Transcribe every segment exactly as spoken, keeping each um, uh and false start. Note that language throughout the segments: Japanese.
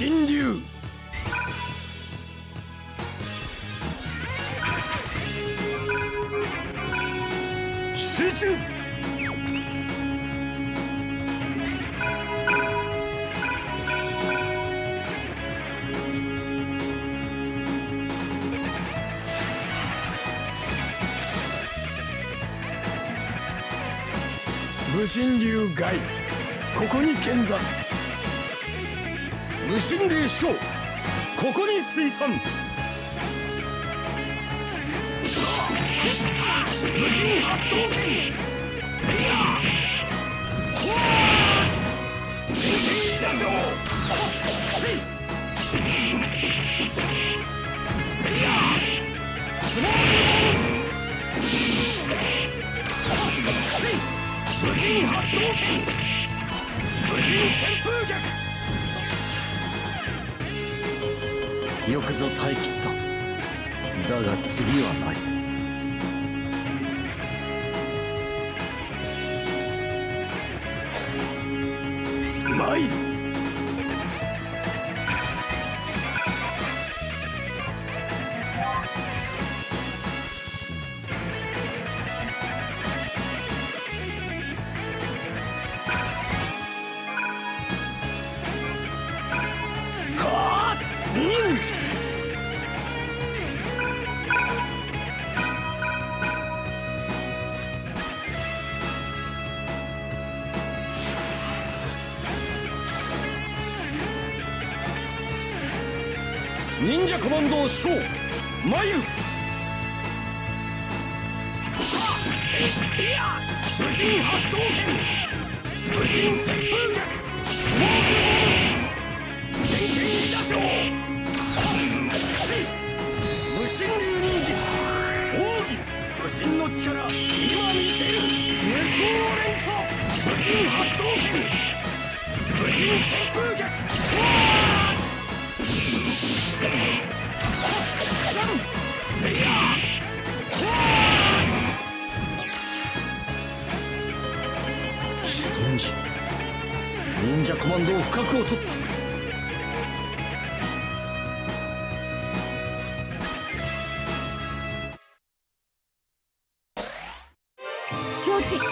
神流。集中。武神流外、ここに見参。武神霊将、ここに推算。武神発動拳。いやほわー先手だぞ。いやスモール武神発動拳。武神旋風脚。よくぞ耐え切った。だが次はない。参る。はあ、忍。忍者コマンド将眉。いや武神発動拳。武神旋風脚。スモークボール先手打将。武神流忍術奥義。武神の力今見せる。無双連火。武神発動拳。武神旋風脚。忍者コマンドを不覚を取った。 承知。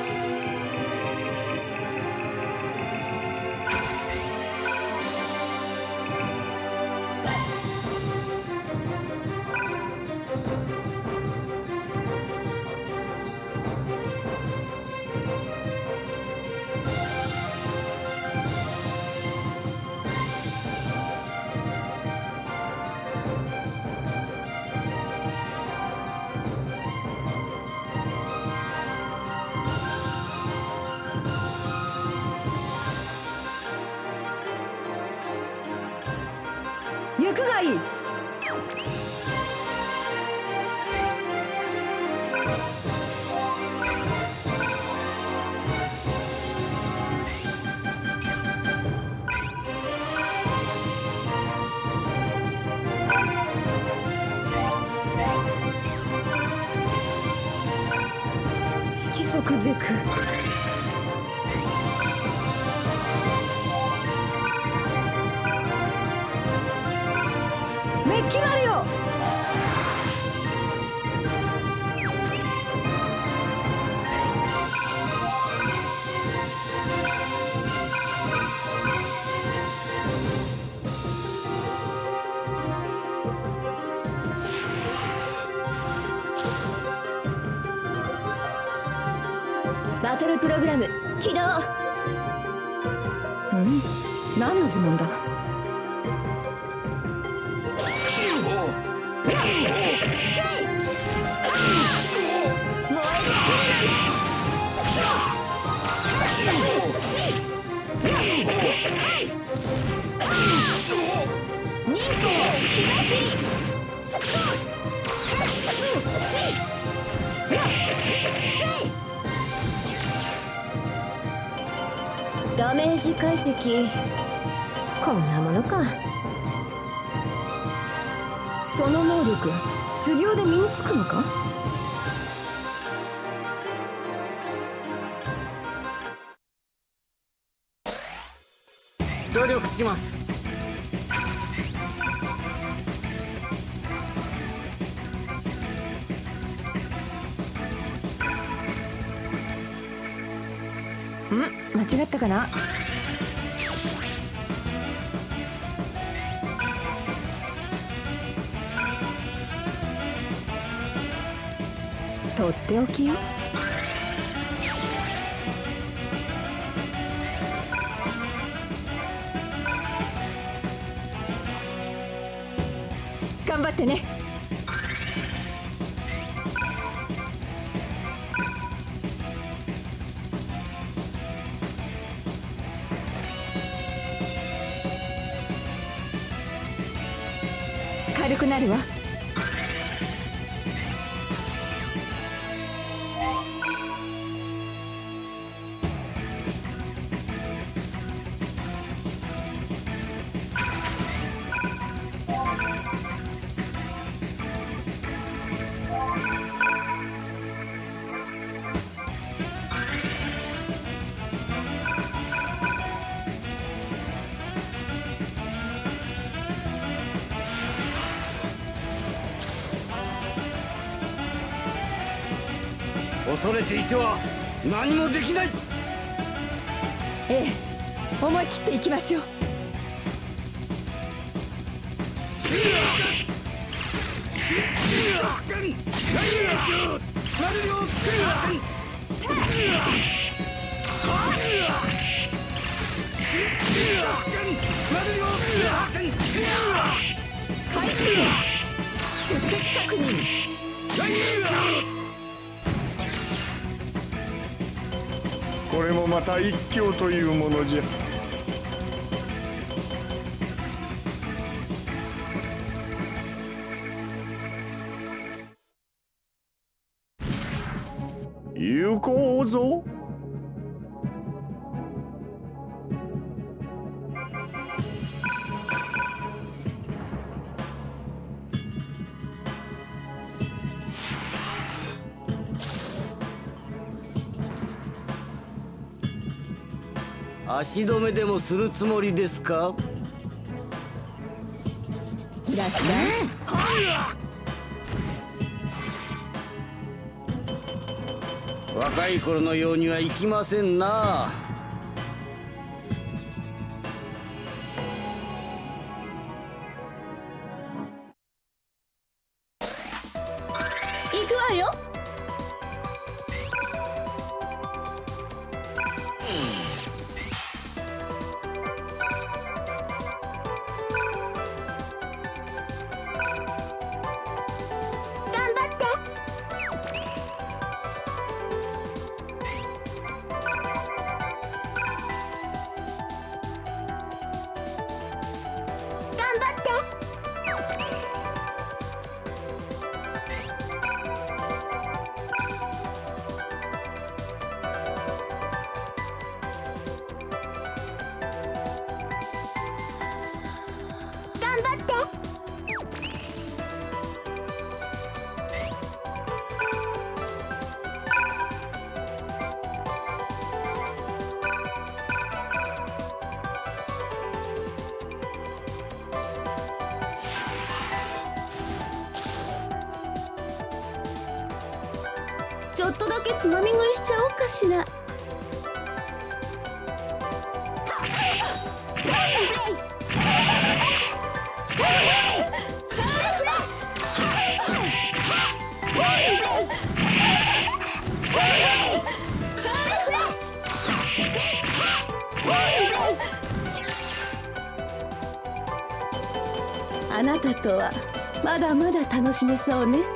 行くがいい。色即是空。決まるよ。 バトルプログラム起動。 うん？何の呪文だ？ ダメージ解析、こんなものか。 その能力、修行で身につくのか？ 努力します。 間違ったかな。とっておきよ。頑張ってね。軽くなるわ。 恐れていては何もできない。 ええ、思い切っていきましょう。開始。出席確認。 これもまた一興というものじゃ。行こうぞ。 足止めでもするつもりですか。 いらっしゃい。 若い頃のようにはいきませんな。 行くわよ。ちょっとだけつまみ食いしちゃおうかしら。あなたとはまだまだ楽しめそうね。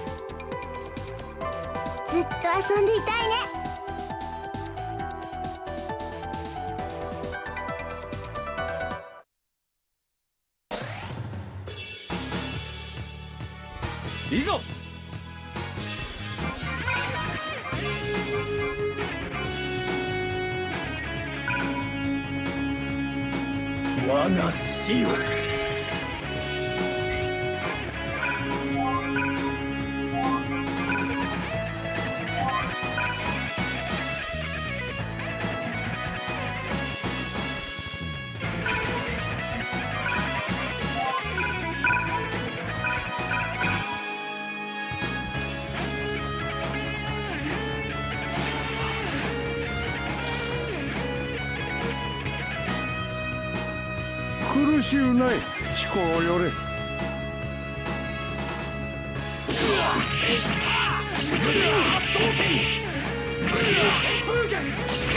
ずっと遊んでいたいね。 いざ。我が死よ。 しゅうない。飛行よれ。 無人発動拳、無人旋風脚、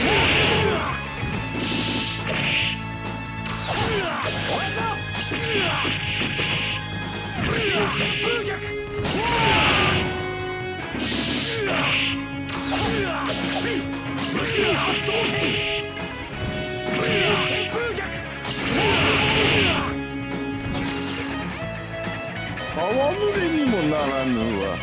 終えた。無人旋風脚、無人発動拳、無人旋風脚、 戯れにもならぬわ。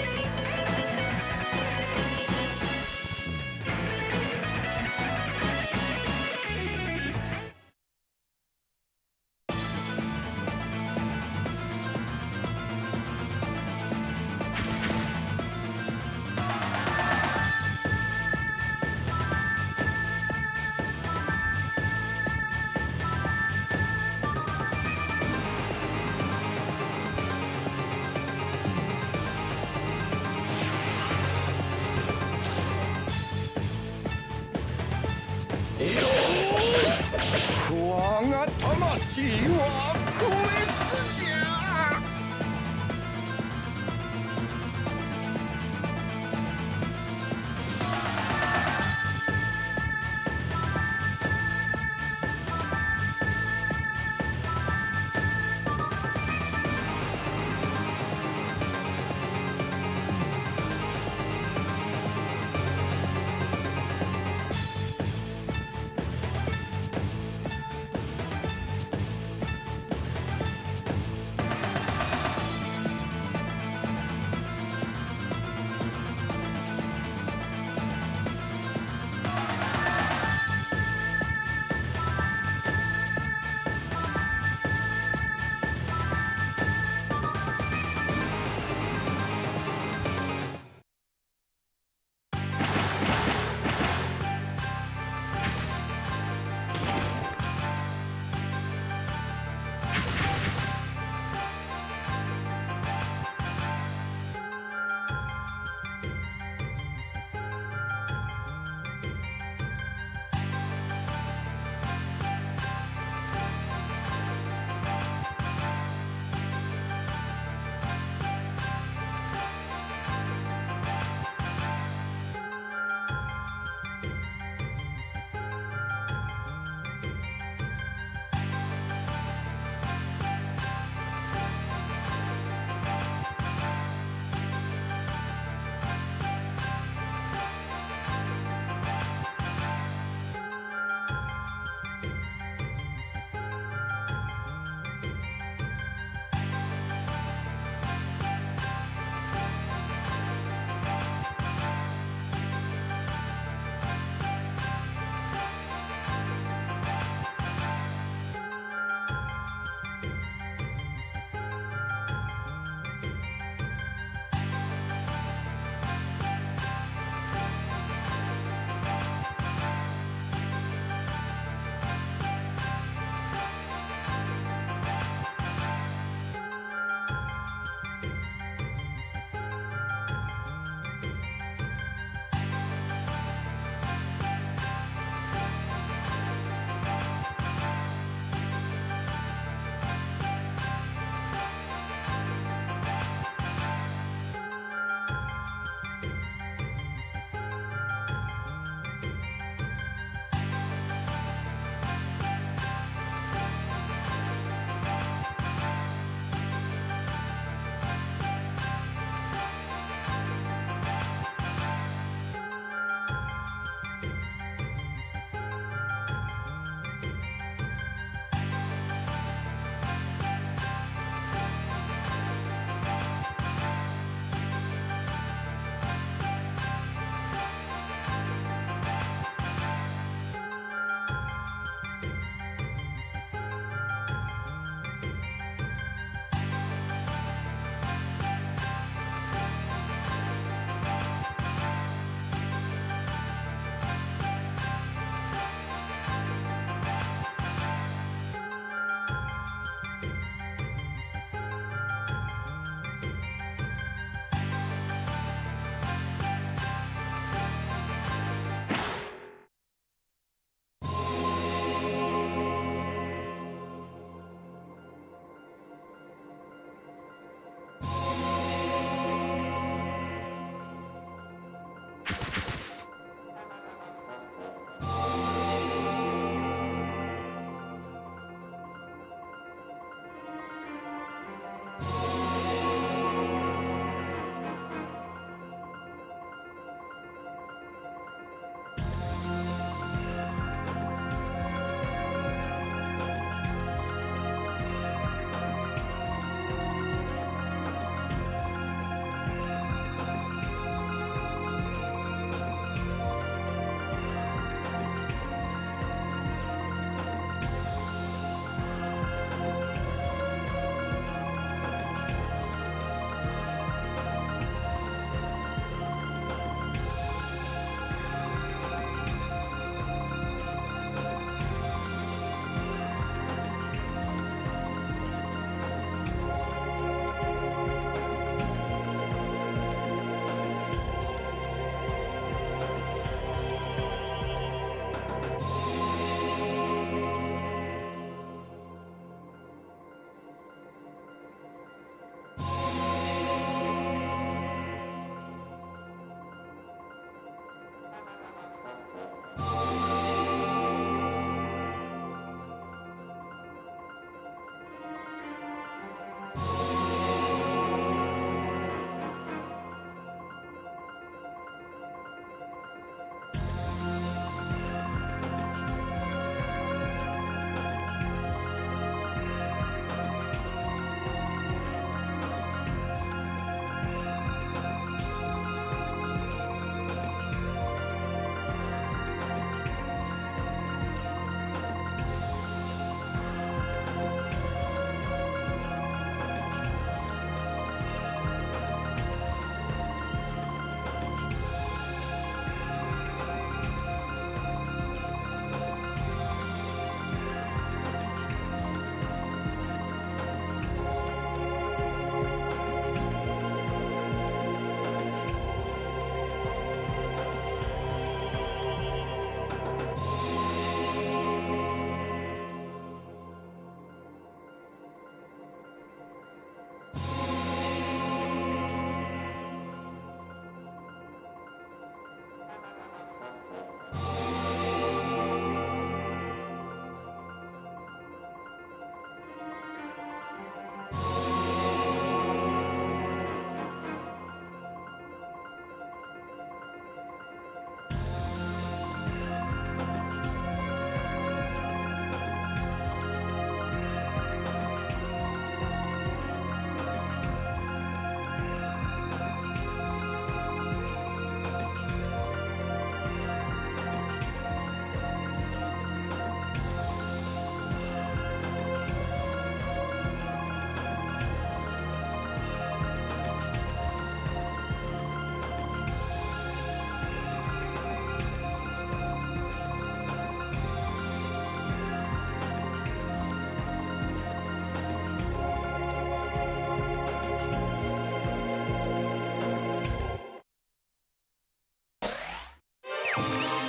我が魂は不滅じゃ。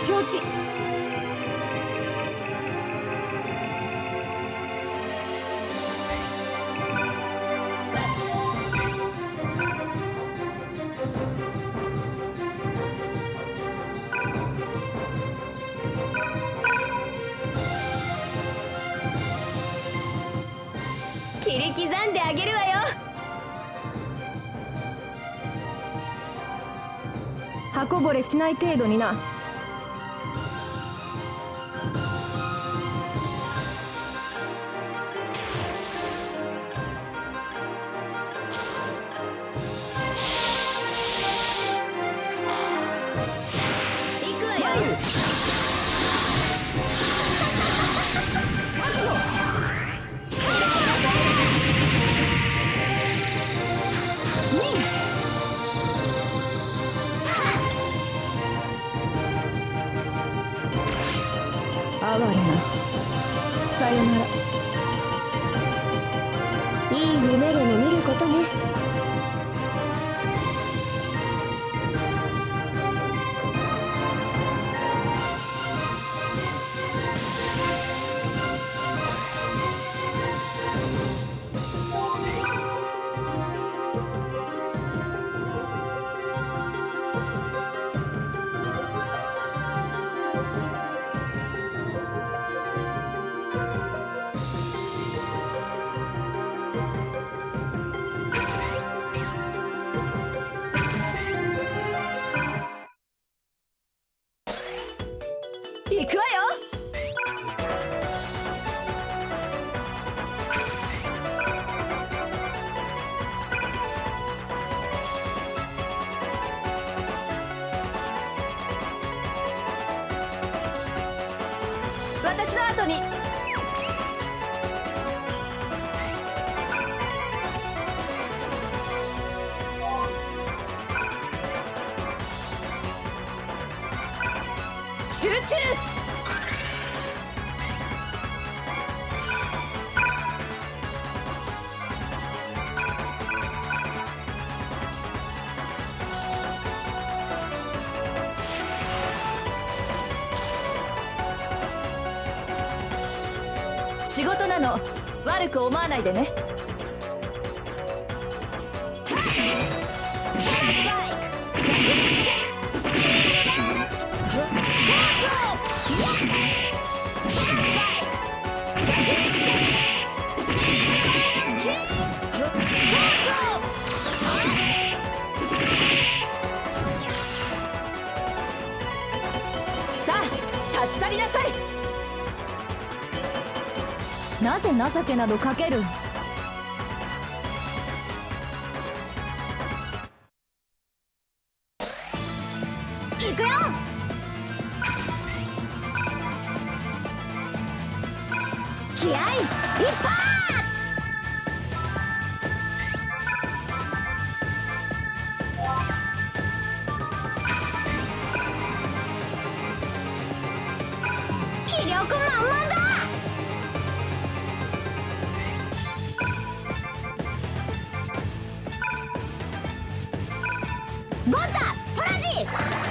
承知。 切り刻んであげるわよ。 刃こぼれしない程度にな。 行くわよ。 哀れな。さよなら。 いい夢でも見ることね。 行くわよ。私の後に。集中。仕事なの。悪く思わないでね。さあ立ち去りなさい。なぜ情けなどかける。行くよ。気合い一発。気力満々だ。ゴンタトラジ。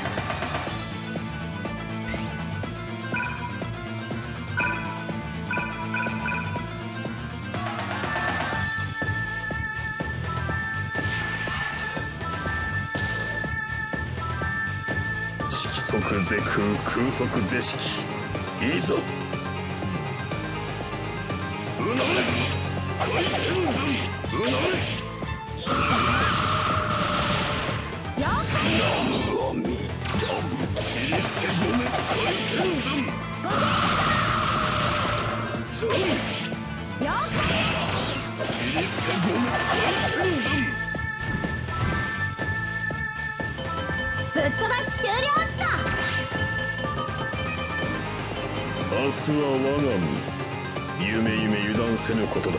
色即是空空即是色。いいぞ。うなめ回転軍うなめ。ナムアミダブ切り捨てごめ回転軍ゾン切り捨てごめ回転軍。 ぶっ飛ばし終了っと。 明日は我が身。夢夢油断せぬことだ。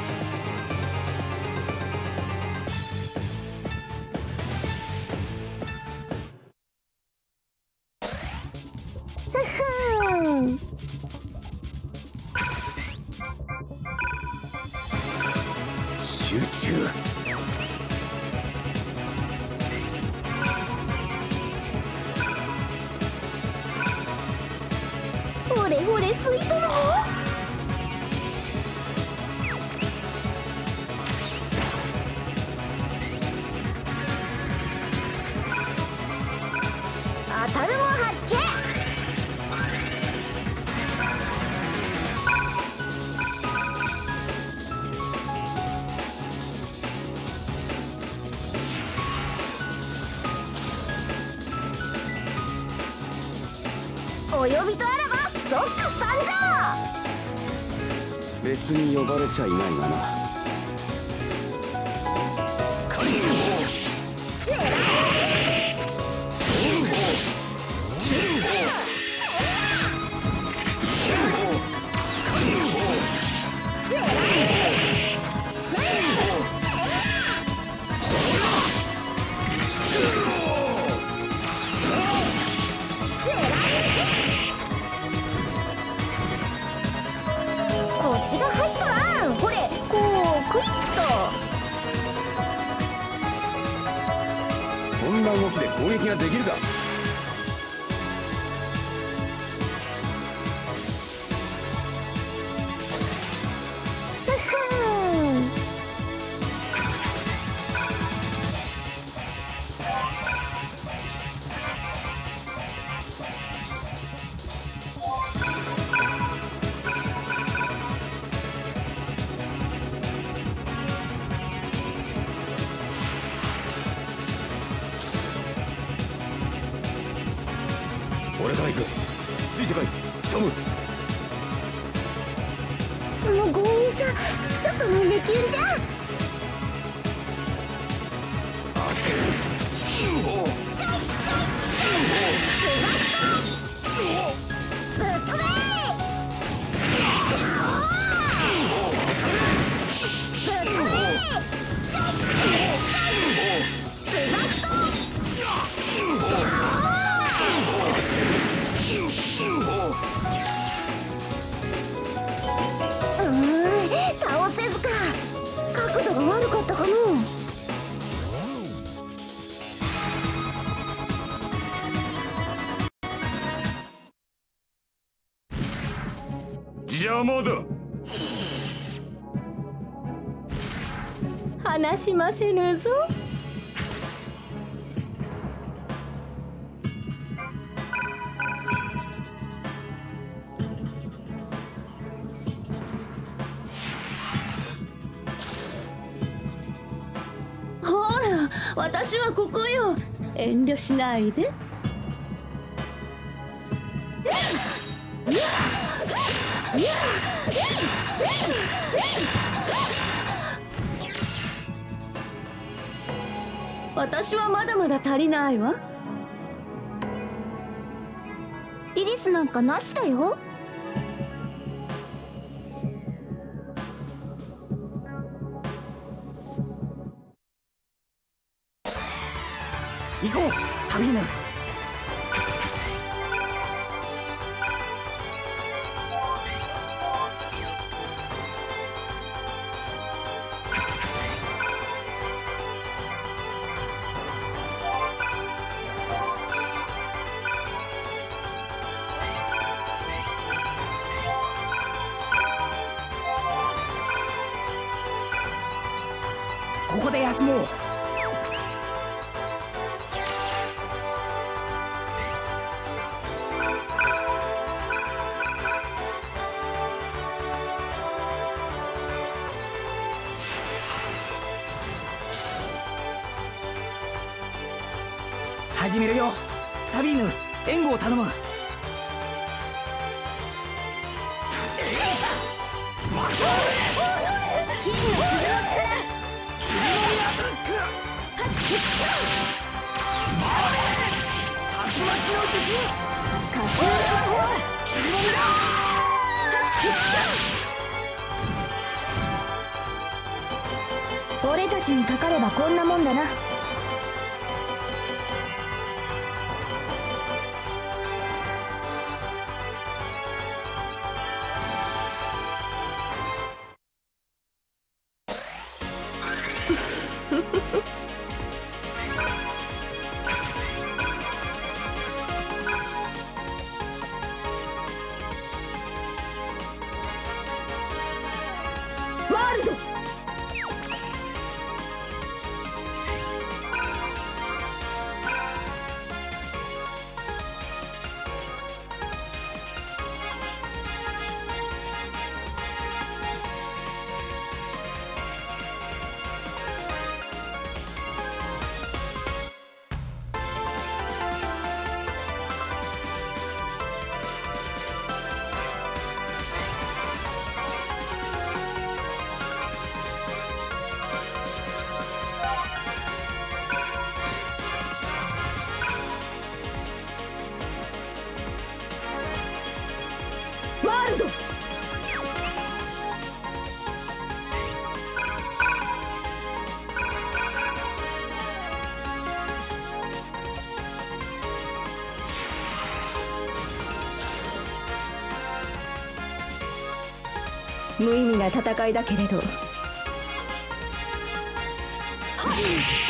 集中。 込むぞ。当たるも発見。お呼びとあらば即参上。 別に呼ばれちゃいないがな。 腰が入っとらん。ほれこうクイッと。 そんな動きで攻撃ができるか。俺から行く。ついてこい、潜む。 その強引さちょっと胸キュンじゃん。ぶっ飛べ。倒せずか。角度が悪かったかの。 邪魔だ。 話しませぬぞ。ほら、私はここよ。遠慮しないで。私はまだまだ足りないわ。 リリスなんかなしだよ。 行こう、サビーヌ。ここで休もう。始めるよ。サビーヌ、援護を頼む。 俺たちにかかればこんなもんだな。 無意味な戦いだけれど。 そこ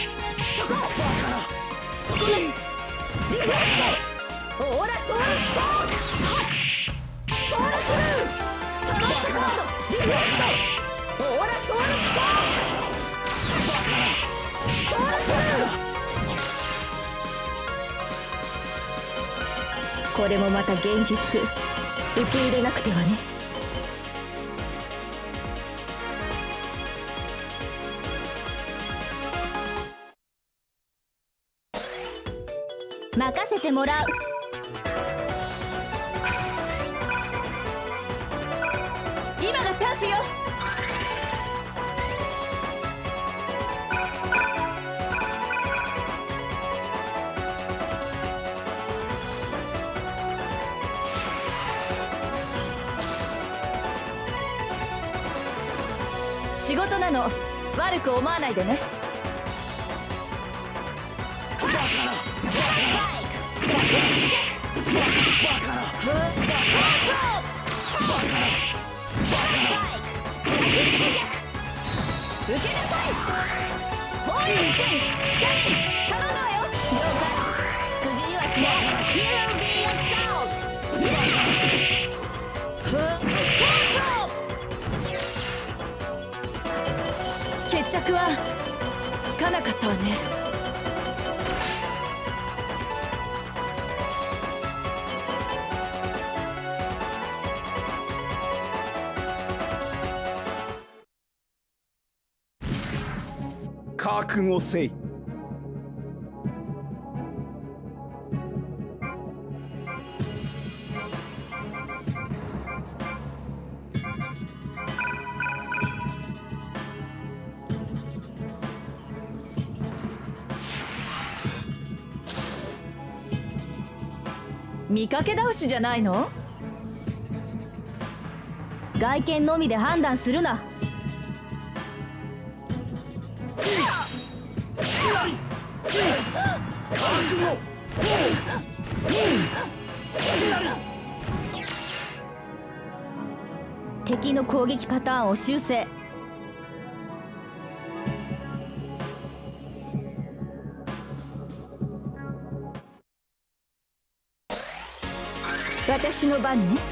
そこでリフレッシュ。オーラソウルストーン。ソウルスルータロットカードリフレッシュ。オーラソウルストーン。ソウルスルー。これもまた現実受け入れなくてはね。任せてもらう。今がチャンスよ。仕事なの、悪く思わないでね。受けなさい。ホーリーセンキャミン頼んだわよ。了解。しくじりはしない。Here will be a sound。決着はつかなかったわね。 覚悟せい。 見かけ倒しじゃないの？ 外見のみで判断するな。敵の攻撃パターンを修正。 私の番ね。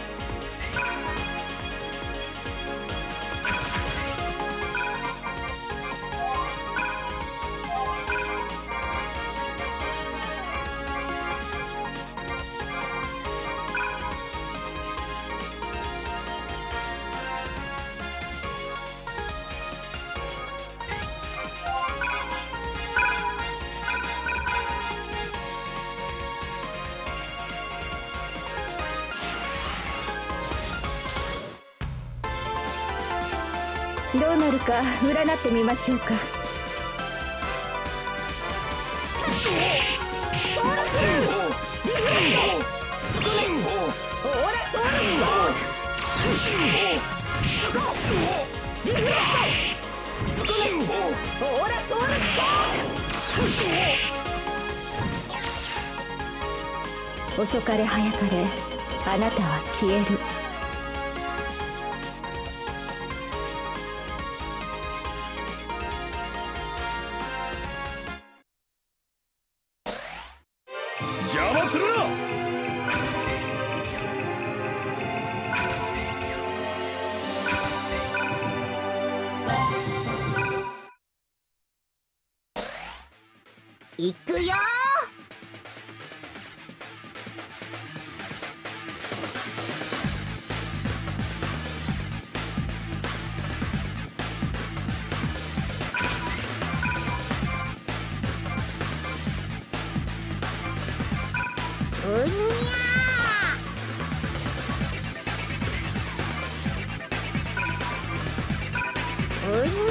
どうなるか占ってみましょうか。ソーラスルーリフレッシュ。そこでオーラソウルストーク。そこリフレッシュ。そこでオーラソウルストーク。遅かれ早かれあなたは消える。 邪魔するな。 行くよー。うにゃー。うにゃー。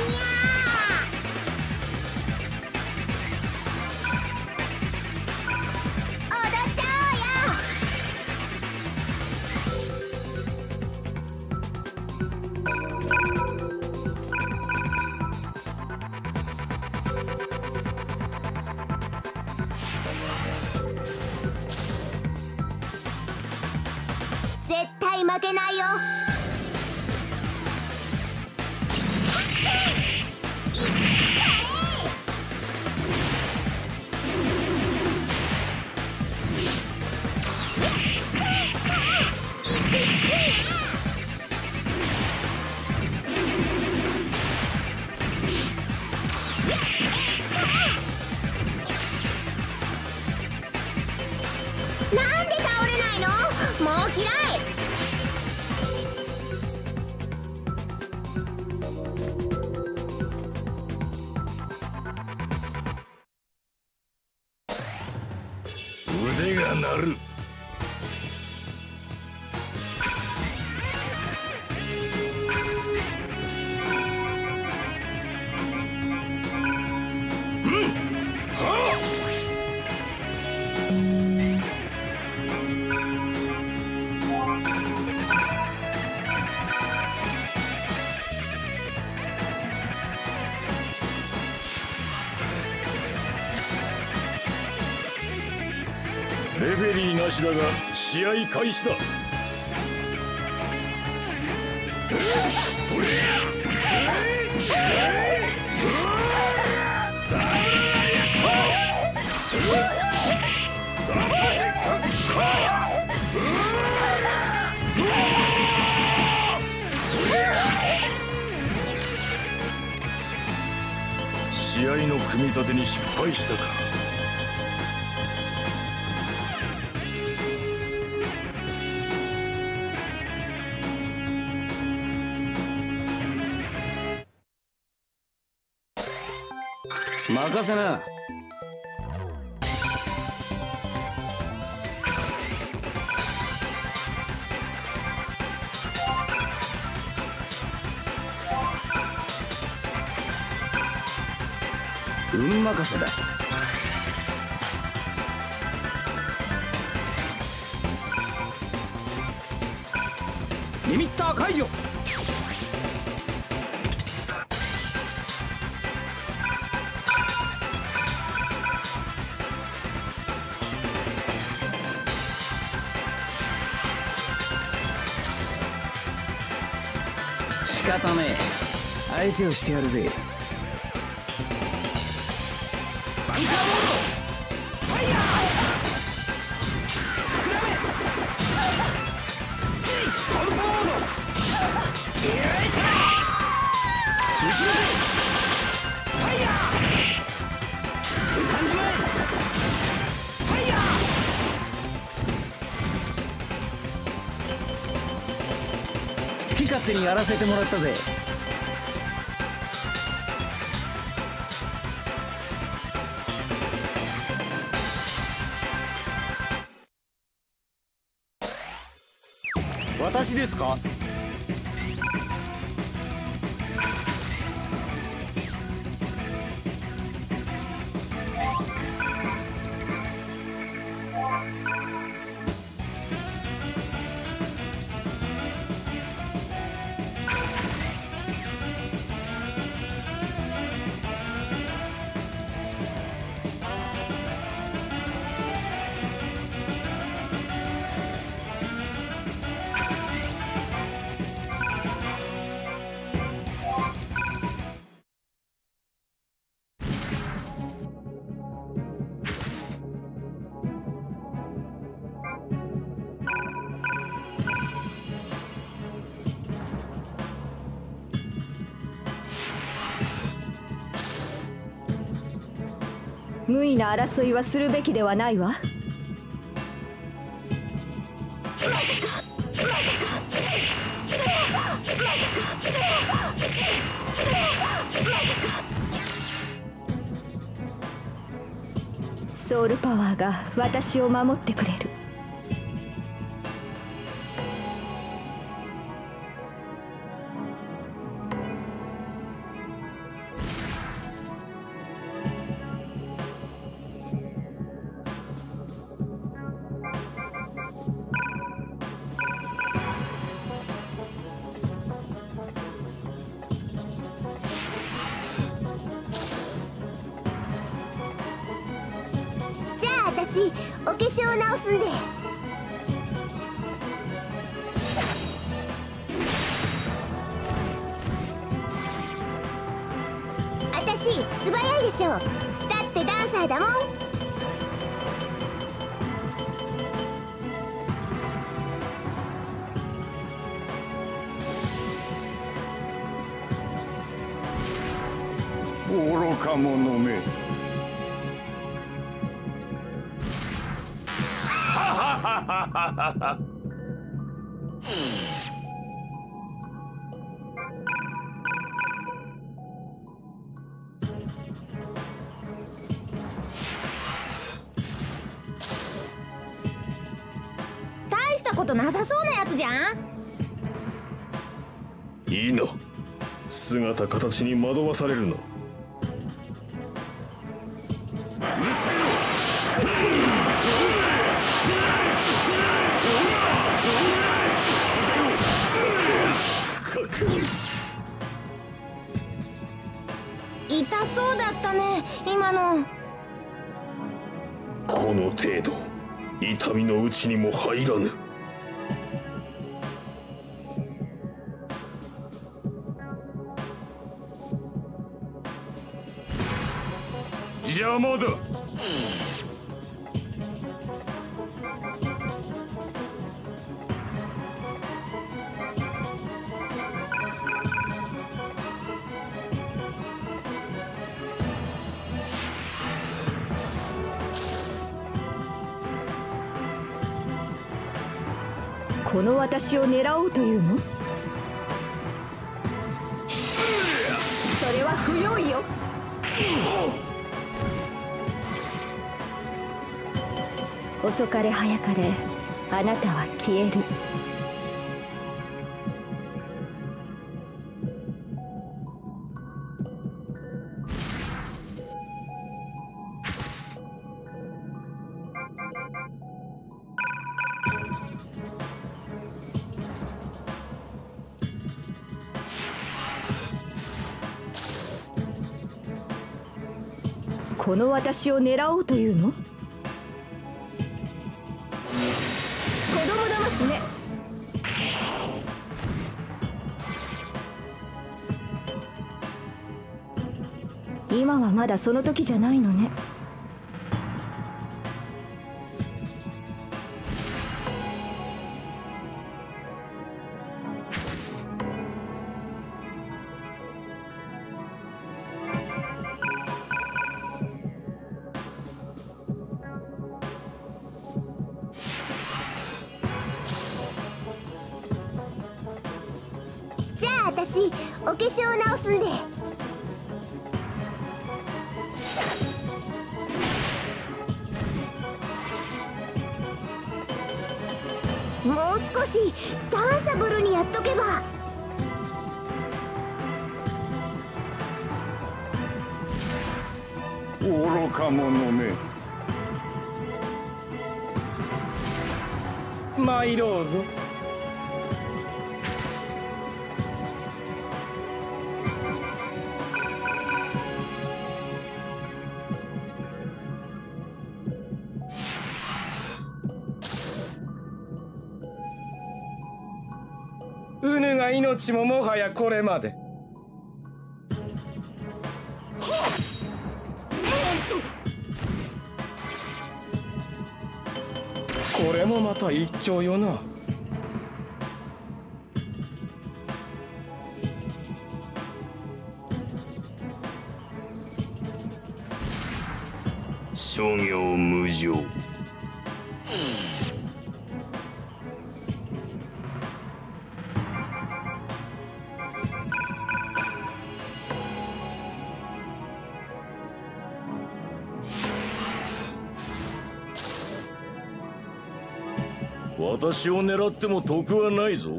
絶対負けないよ。 なんで倒れないの？もう嫌い。 腕が鳴る。レフェリーなしだが試合開始だ。試合の組み立てに失敗したか。 任せな。運任せだ。リミッター解除。仕方ねえ。相手をしてやるぜ。バンカーボードファイヤー。膨らめコントロード。よいしょ。打ち出せファイヤー。浮かんじまえファイヤー。好き勝手にやらせてもらったぜ。私ですか？ 無意な争いはするべきではないわ。ソウルパワーが私を守ってくれる。私お化粧を直すんで。私素早いでしょ。だってダンサーだもん。 愚かか者め。 大したことなさそうなやつじゃん。 いいな、姿形に惑わされるな。 痛そうだったね今の。 この程度痛みのうちにも入らぬ。邪魔だ。 この私を狙おうというの？それは不用意よ。遅かれ早かれあなたは消える。この私を狙おうというの？子供騙しね。今はまだその時じゃないのね。 私お化粧を直すんで。もう少しダンサブルにやっとけば。 愚か者め。参ろうぞ。うぬが命ももはやこれまで。これもまた一興よな。 諸行無常。 私を狙っても得はないぞ。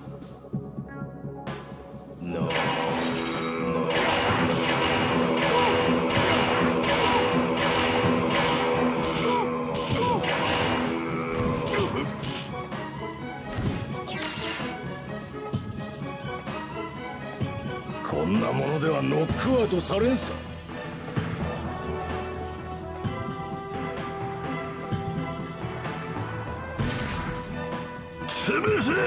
なあ、こんなものではノックアウトされんさ。潰せ。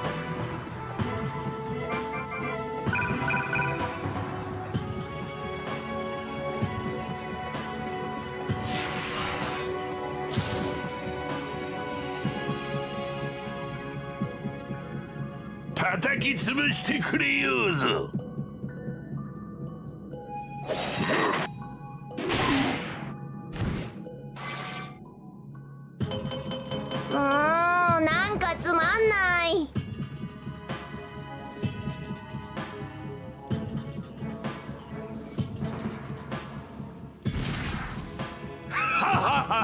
叩き潰してくれようぞ。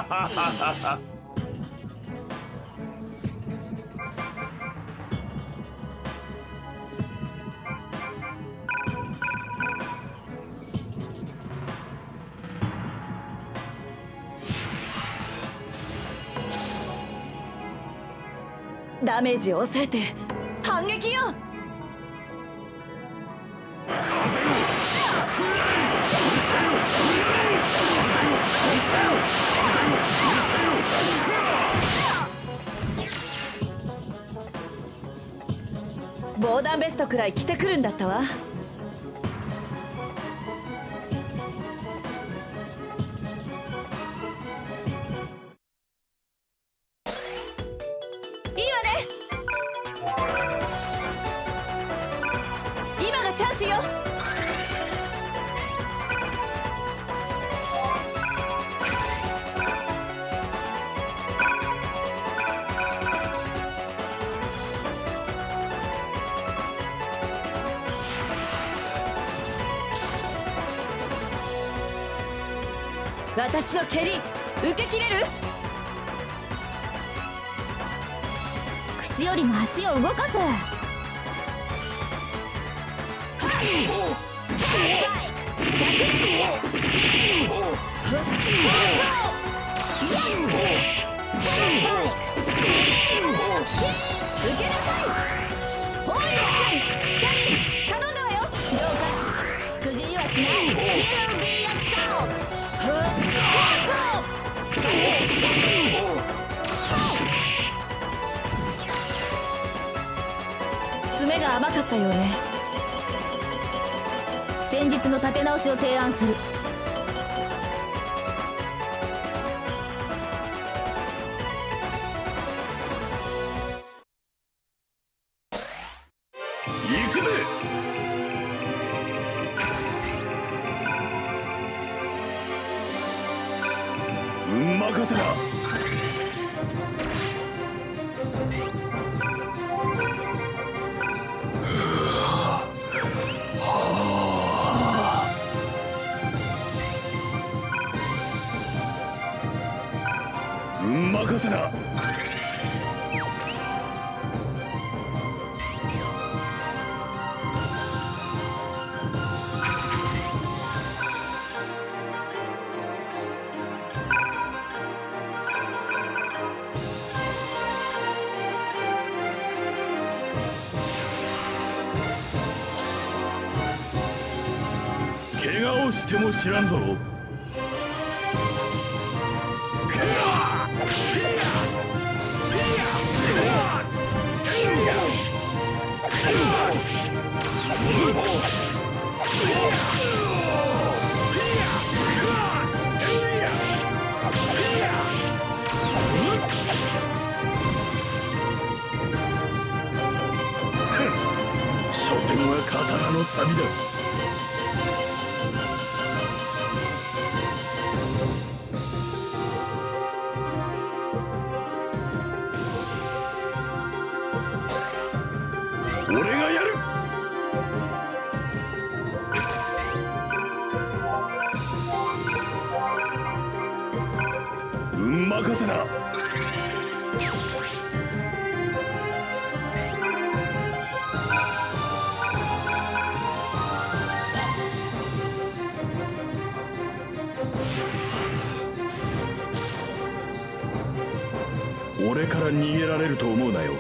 ダメージを抑えて反撃よ。防弾ベストくらい着てくるんだったわ。いいわね。今がチャンスよ。私の蹴り受け切れる？ 靴よりも足を動かせ。 受けなさい。オーリックスキャリー頼んだわよ。 了解。しくじりはしない。 爪が甘かったようね。 先日の立て直しを提案する。 行くぜ。運任せだ。運任せだ。怪我をしても知らんぞ。所詮は刀の錆だ。俺がやる。運任せだ。俺から逃げられると思うなよ。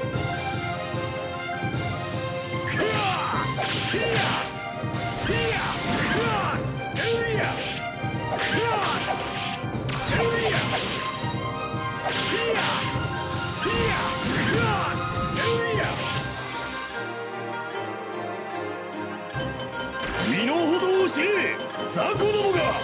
身の程を知れ、雑魚どもが。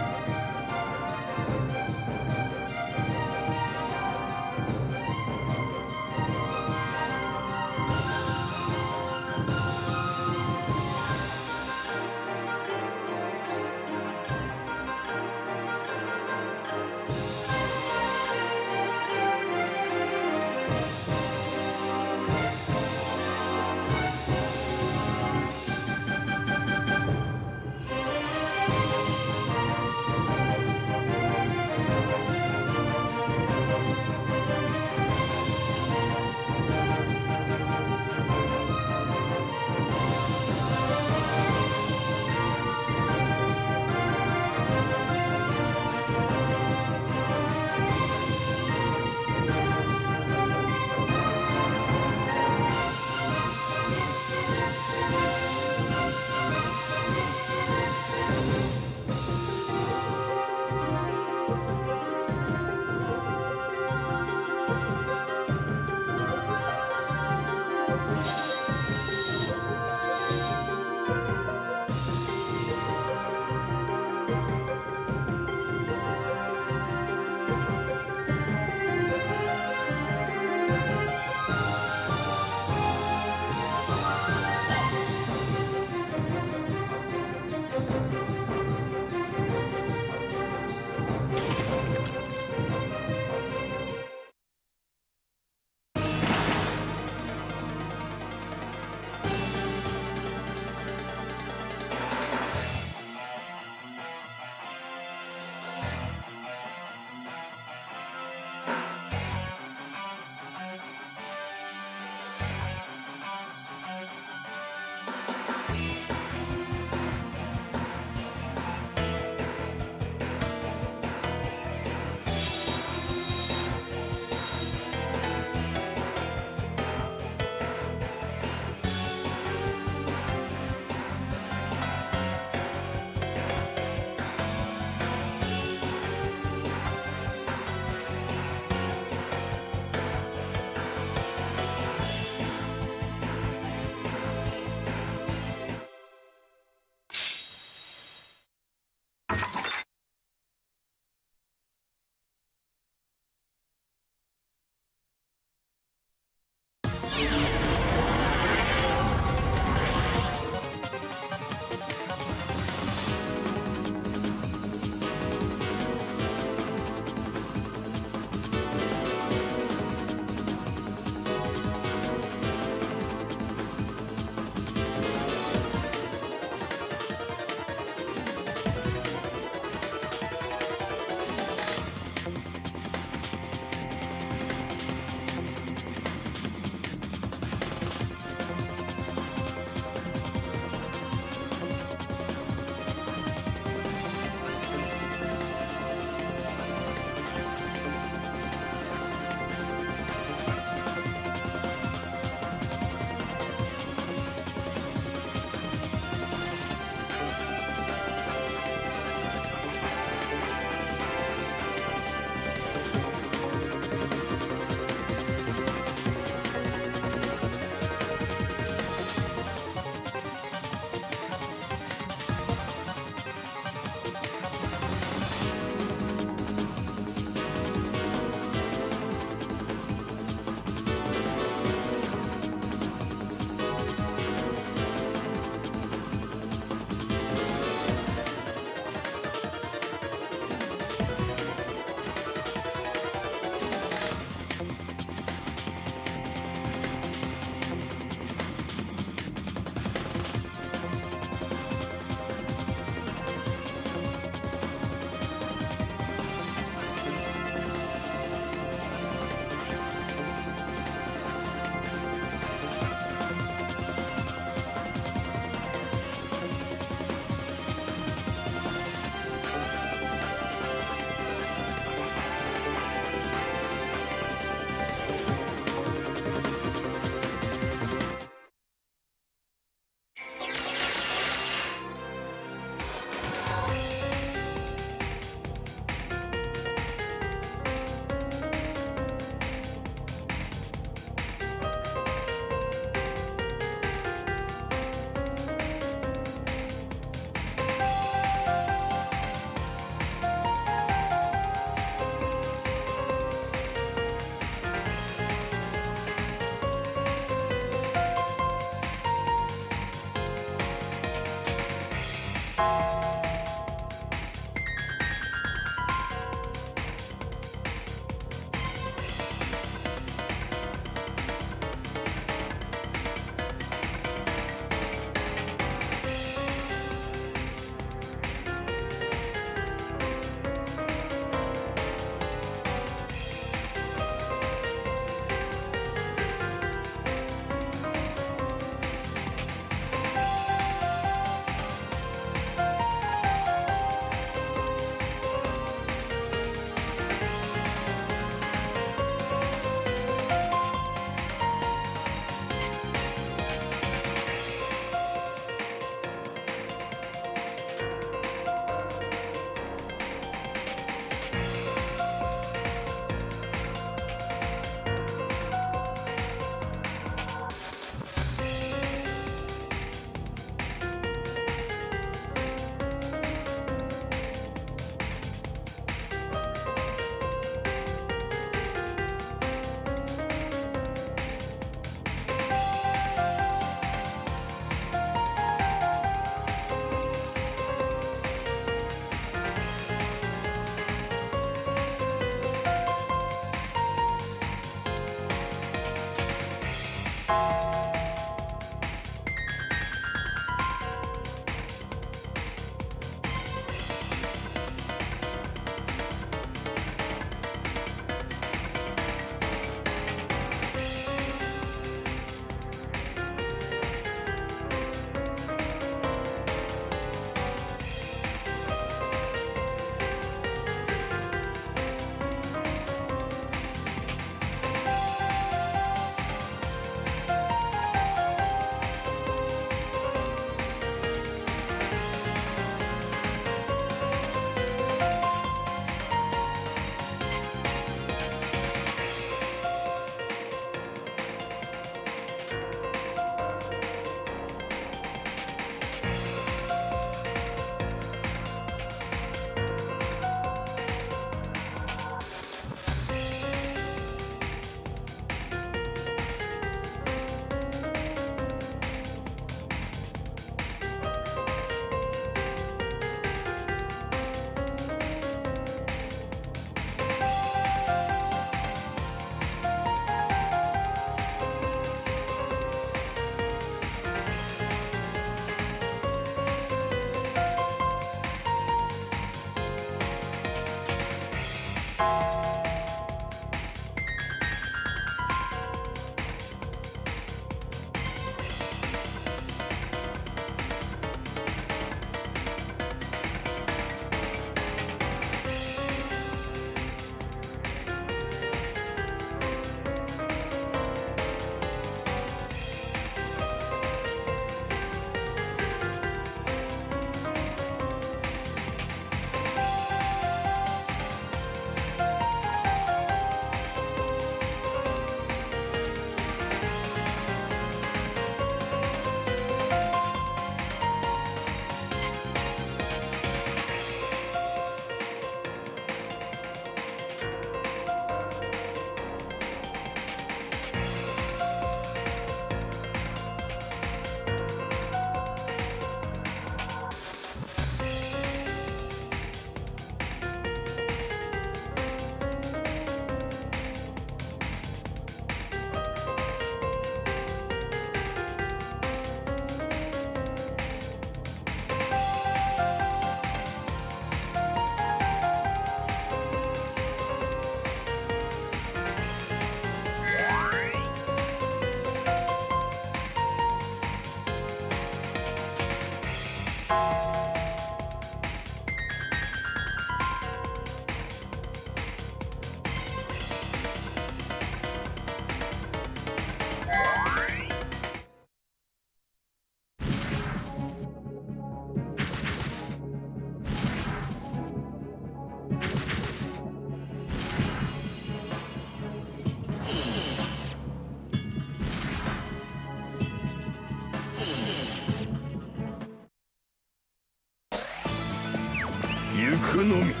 くのみ。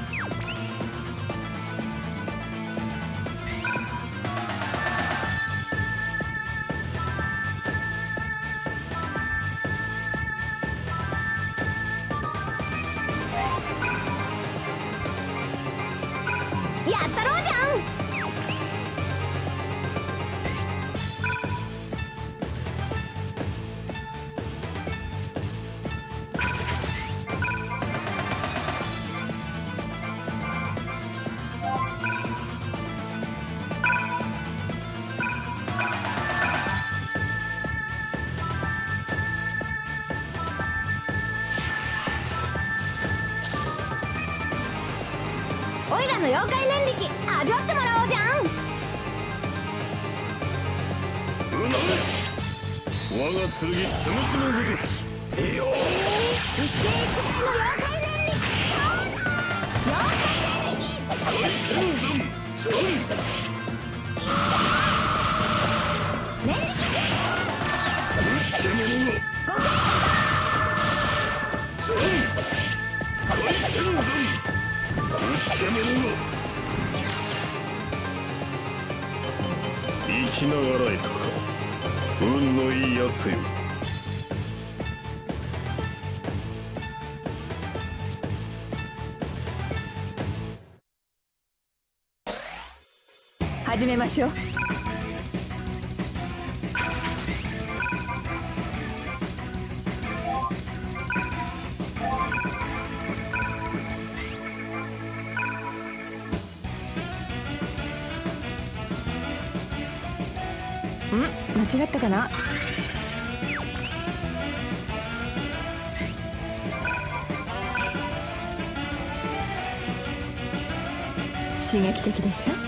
やったろうじゃん。オイラの妖怪念力味わってもらおうじゃん。 うなれ我が剣つむじのごとし。いいよ一世一代の妖怪念力どうぞ。妖怪念力天山ストン念力ぶつけ者がストン天山ぶつけ者が生きながらえたか。運のいいやつよ。 始めましょう。間違ったかな。刺激的でしょ。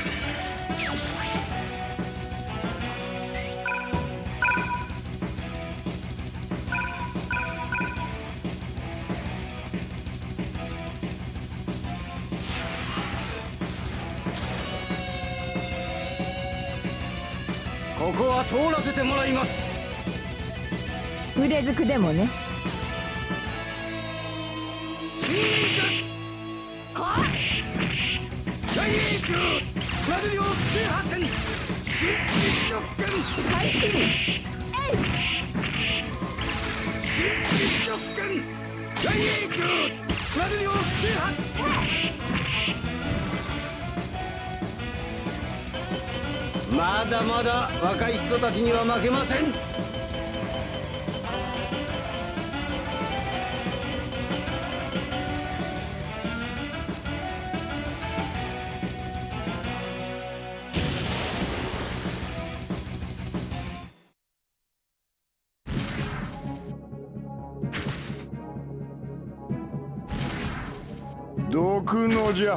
ここは通らせてもらいます。 腕づくでもね。 はっ大エーススマグリオきゅうはってん新実直剣開始。えい新実直剣大エーススマグリオきゅうはってん。まだまだ若い人たちには負けません。 どくのじゃ。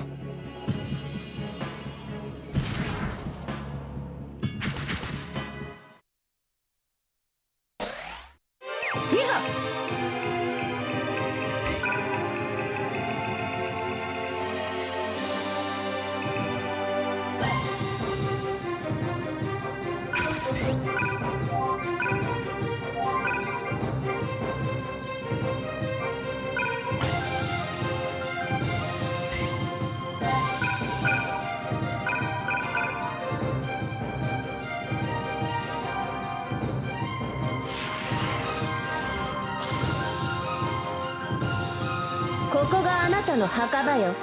ここがあなたの墓場よ。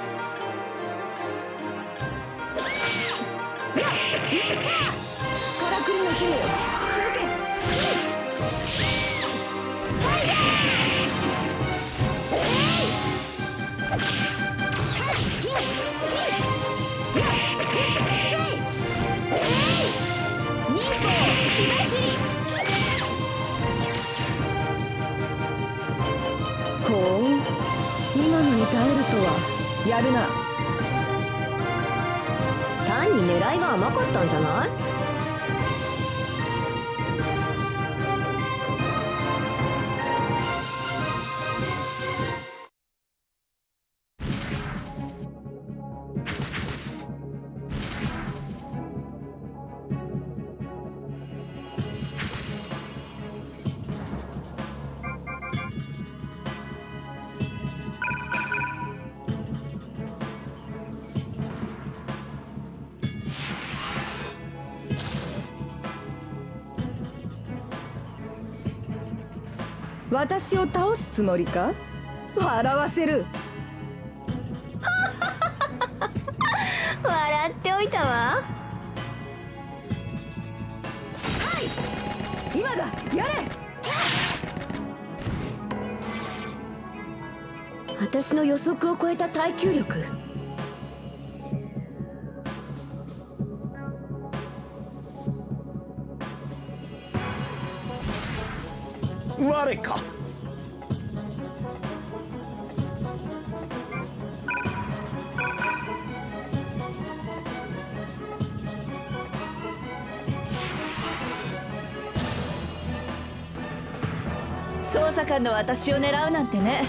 からくりの姫よ、続け。ファイヤー。えい。忍法火走り。ほう、今のに耐えるとはやるな。 単に狙いが甘かったんじゃない？ 私を倒すつもりか？笑わせる。 笑っておいたわ。 はい、今だ、やれ。 私の予測を超えた耐久力。 我か。 捜査官の私を狙うなんてね。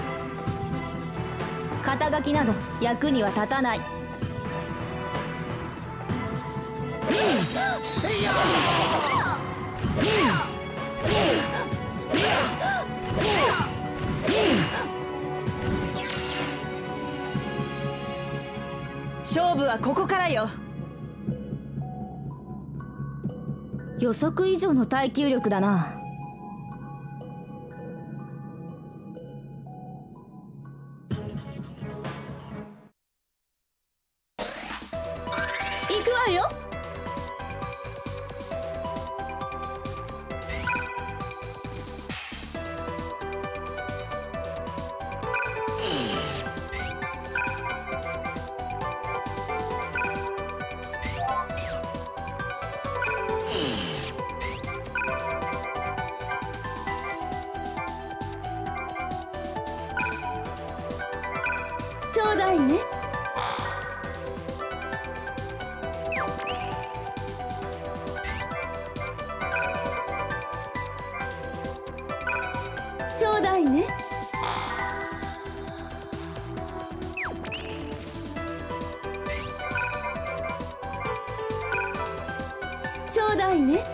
肩書きなど役には立たない。 勝負はここからよ。 予測以上の耐久力だな。 行くわよ。ちょうだいね。ちょうだいね。ちょうだいね。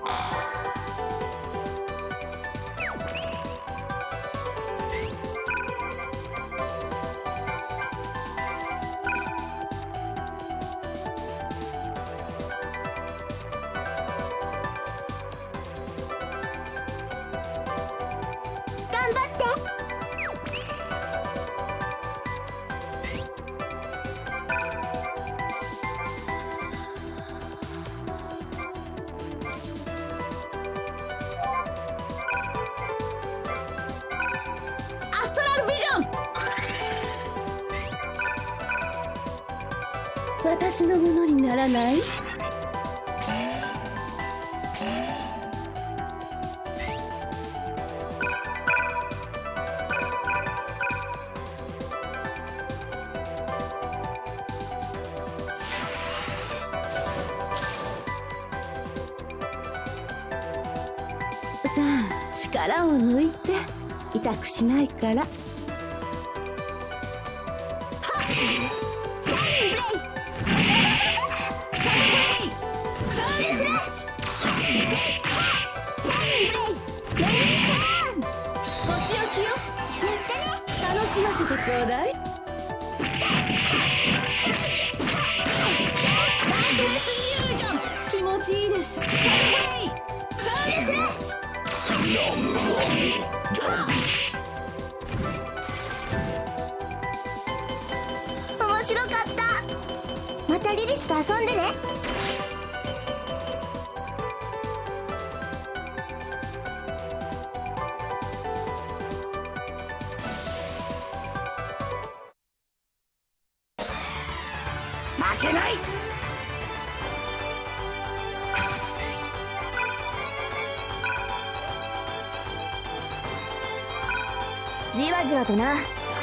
頑張って。 アストラルビジョン。私のものにならない？さあ、力を抜いて痛くしないから。楽しませてちょうだい。気持ちいいでしょ。 面白かった。またリリスと遊んでね。 負けない。 じわじわとな。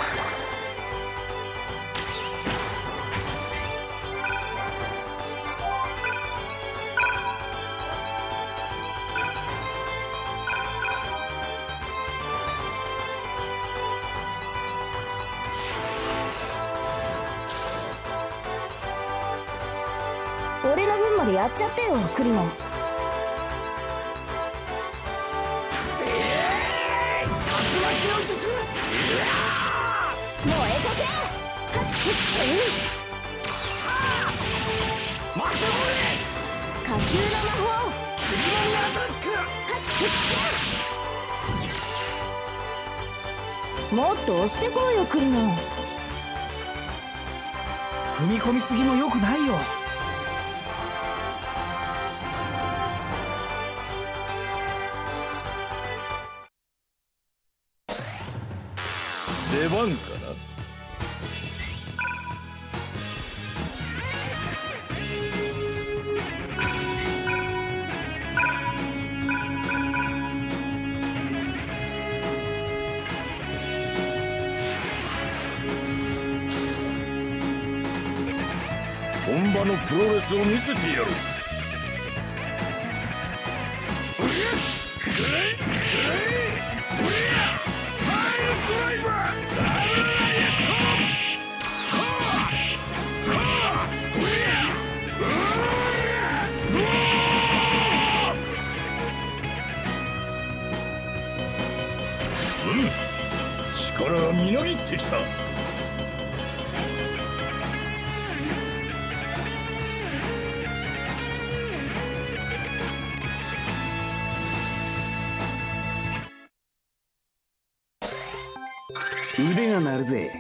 俺の分までやっちゃってよ、クリモン。もうええかけ。火球の魔法。 もっと押してこうよクリノ。 踏み込みすぎも良くないよ。 出番かな。本場のプロレスを見せてやろう。力がみなぎってきた。 腕が鳴るぜ。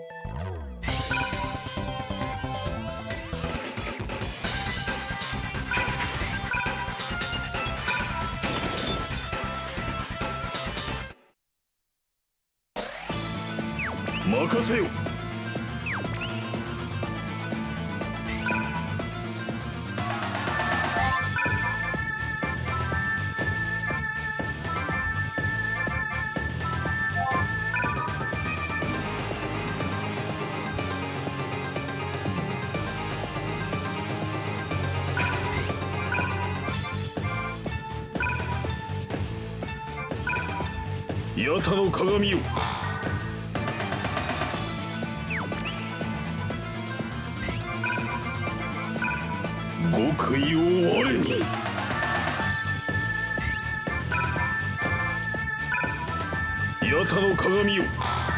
任せよ。八田の鏡よ。極意を我に。八田の鏡よ。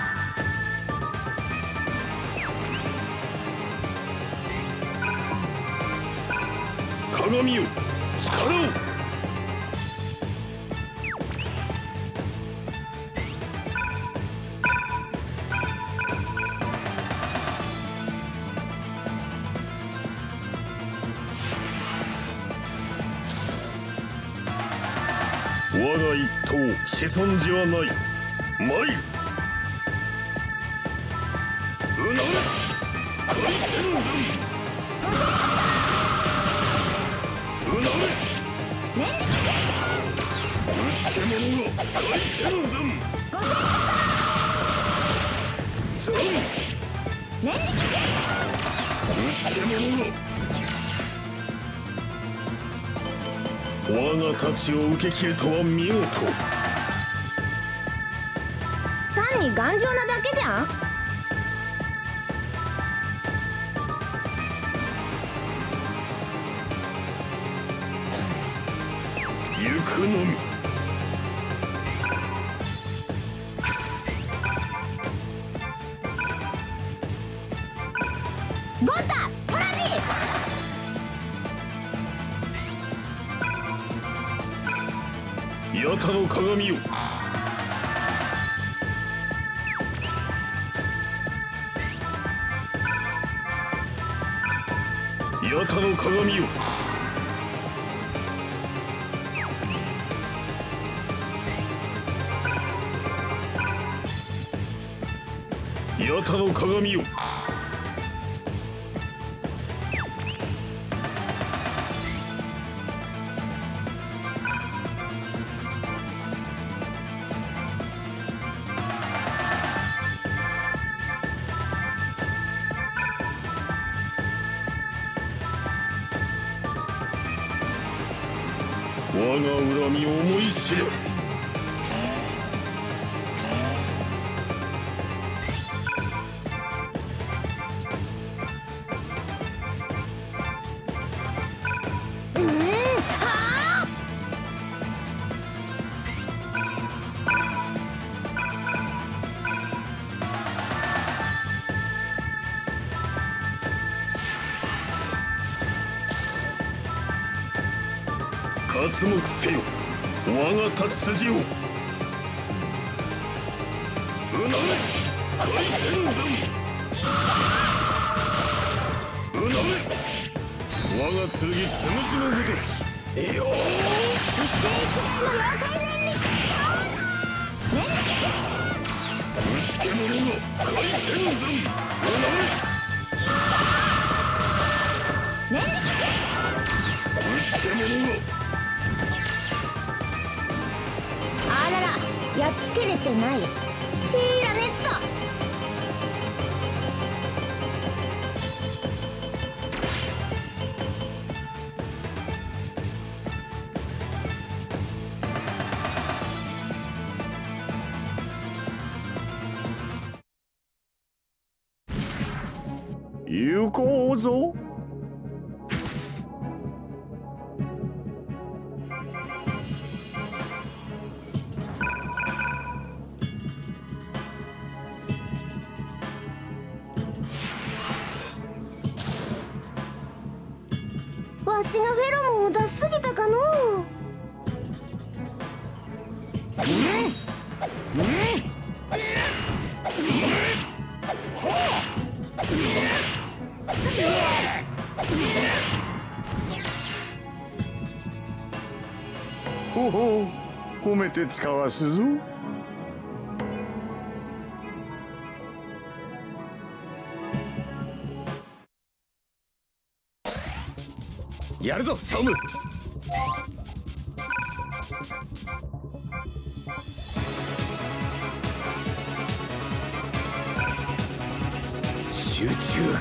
鏡よ、力を。我が一党子孫児はない。参る。うなれ。大天山。うなれ。うつけ者が大天山。そん。うつけ者が。我が太刀を受け切るとは見事。 単に頑丈なだけじゃん。 行くのみ。 ゴンタトラジ。 八田の鏡よ。八田の鏡よ。八田の鏡よ。我が恨みを思い知れ。刮目せよ、我が太刀筋を。 うなめ回転山うなめ我が剣つむじのごとしいよー一世一代の妖怪念力念力集ぶつけ者の回転山うなめ念力集ぶつけ者のあららやっつけれてないシーラネット行こうぞ。 わしがフェロモンを出しすぎたかのう。 ほほう、褒めて使わすぞ。 やるぞシャオム。集中。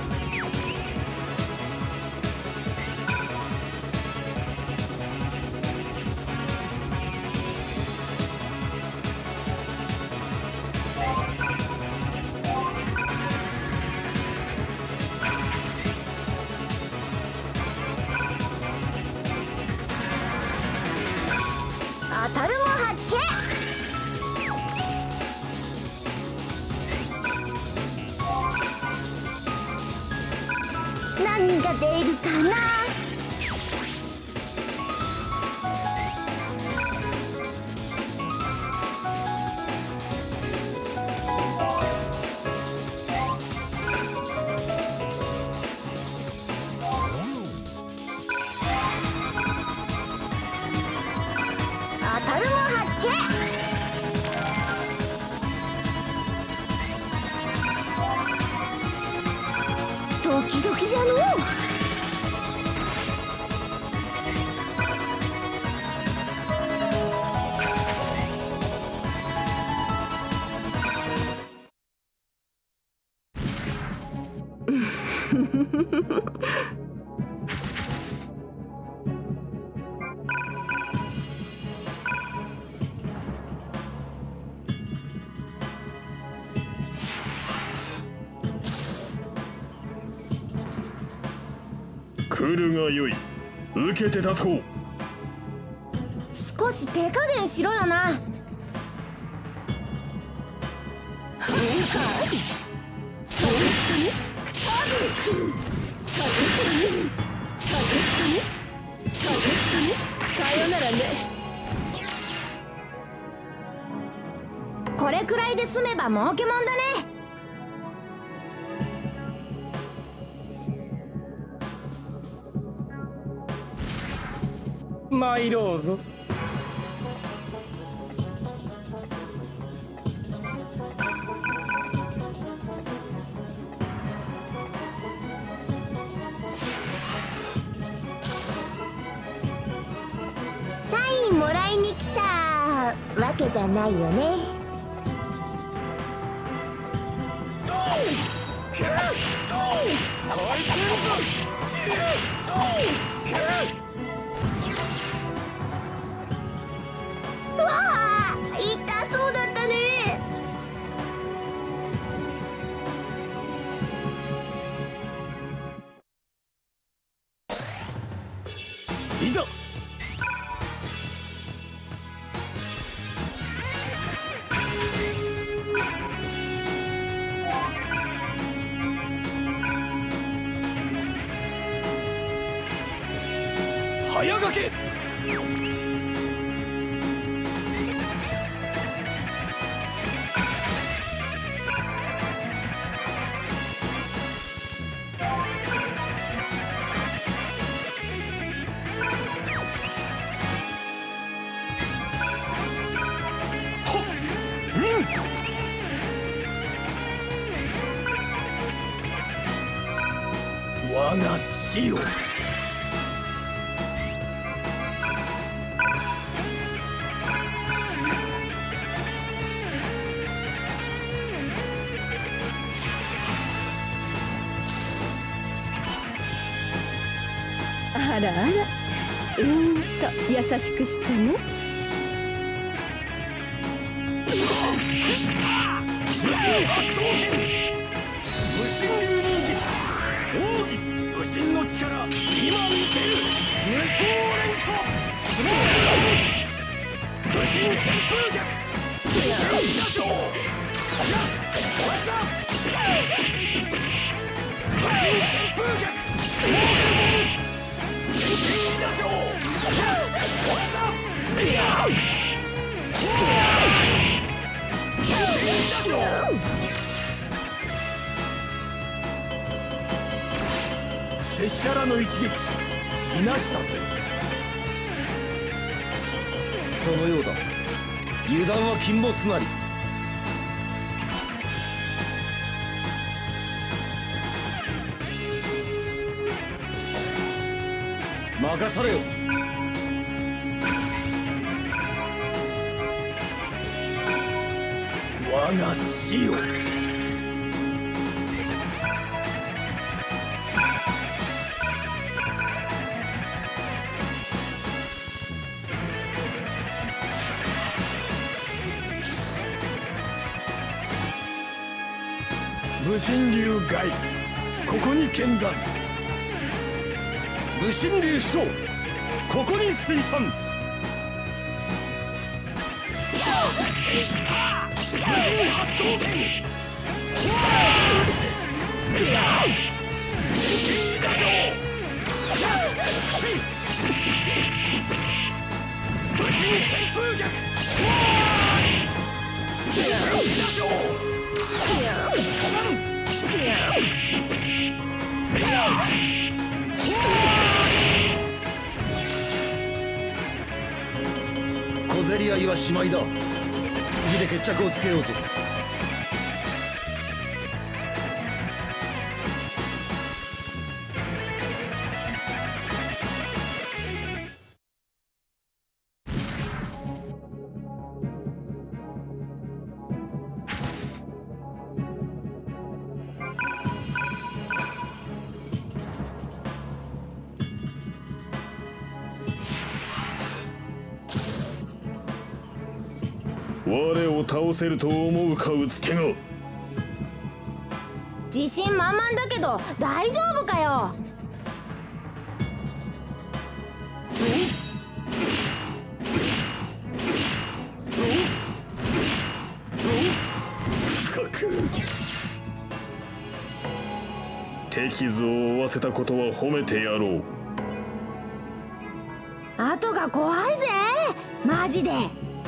当たるも発見。何が出るかな。当たるも発見。ドキドキじゃのう。 来るがよい。受けて立とう。 少し手加減しろよな。さよならね。これくらいで済めば儲けもんだね。 参ろうぞ。 サインもらいに来たわけじゃないよね。わあ、痛そうだったね。 いざ。早がけ。 我が死よ。 あらあら、うーんと優しくしてね。 無心発動拳、無心流忍術、奥義無心の力、今見せる。無双連火、スモーク、無心旋風脚、水拳打掌。いや、終わった。無心旋風脚、スモーク、水拳打掌。いや、終わった。いや、拙者らの一撃いなしたと。 そのようだ。油断は禁物なり。任されよ。 我が死よ。武神流外、ここに見参。 武神流将、ここに推参。 無心発動拳、水拳打掌。無心旋風脚、水拳打掌。 小競り合いはしまいだ。次で決着をつけようぞ。 我を倒せると思うか、うつけが。 自信満々だけど大丈夫かよ。 手傷を負わせたことは褒めてやろう。 後が怖いぜマジで。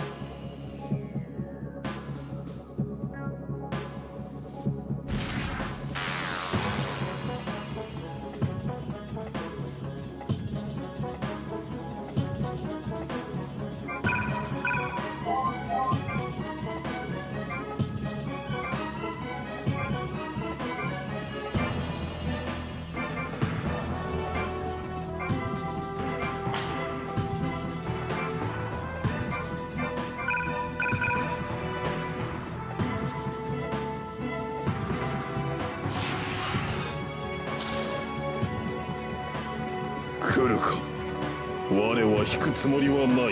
来るか。我は引くつもりはない。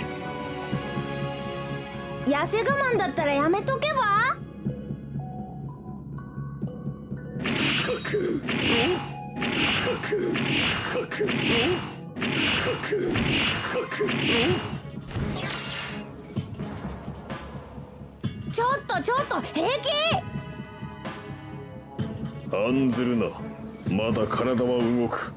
痩せ我慢だったらやめとけば。ちょっとちょっと平気。 案ずるな。まだ体は動く。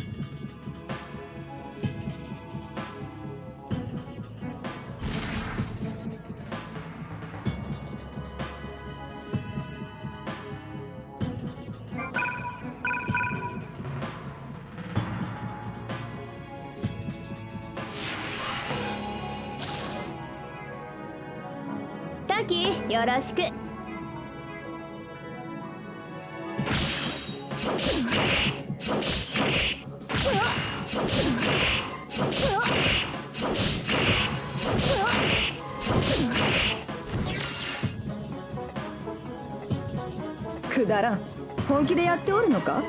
タキ、よろしく。 くだらん。本気でやっておるのか？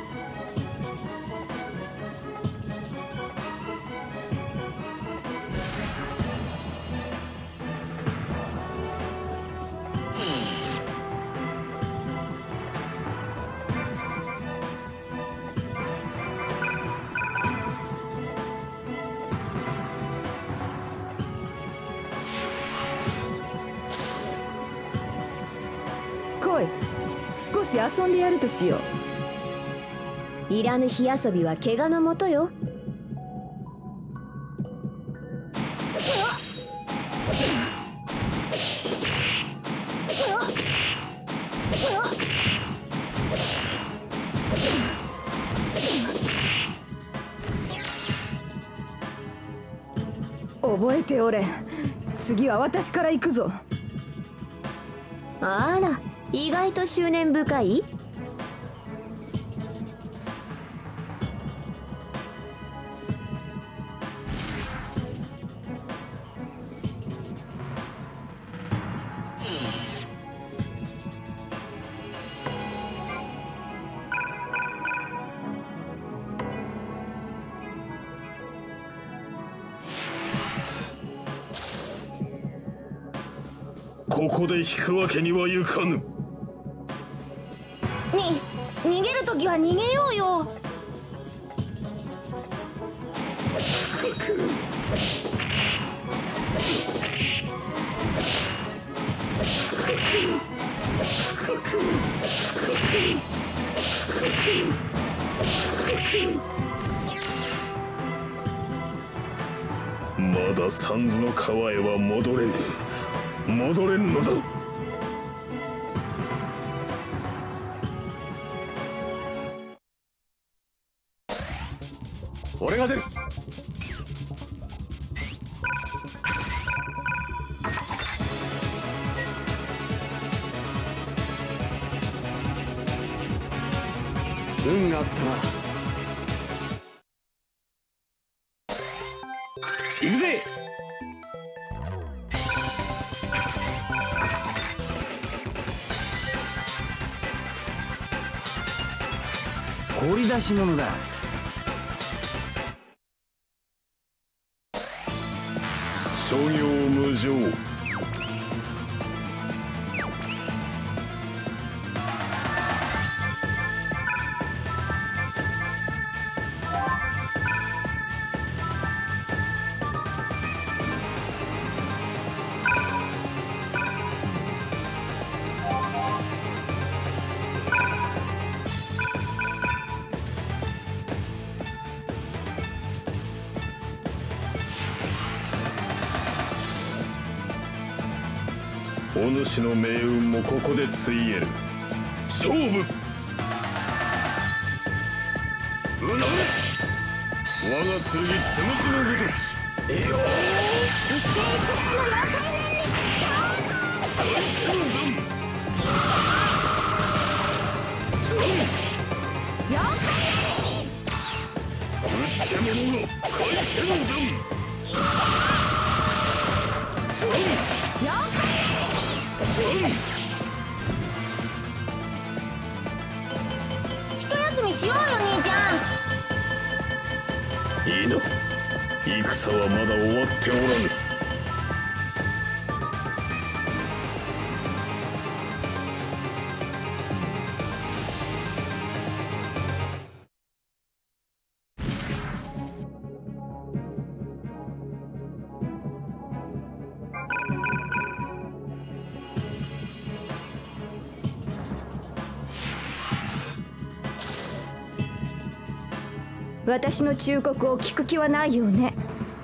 来い、少し遊んでやるとしよう。 いらぬ火遊びは怪我のもとよ。 覚えておれ。次は私から行くぞ。 あら、意外と執念深い。 ここで引くわけにはいかぬ。 に逃げるときは逃げようよ。 まだ三途の川へは戻れぬ。戻れんのだ。俺が出る。運があったな。行くぜ。 掘り出し物だ。 諸行無常。お主の命運もここでついえる。勝負。うなれ。我が剣つむじのごとし。いいよー。一世一代の妖怪連にどうぞ。妖怪連。うつけ者が返せぬぞ。 妖怪一休みしようよ兄ちゃん。 いいな。戦はまだ終わっておらぬ。 私の忠告を聞く気はないよね。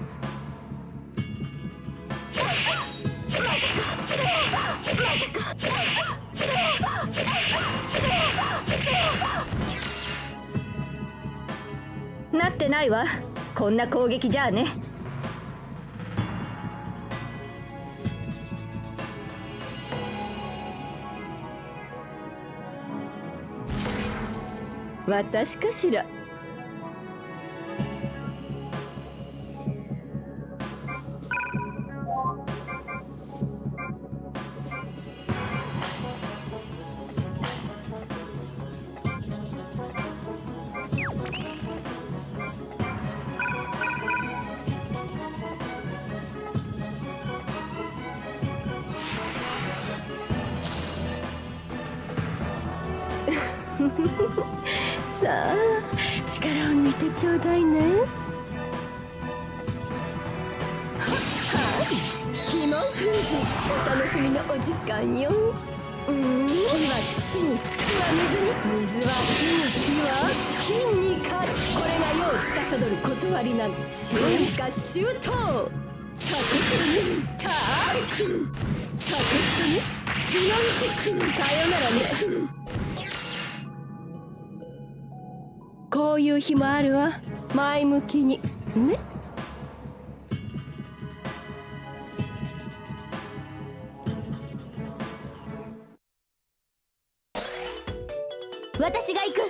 なってないわ。こんな攻撃じゃあね。私かしら。 さあ力を抜いてちょうだいね。鬼門封じ、お楽しみのお時間よ。うーん、火は土に、土は水に、水は火に、火は金に勝つ。これが世を司る断りなの。春夏秋冬、サクッにターク、サクッに火のさよならね。こういう日もあるわ。前向きにね。 私が行く。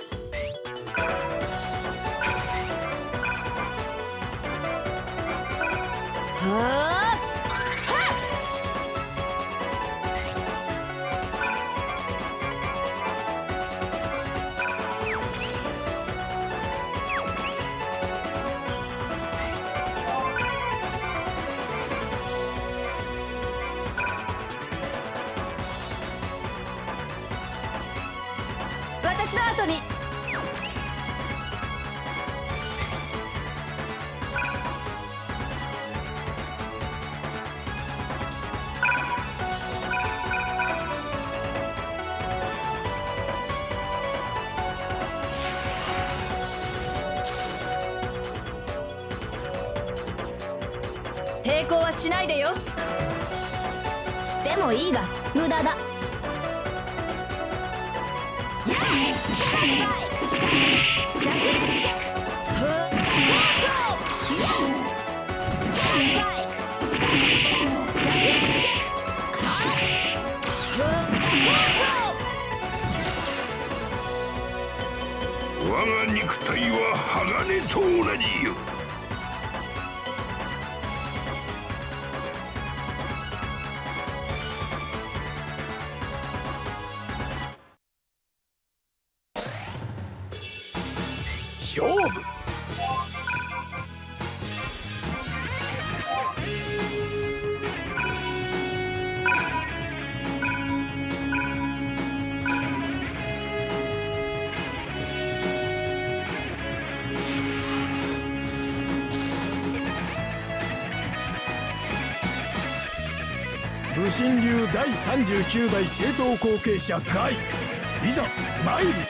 はあ、私の後に。抵抗はしないでよ。 してもいいが無駄だ。 我が肉体は鋼と同じよ。勝負。 武神流第さんじゅうきゅう代正統後継者甲斐、いざ参る。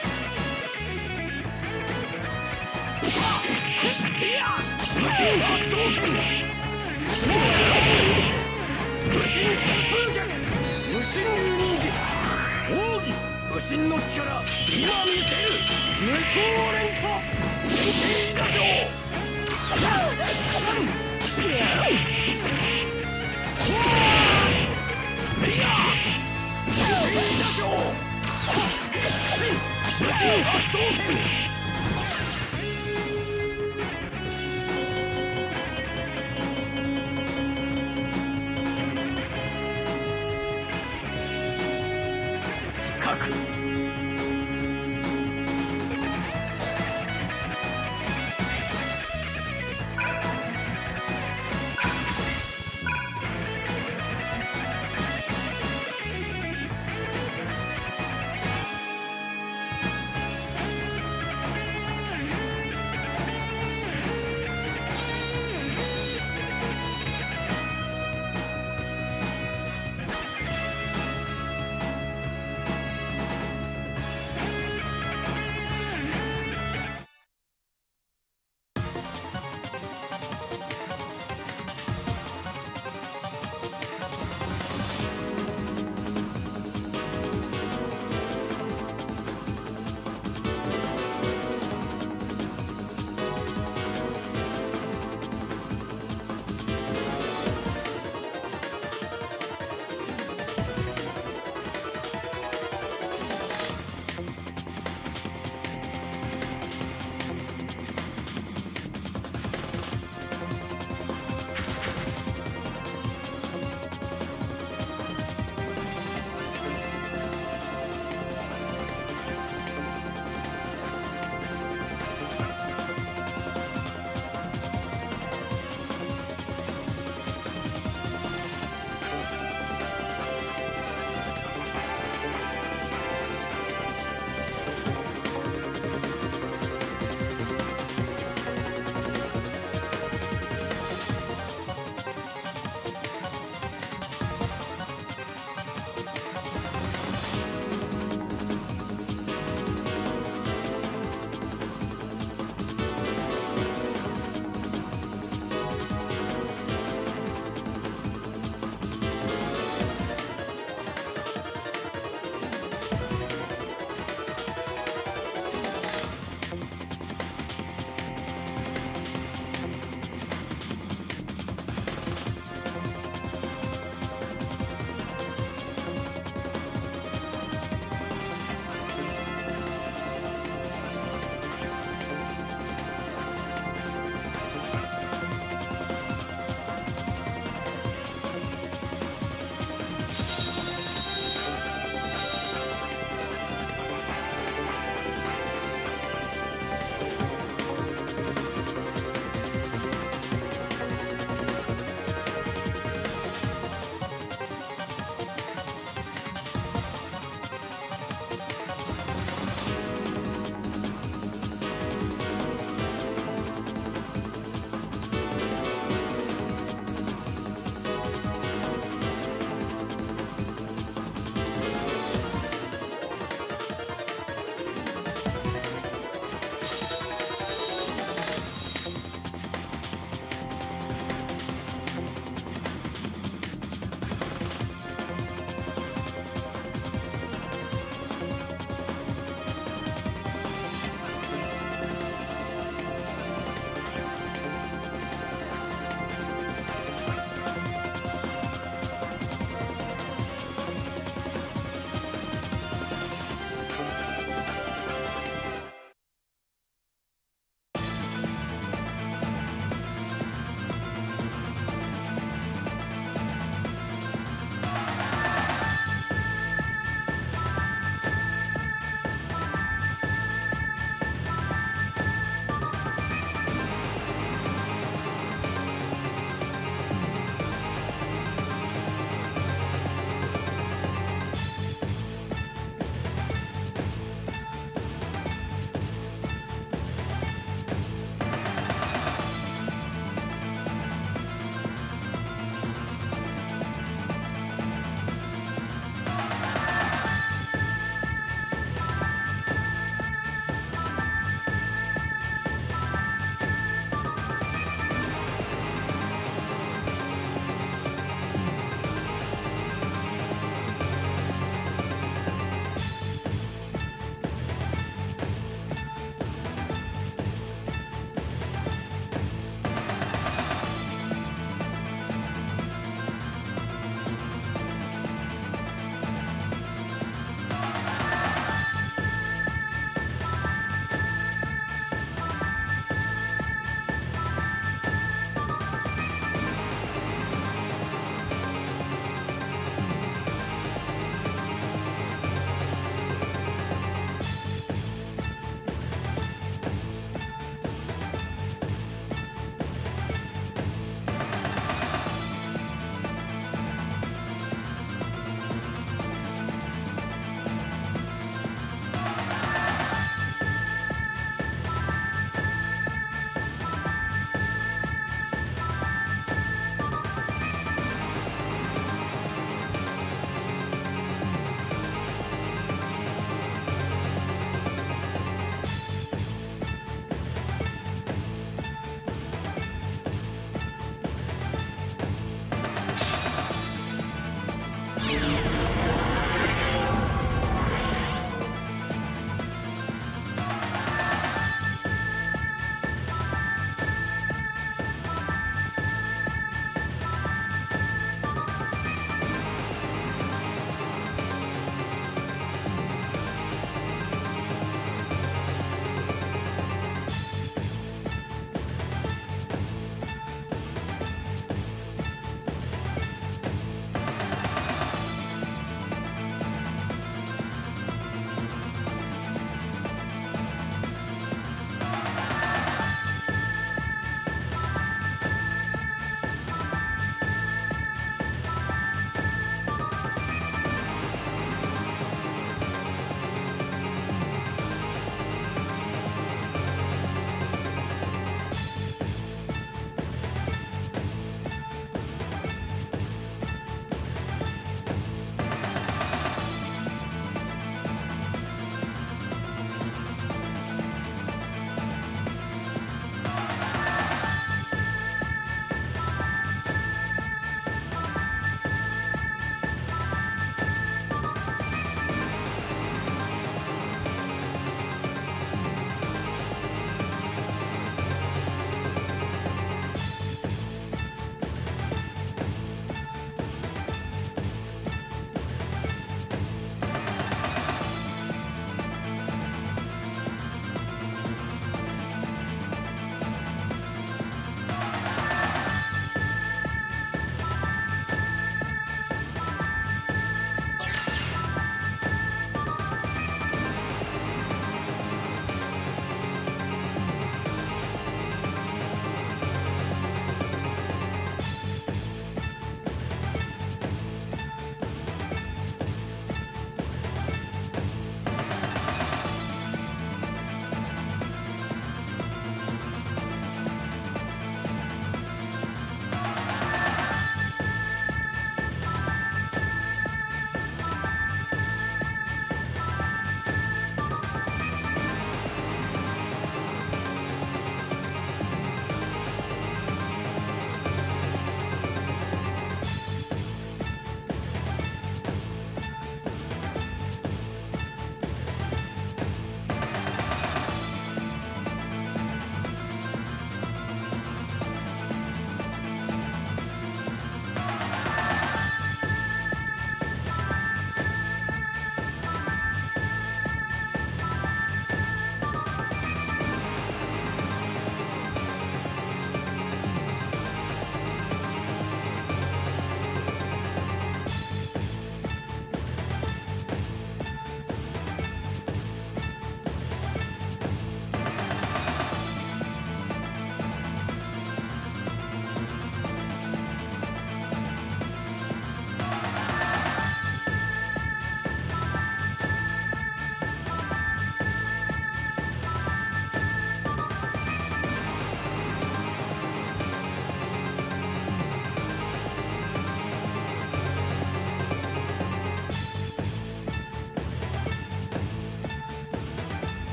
武神発動拳、相撲武神旋風脚、武神流忍術、奥義武神の力、今見せる。無双連火、先手打掌。武神発動拳。深く。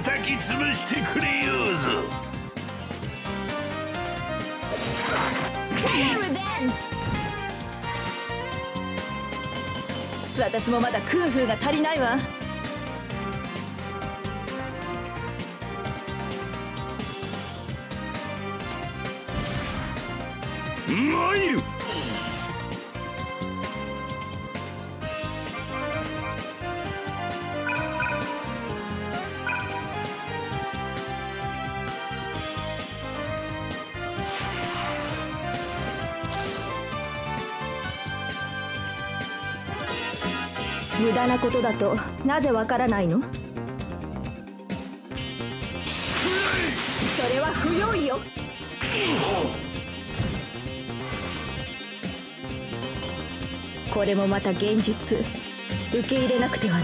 叩き潰してくれようぞ。 私もまだ空風が足りないわ。 参る。 無駄なことだとなぜわからないの？それは不用意よ。これもまた現実、受け入れなくてはね。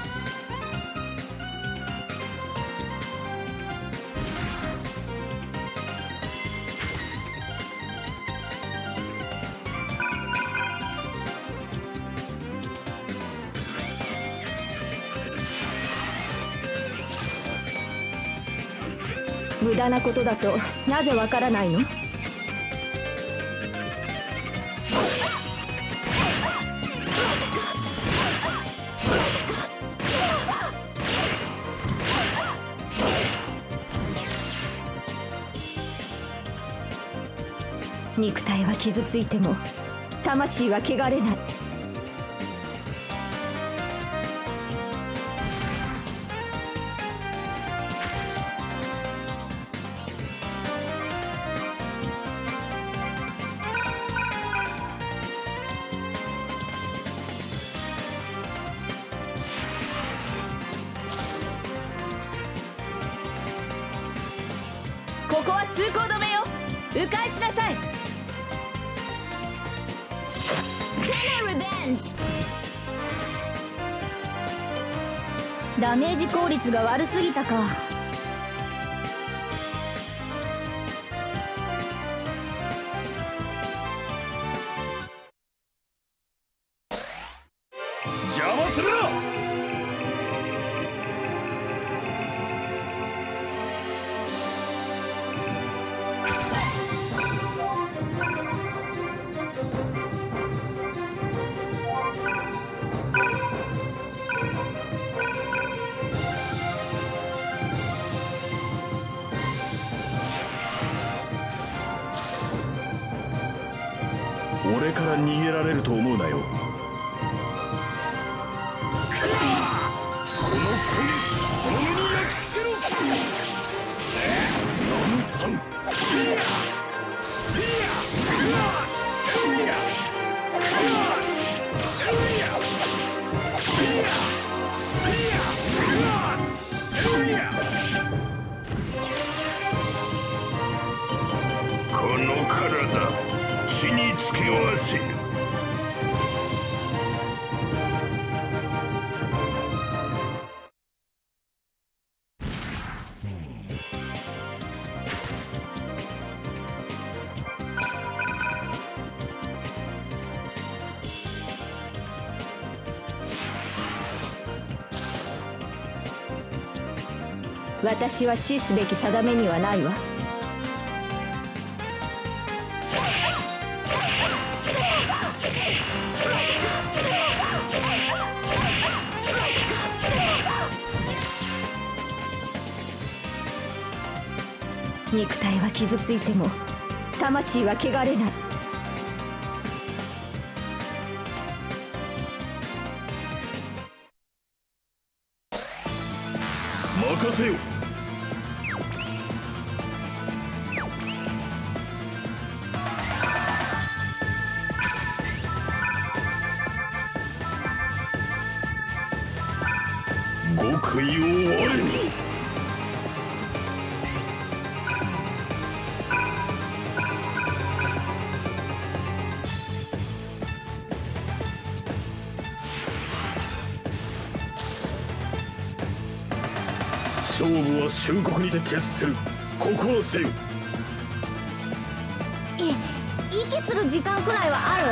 無駄なことだとなぜわからないの？肉体は傷ついても魂は汚れない。ここは通行止めよ。迂回しなさい。 ダメージ効率が悪すぎたか。 邪魔するな。俺から逃げられると思うなよ。この攻撃その身に焼き付けろ。ナムさんシリアシリアクラーエリアクラーエリアシリアシリアクラーエリア。この体地につけわせる。 私は死すべき定めにはないわ。肉体は傷ついても魂は汚れない。 任せよ。極意を我に。勝負は瞬刻にて決する。心せよ。 い息する時間くらいはあ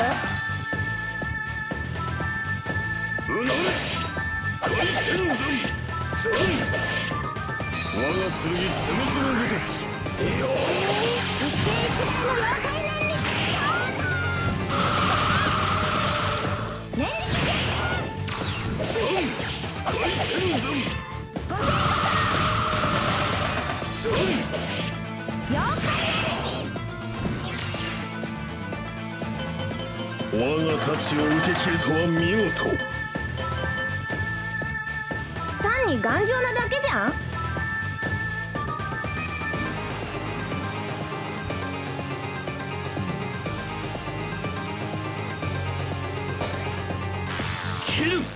る？ うなれ回転斬。 我が剣つむつむごとし。いいよ。 一世一代の妖怪念力念力集中。 回転寸。 妖怪我が太刀を受け切るとは見事。 単に頑丈なだけじゃん。 切る。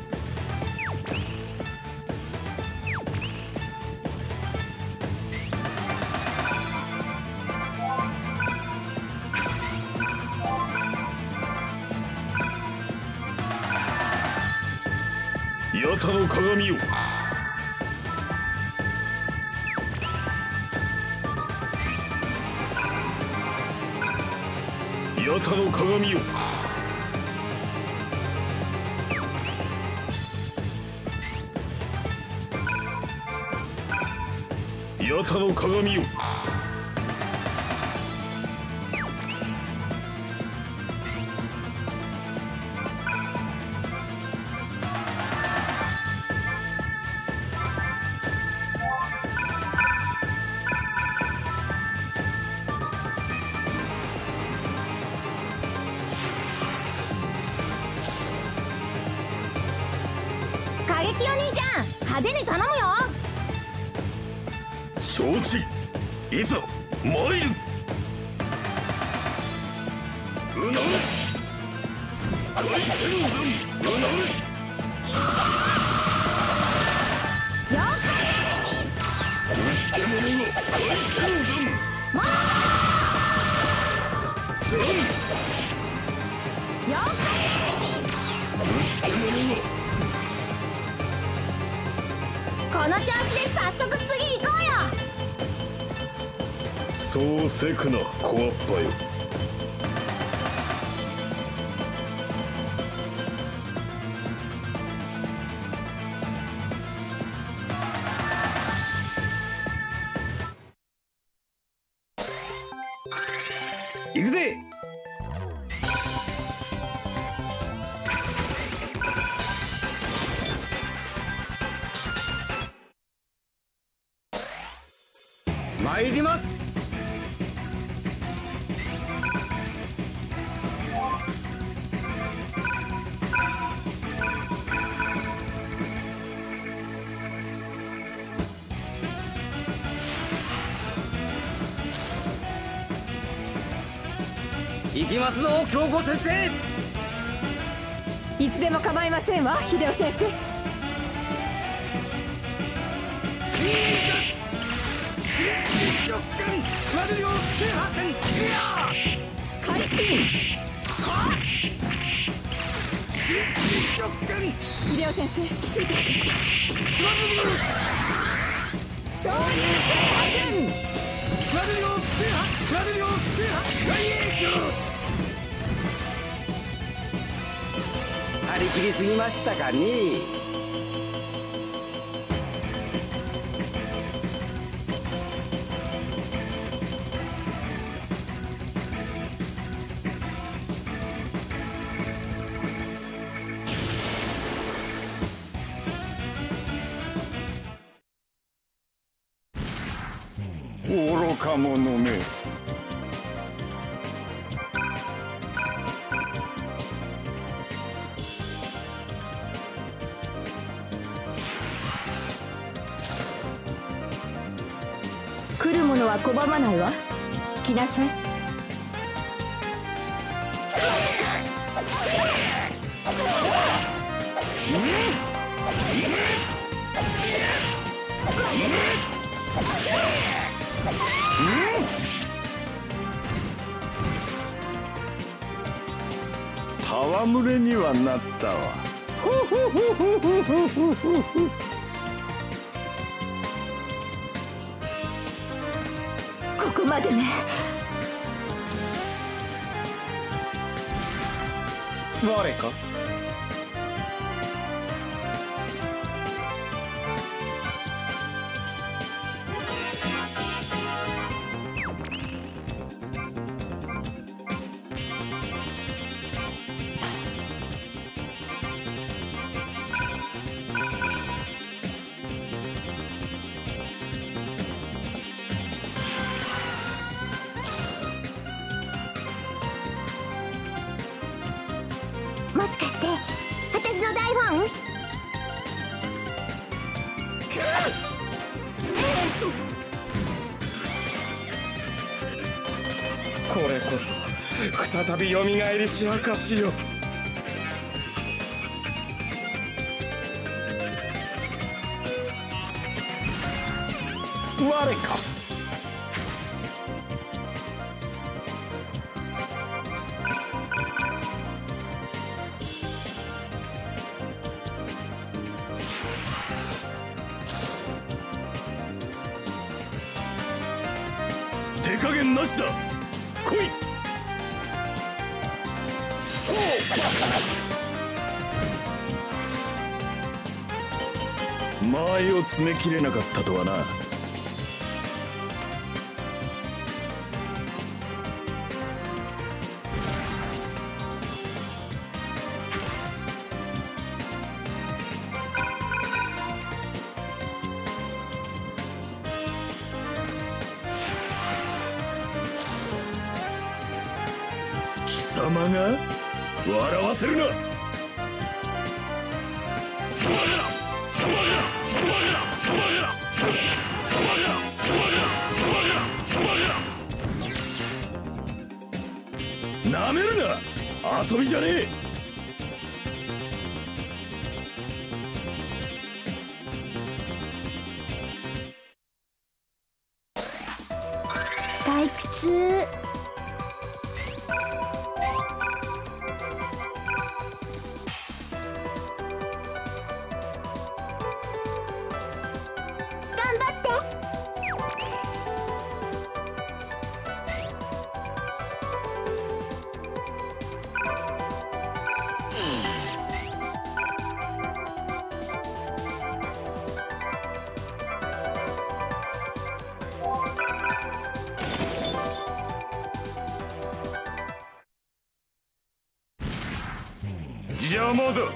八田の鏡よ。八田の鏡よ。八田の鏡よ。 過激お兄ちゃん派手に頼むよ。 承知。いざ参る。うなる。回転寸。うなる。 妖怪打ち手者が回転寸。 もら寸。 妖怪打ち手者が。 この調子で早速次行こうよ。 そうせくな小わっぱよ。行くぜ。参ります。行きますぞ京子先生。 いつでも構いませんわ秀夫先生。開始。秀夫先生ついてきて。そういう制張り切りすぎましたかね。 愚か者め。 来る者は拒まないわ。来なさい。 戯れにはなったわ。 ここまでね。 我か。 再びよみがえりし明かしよ。我か。手加減なしだ。来い。間合いを詰めきれなかったとはな。貴様が笑わせるな。なめるな。遊びじゃねえ。 退屈。邪魔だ。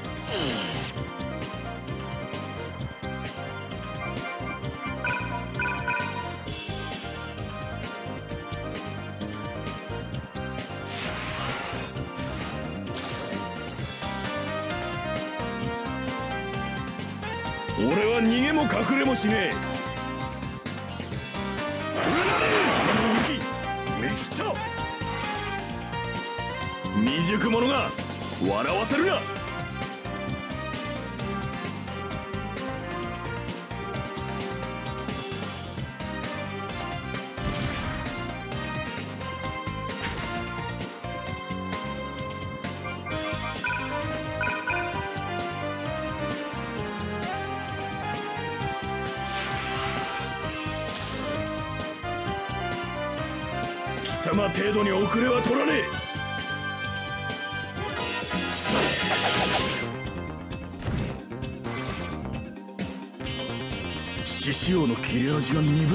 俺は逃げも隠れもしねえ。未熟者が笑わせるな。貴様程度に遅れは取らねえ。獅子王の切れ味が鈍った。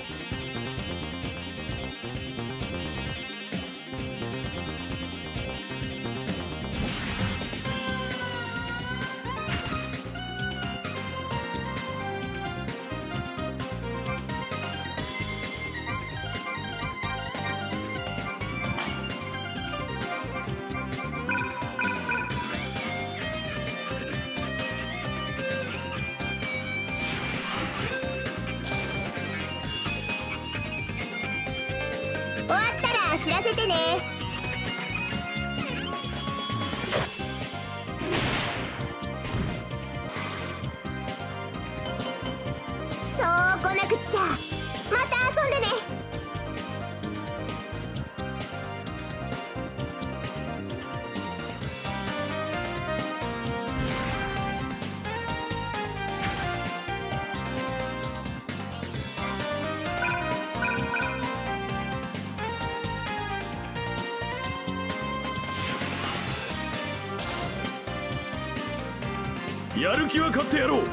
終わったら知らせてね。そう来なくっちゃ。また遊んでね。 やる気は勝ってやろう。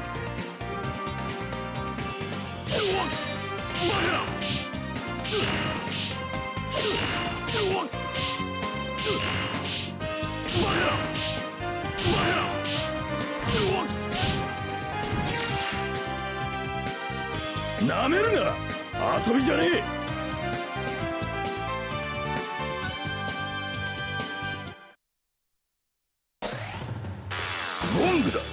なめるな。遊びじゃねえ。ゴングだ。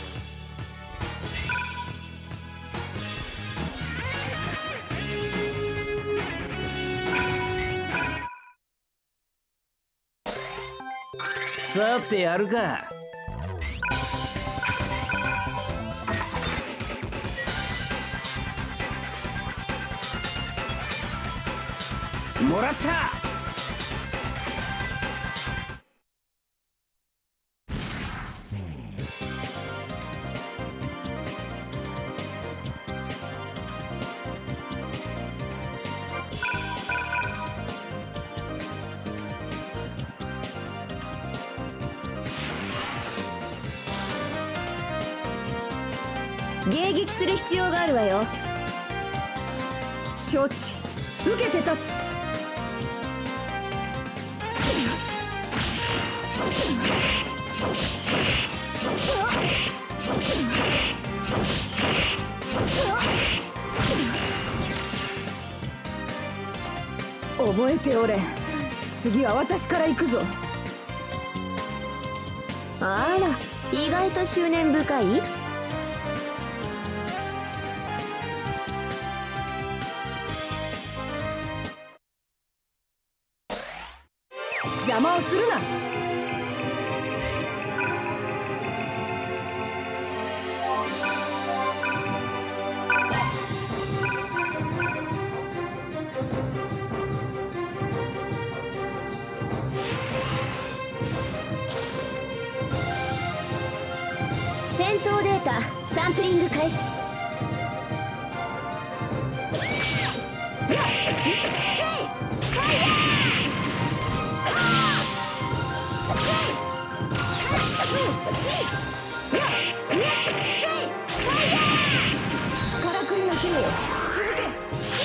さてやるか。もらった。 迎撃する必要があるわよ。 承知。受けて立つ。覚えておれ。次は私から行くぞ。 あら、意外と執念深い。 邪魔をするな。 戦闘データサンプリング開始。 からくりの姫よ、続け。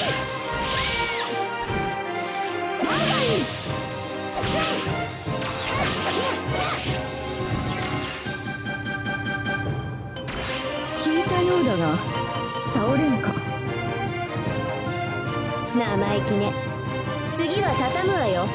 聞いたようだが倒れんか。 生意気ね。次は畳むわよ。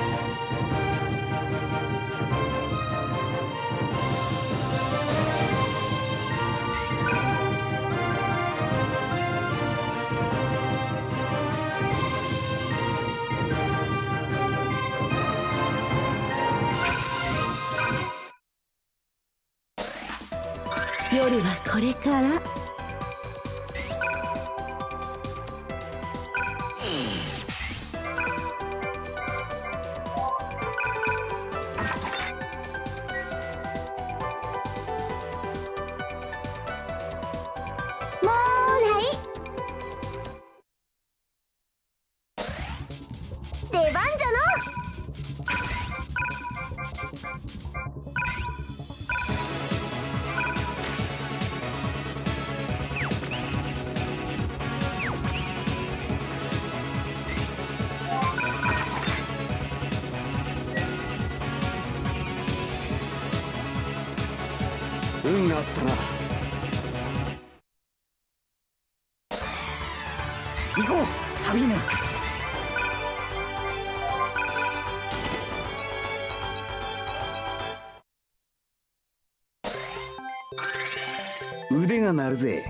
夜はこれから。 もうない出番じゃの。 運があったな。行こうサビーナ。腕が鳴るぜ。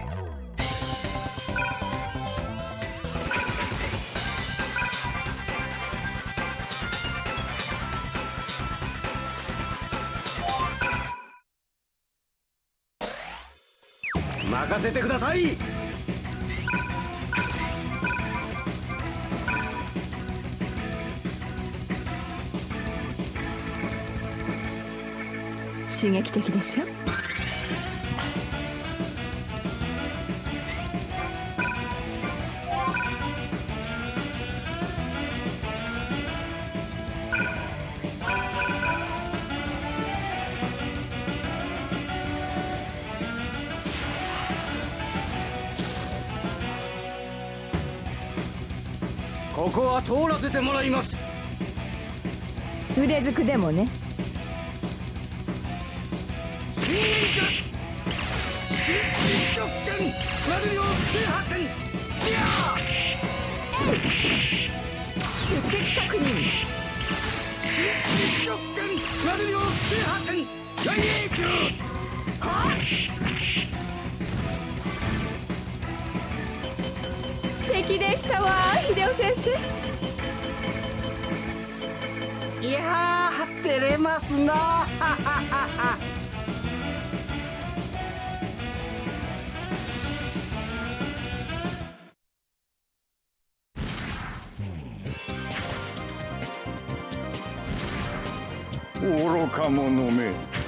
任せてください。 刺激的でしょ。 ここは通らせてもらいます。 腕づくでもね。出席確認。素敵でしたわ、秀夫先生。 よやー照れますな。愚か者め。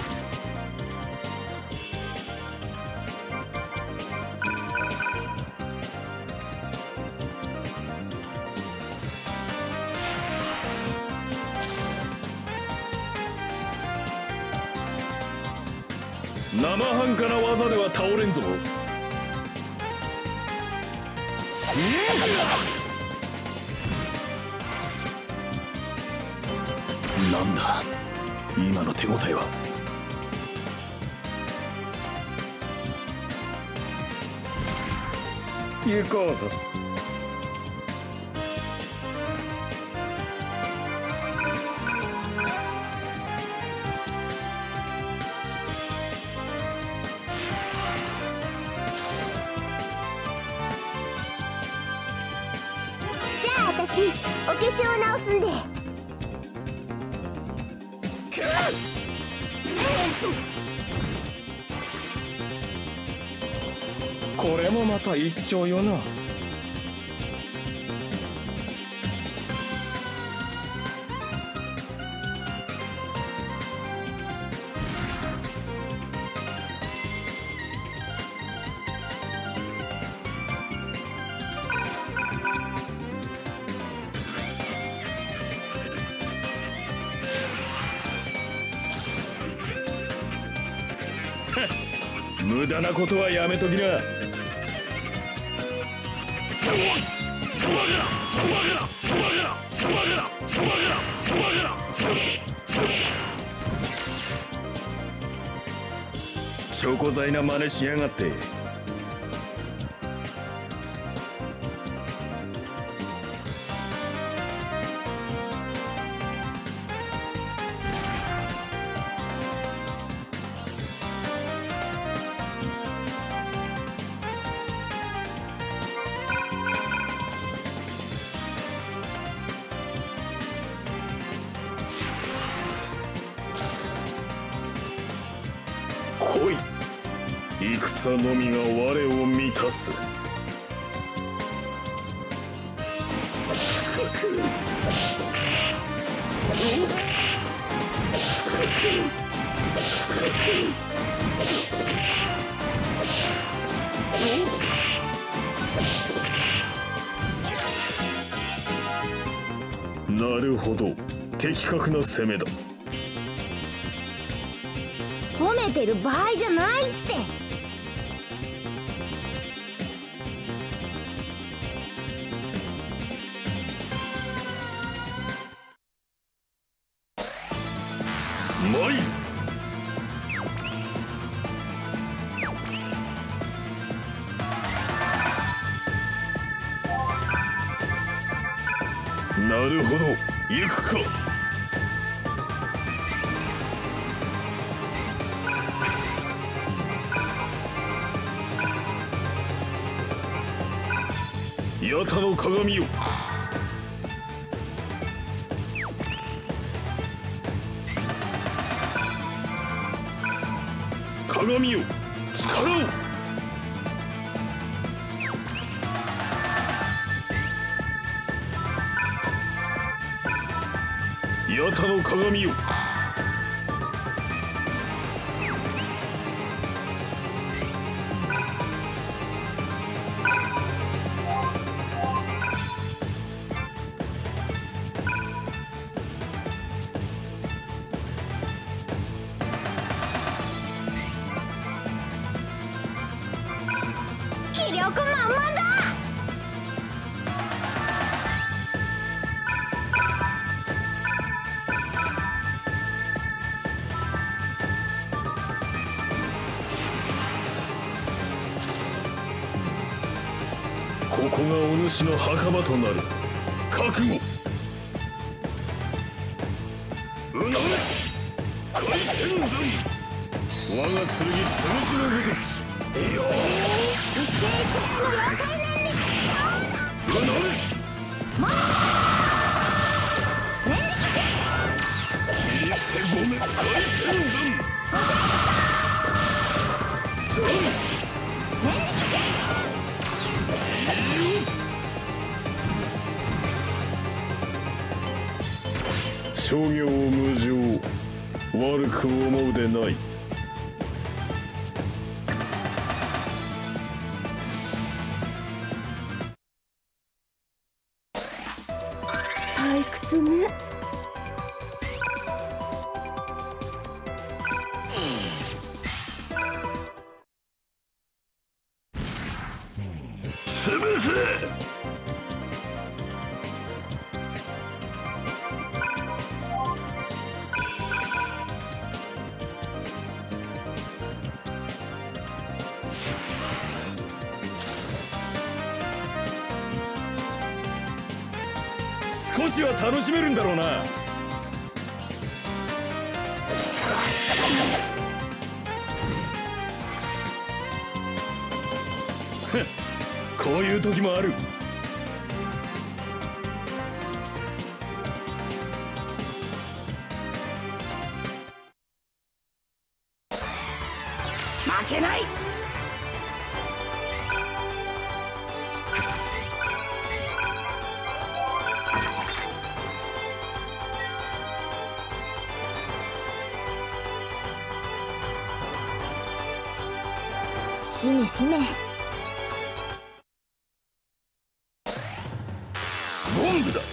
生半可な技では倒れんぞ。なんだ今の手応えは。 行こうぞ。 じゃあ私お化粧直すんで。 これもまた一興よな。 無駄なことはやめときな。チョコ材な真似しやがって。来い。戦のみが我を満たす。なるほど、的確な攻めだ。 褒めてる場合じゃないって。 参る。なるほど、行くか。八田の鏡よ。鏡よ、力を。八田の鏡よ。 気力満々だ。 ここがお主の墓場となる。覚悟。うなれ回転山。我が剣つむじのごとし。いいよー。 一世一代の妖怪年にうなれもう念力ごめん大天丼諸行無常悪く思うでない。 退屈ね。 潰せ。少しは楽しめるんだろうな。こういう時もある。 負けない。 しめしめ。 ボンブだ。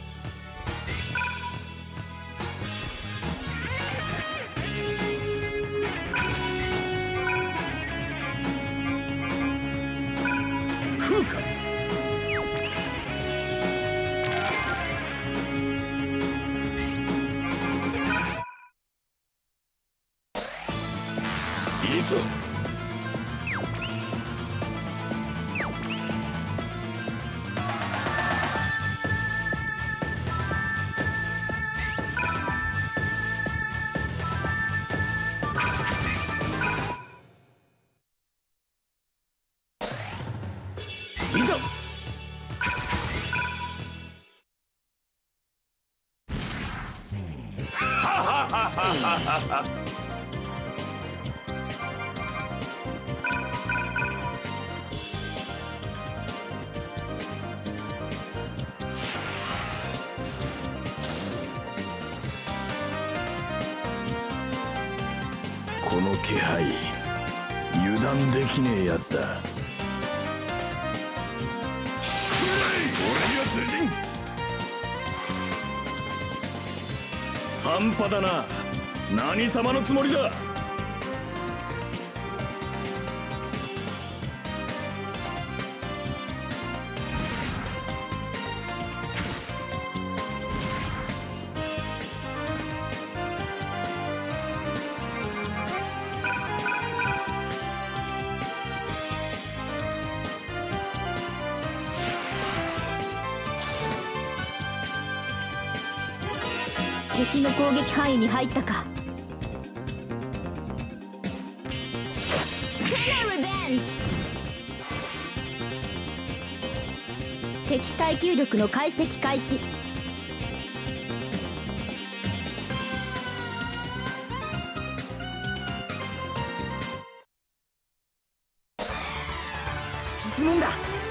食うか。いいぞ。いざ。ははははは。この気配、油断できねえやつだ。半端だな。何様のつもりだ。 敵の攻撃範囲に入ったか。敵耐久力の解析開始。 進むんだ。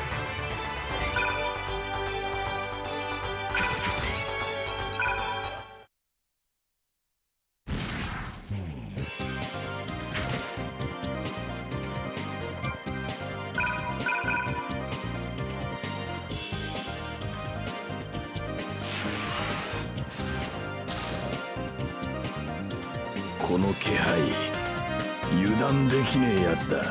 この気配、油断できねえやつだ。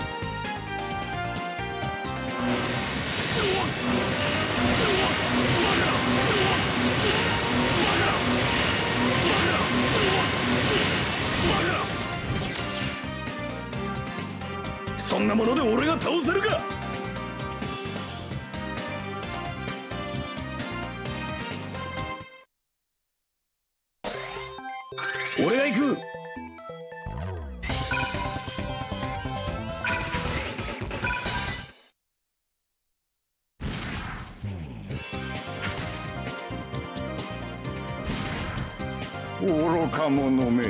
そんなもので俺が倒せるか。俺が行く。愚か者め。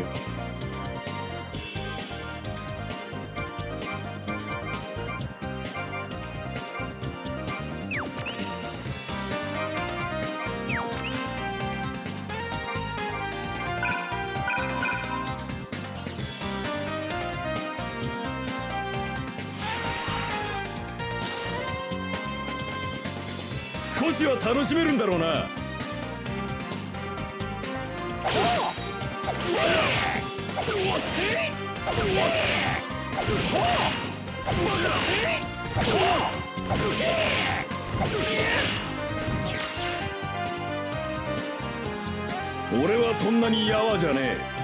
少しは楽しめるんだろうな。俺はそんなにやわじゃねえ。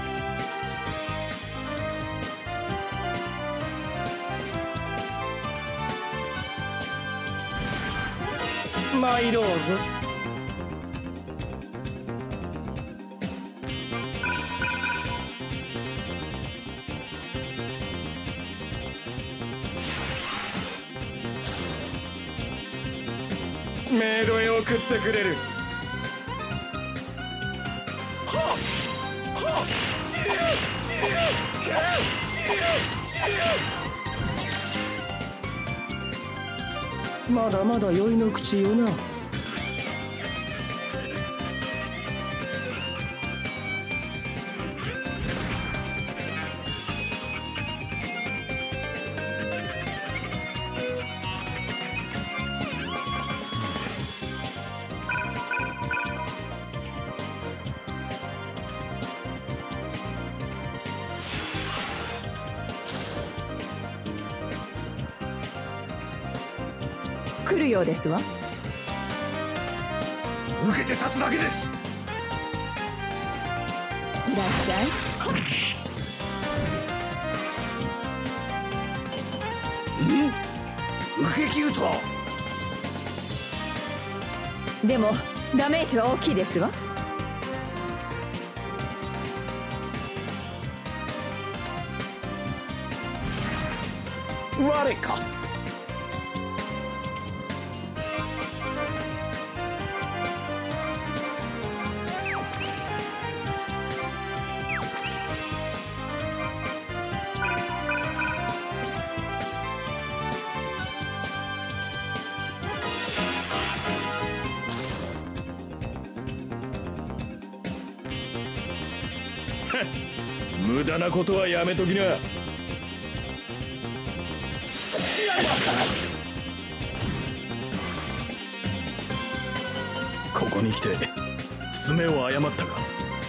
参ろうぞ。メイドへ送ってくれる。まだまだ酔いの口よな。 来るようですわ。 受けて立つだけです。 いらっしゃい。 ん？受け切ると。 でもダメージは大きいですわ。 我か。無駄なことはやめときな。ここに来て爪を誤ったか。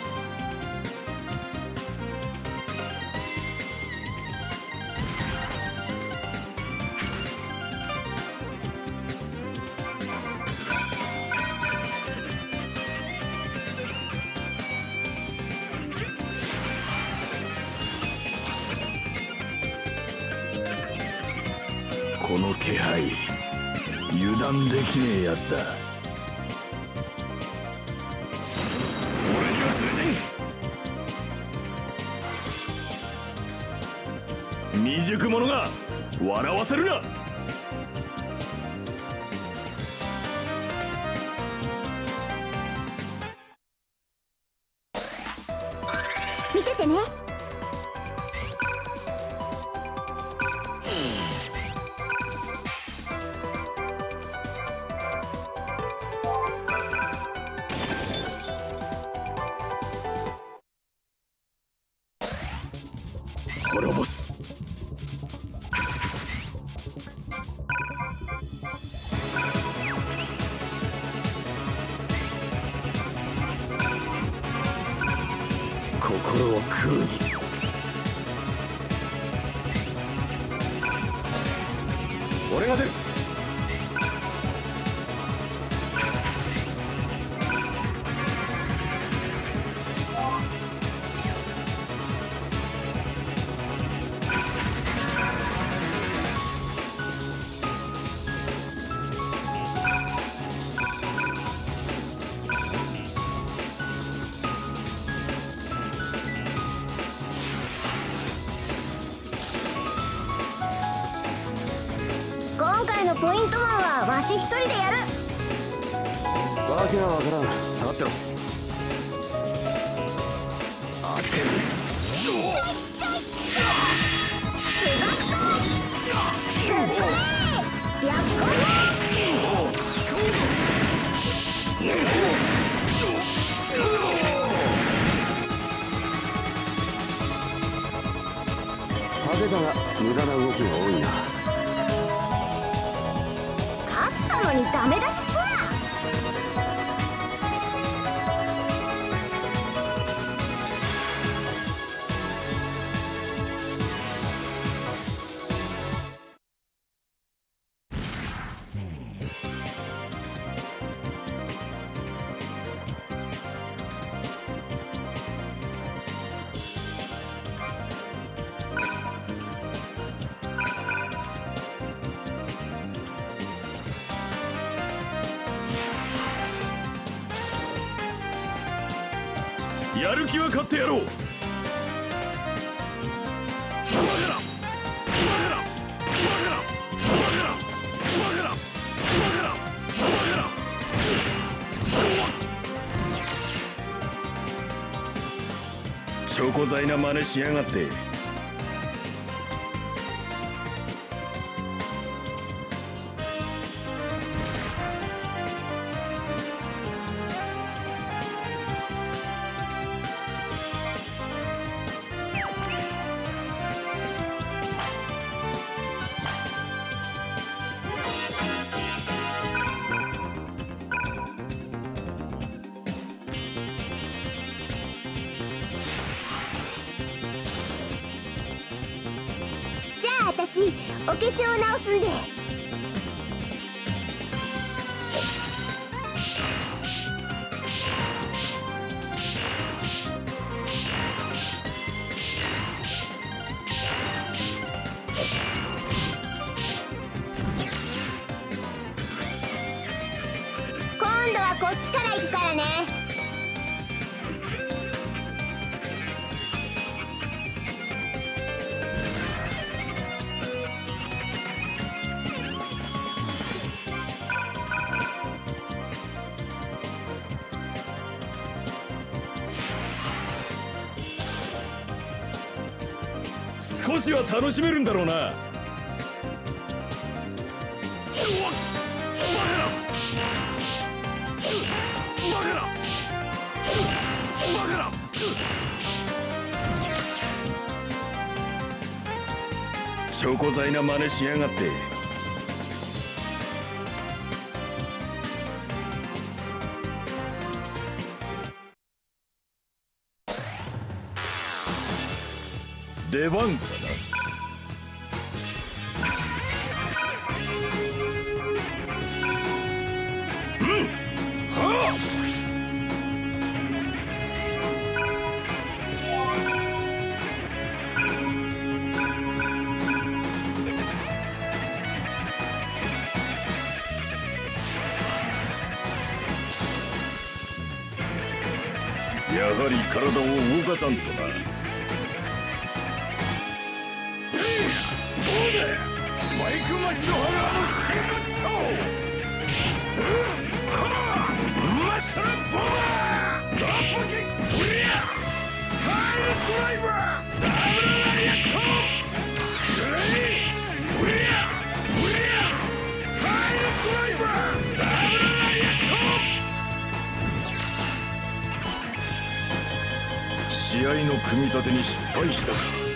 この気配、油断できねえやつだ。俺には通じん。未熟者が笑わせるな。 見ててね。 滅ぼす。心を食うに。俺が出る。 今回のポイントマンはわし一人でやる。 わけはわからん。下がってろ。あっ派手だが無駄な動きが多いな。 勝ったのにダメ出しすな。 やる気は勝ってやろう。チョコ材な真似しやがって。 私お化粧を直すんで。今度はこっちから行くからね。少しは楽しめるんだろうな。チョコ材な真似しやがって。出番かな。うんはあ。やはり体を動かさんとな。マイクマッチョハラーのシークットマッスルボードラップキッククリアタイルドライバーダブルラリアットクリアクリアタイルドライバーダブルラリアット。試合の組み立てに失敗したか。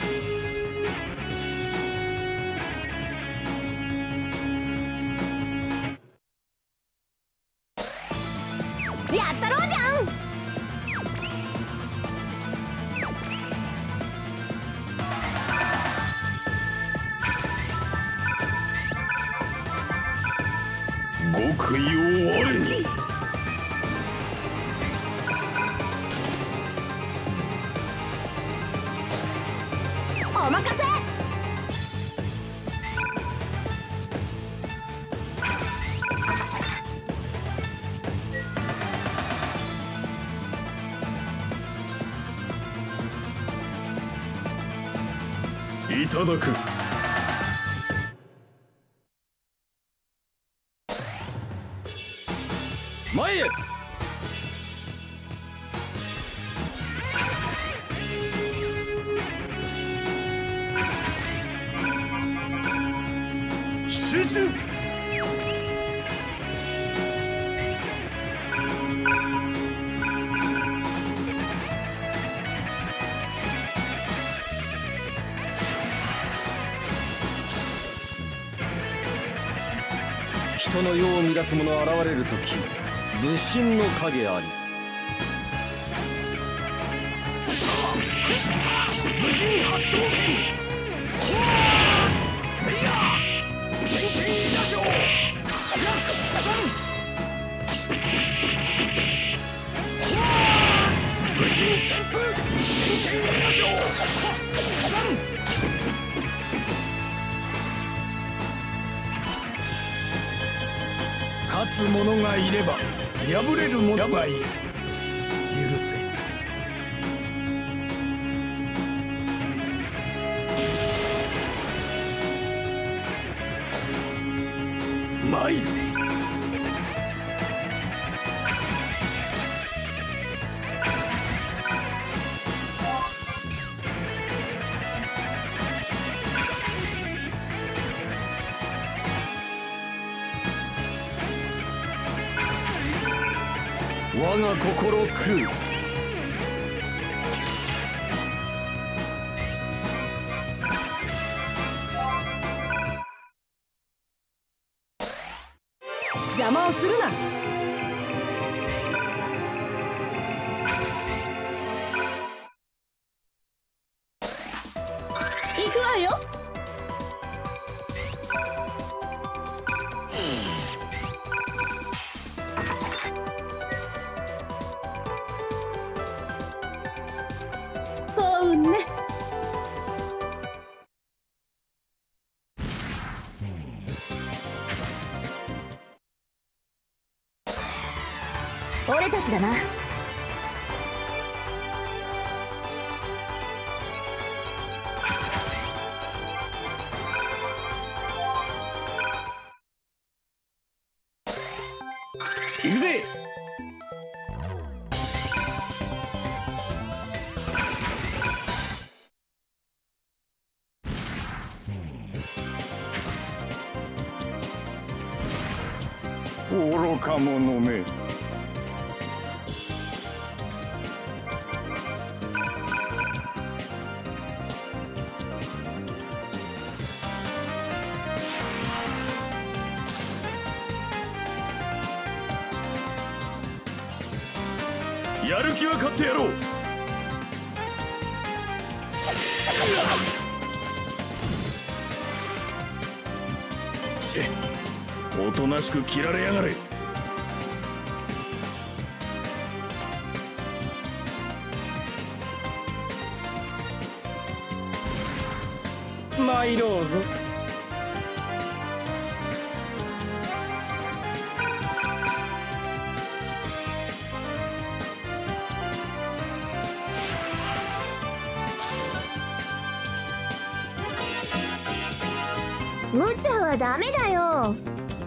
やったろうじゃん。 極意を我に。 お任せ。 いただく。前へ。 集中。人の世を乱す者現れるとき、武神の影あり。武神発動拳。いや先天打上。武神旋風先天打上。勝つ者がいれば敗れる者がいる。許せ。参る。我が心食う。 邪魔をするな。行くわよ。そうね。俺たちだな。 行くぜ。愚か者め。やる気は勝ってやろう。チェ、おとなしく切られやがれ。参ろうぞ。 無茶はダメだよ。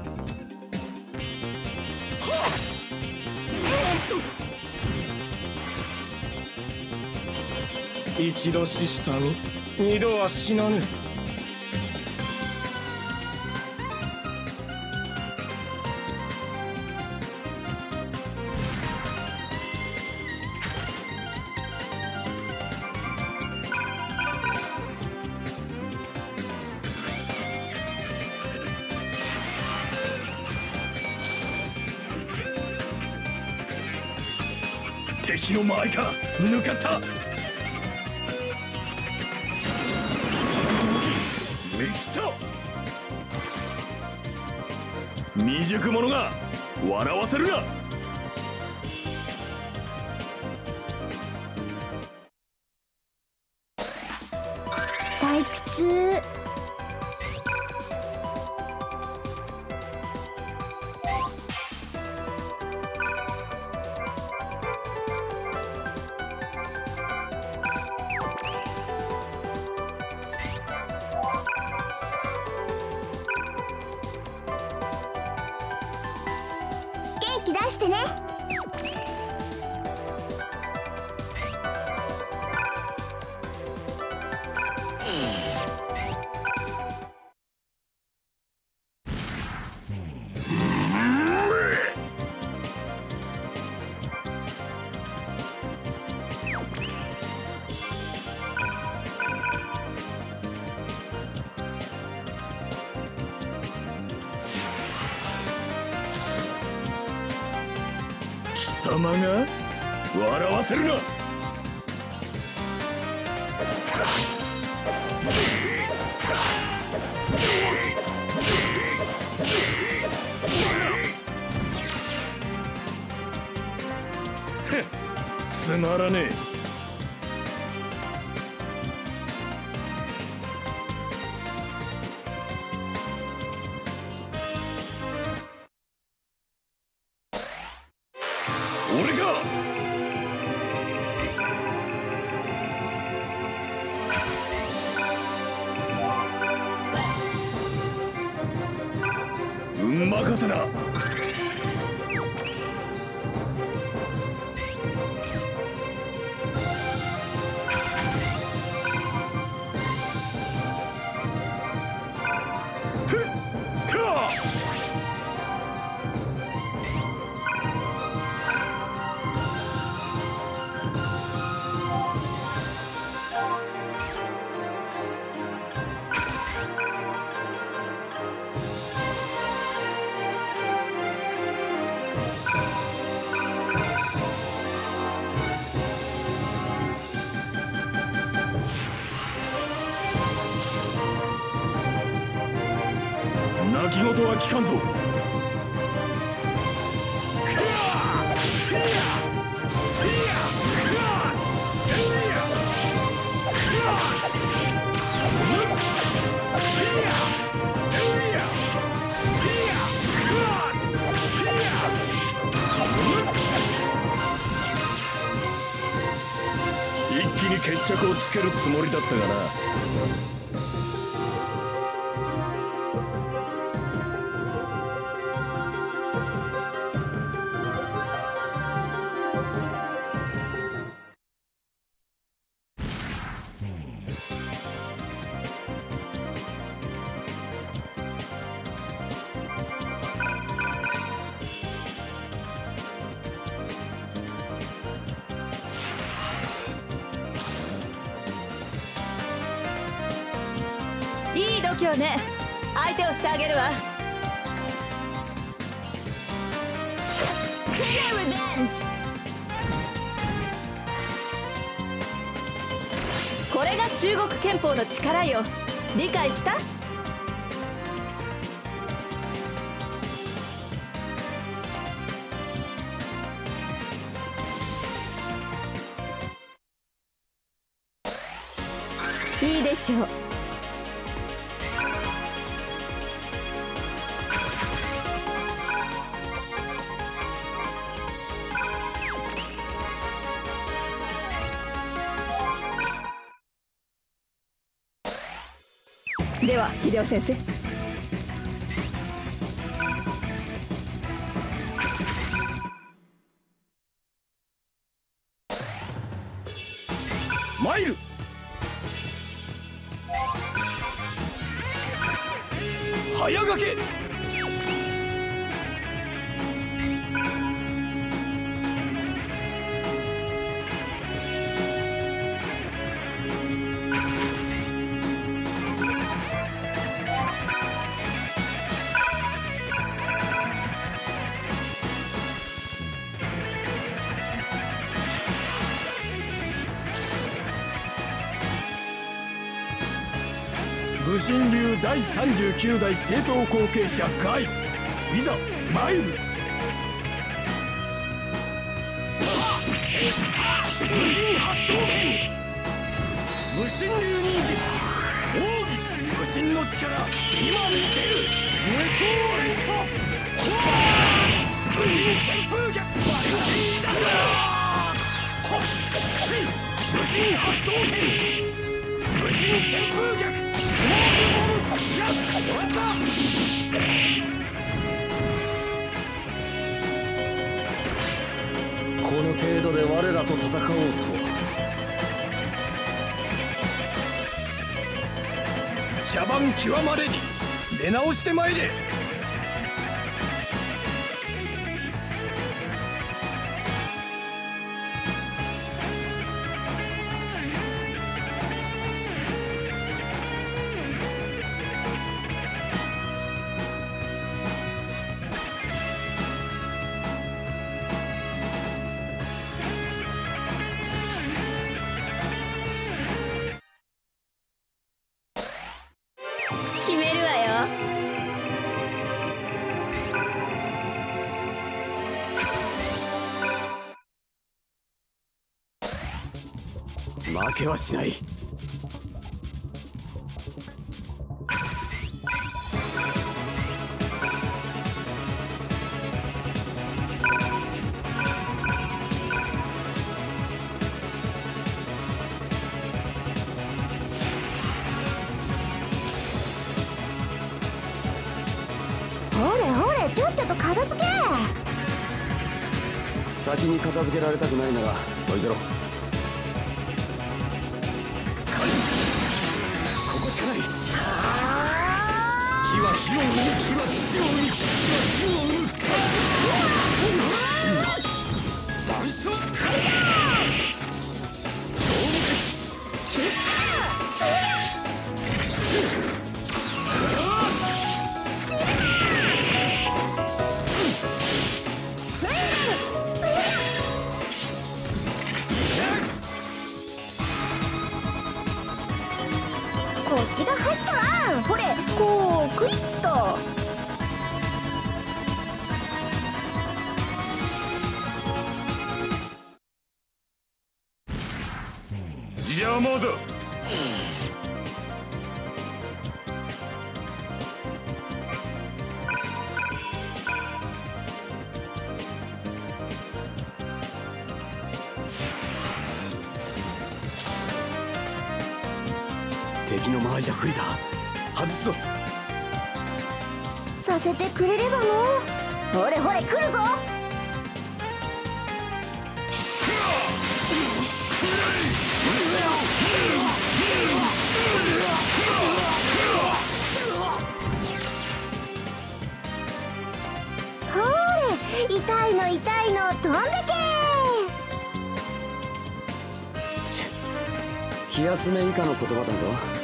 一度死した身、二度は死なぬ。敵の間合いか。抜かった。できた。未熟者が笑わせるな。 退屈。元気出してね。 様が笑わせるな。つまらねえ。俺か。運任せだ。泣き言は聞かんぞ。一気に決着をつけるつもりだったがな。 いい度胸ね。相手をしてあげるわ。これが中国憲法の力よ。理解した？いいでしょう。では秀夫先生。 参る。早がけ。 武神流第さんじゅうきゅう代正統後継者ガイ、いざ参る。 武神発動拳。武神流忍術奥義。武神の力今見せる。無双連火。武神旋風脚。武神発動拳。武神旋風脚。 この程度で我らと戦おうとは。 茶番極まれに出直してまいれ。 けはしない。 ほれほれ、ちょっちょと片付け。 先に片付けられたくないならどいてろ。ここしかない。火は火を生む、火は火を生む、火は火を生む。万象腰が入っとらん。ほれ、こうクイッと。 邪魔だ。 敵の前じゃ不利だ。外すぞ。 させてくれればの。ほれほれ、来るぞ。ほれ、痛いの痛いの、飛んでけ。 気休め以下の言葉だぞ。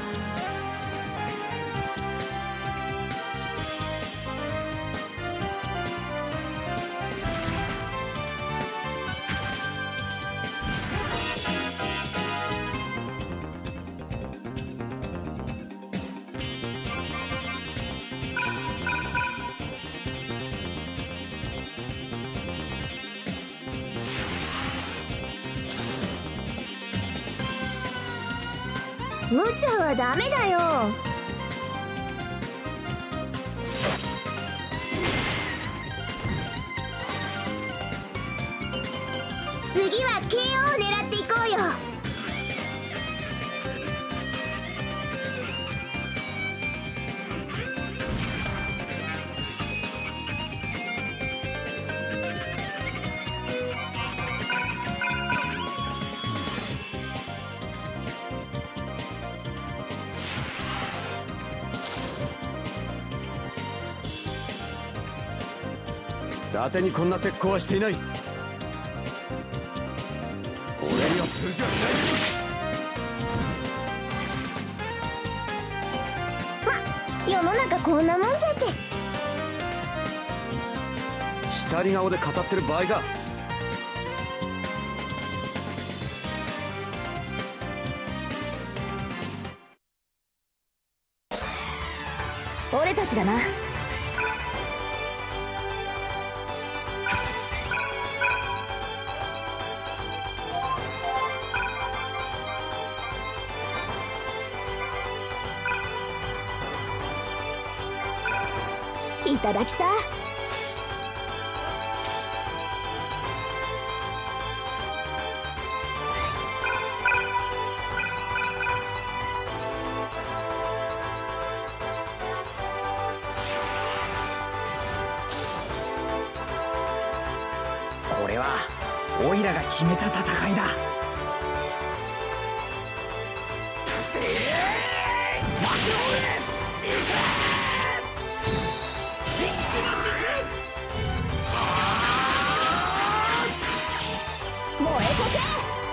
無茶はダメだよ。次は ケーオー を狙っていこうよ。 伊達にこんな鉄鋼はしていない。俺には通じはしない。 ま、世の中こんなもんじゃって。 下り顔で語ってる場合か。 俺たちだな。いただきさ。 これはオイラが決めた戦いだ。 燃えとけ。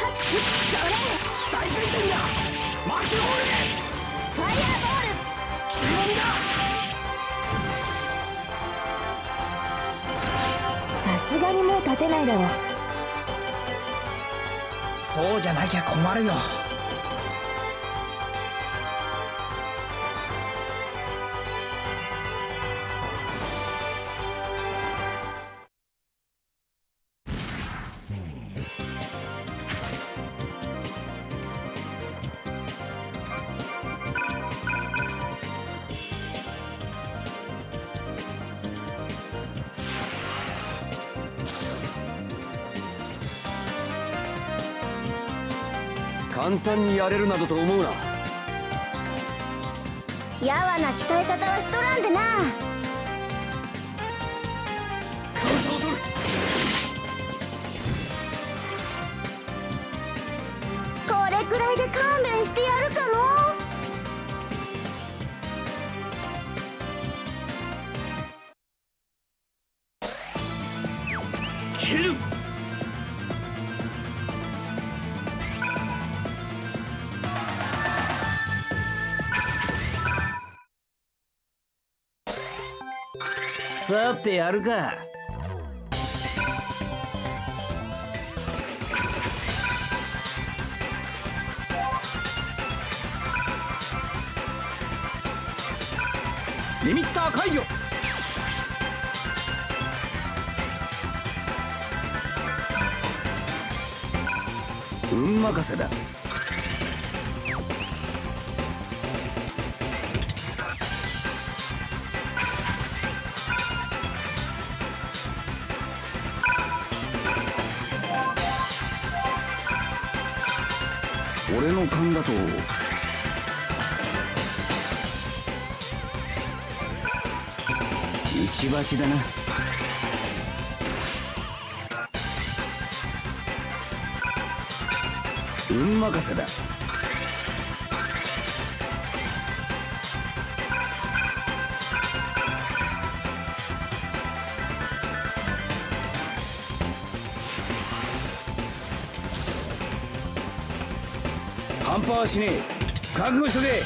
大前線だ。巻き放れ。 ファイアボール。 気温だ。 さすがにもう立てないだろう。 そうじゃなきゃ困るよ。 簡単にやれるなどと思うな。 やわな鍛え方はしとらんでな。これくらいで勘弁してやるかの。 切る。 さてやるか。 リミッター解除。 運任せだ。俺の勘だと一鉢だな。運任せだ。半端はしねえ。覚悟しとけ。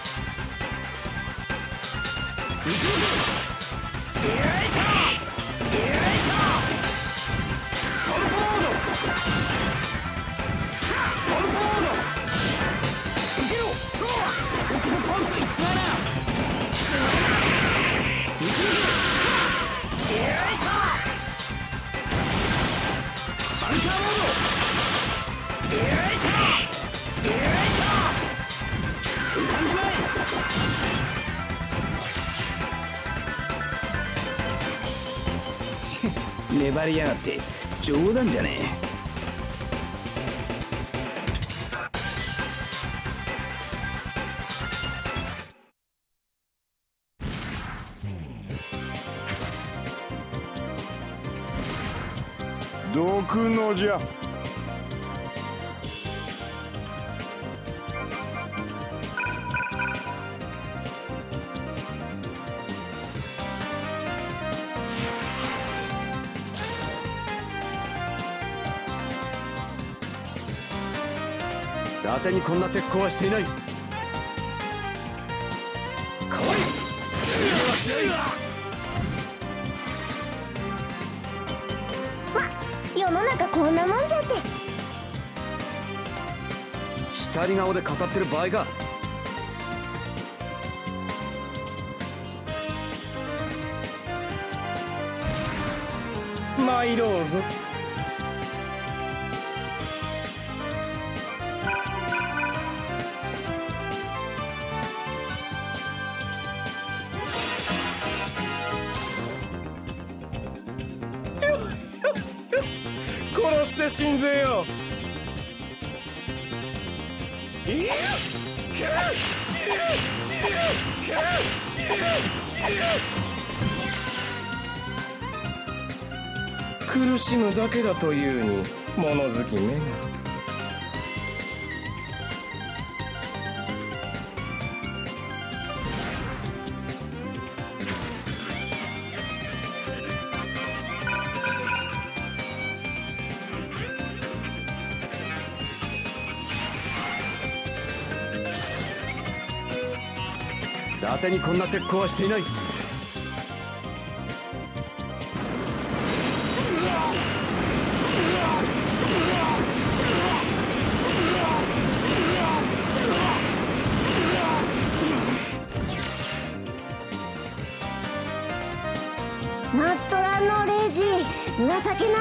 粘りやがって冗談じゃねえ。 どくのじゃ。 伊達にこんな鉄鋼はしていない。来い。 ま、世の中こんなもんじゃって。 下り顔で語ってる場合か。 参ろうぞ。殺して信ぜよう。いや苦しむだけだというに物好きめが。 伊達にこんな鉄鋼はしていない。 マットランのレイジ、情けない。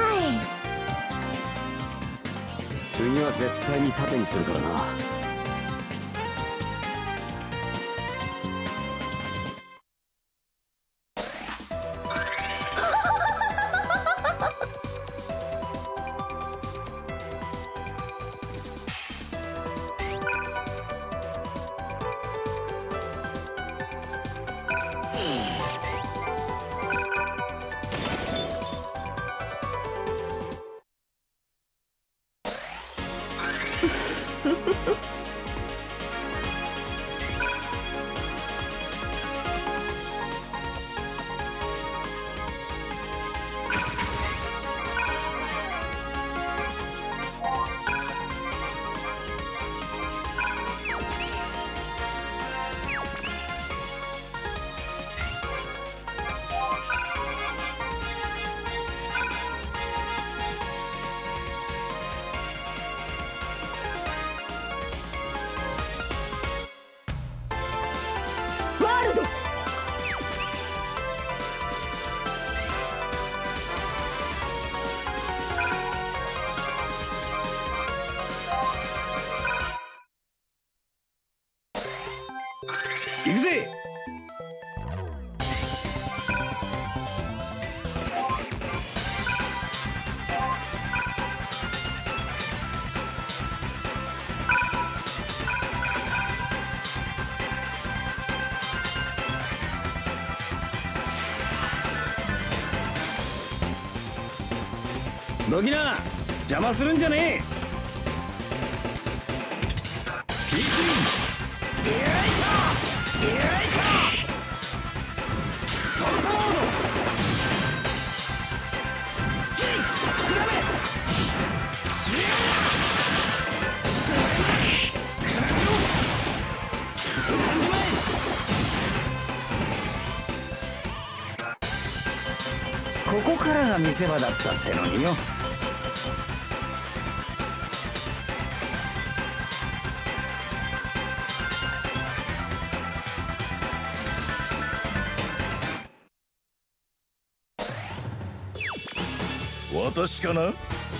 次は絶対に盾にするからな。 れ。 ドキナ邪魔するんじゃねえ。ピークイン出会いた出会いたトルコモードキー膨らめ感じまえ。ここからが見せ場だったってのによ。 私かな。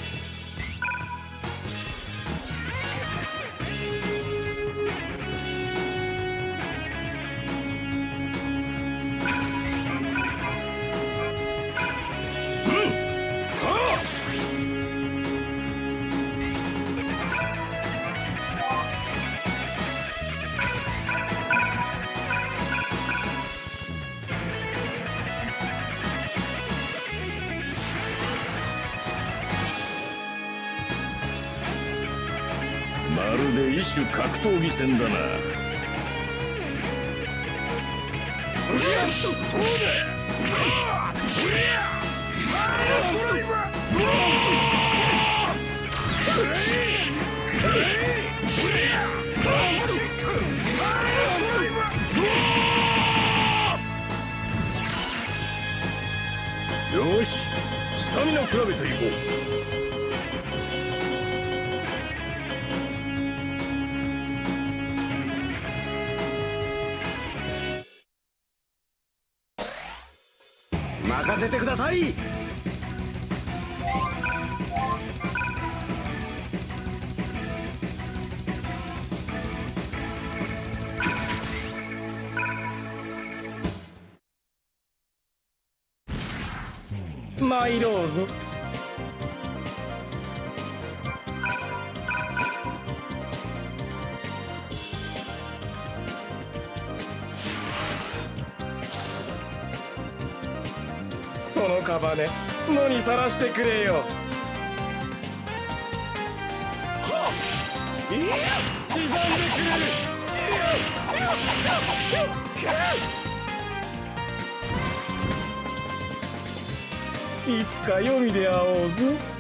まるで一種格闘技戦だな。よし、スタミナ比べていこう。 任せてください。参ろうぞ。そのカバネ野にさらしてくれよ。いや刻んでくれる。いつか黄泉で会おうぞ。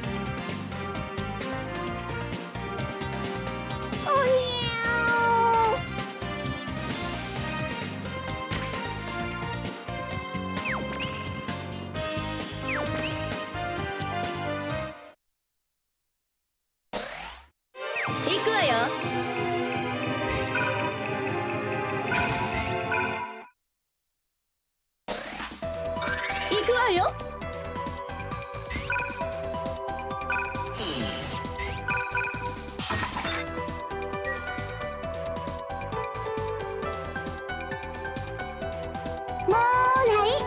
行くわよ。行くわよ。 もうない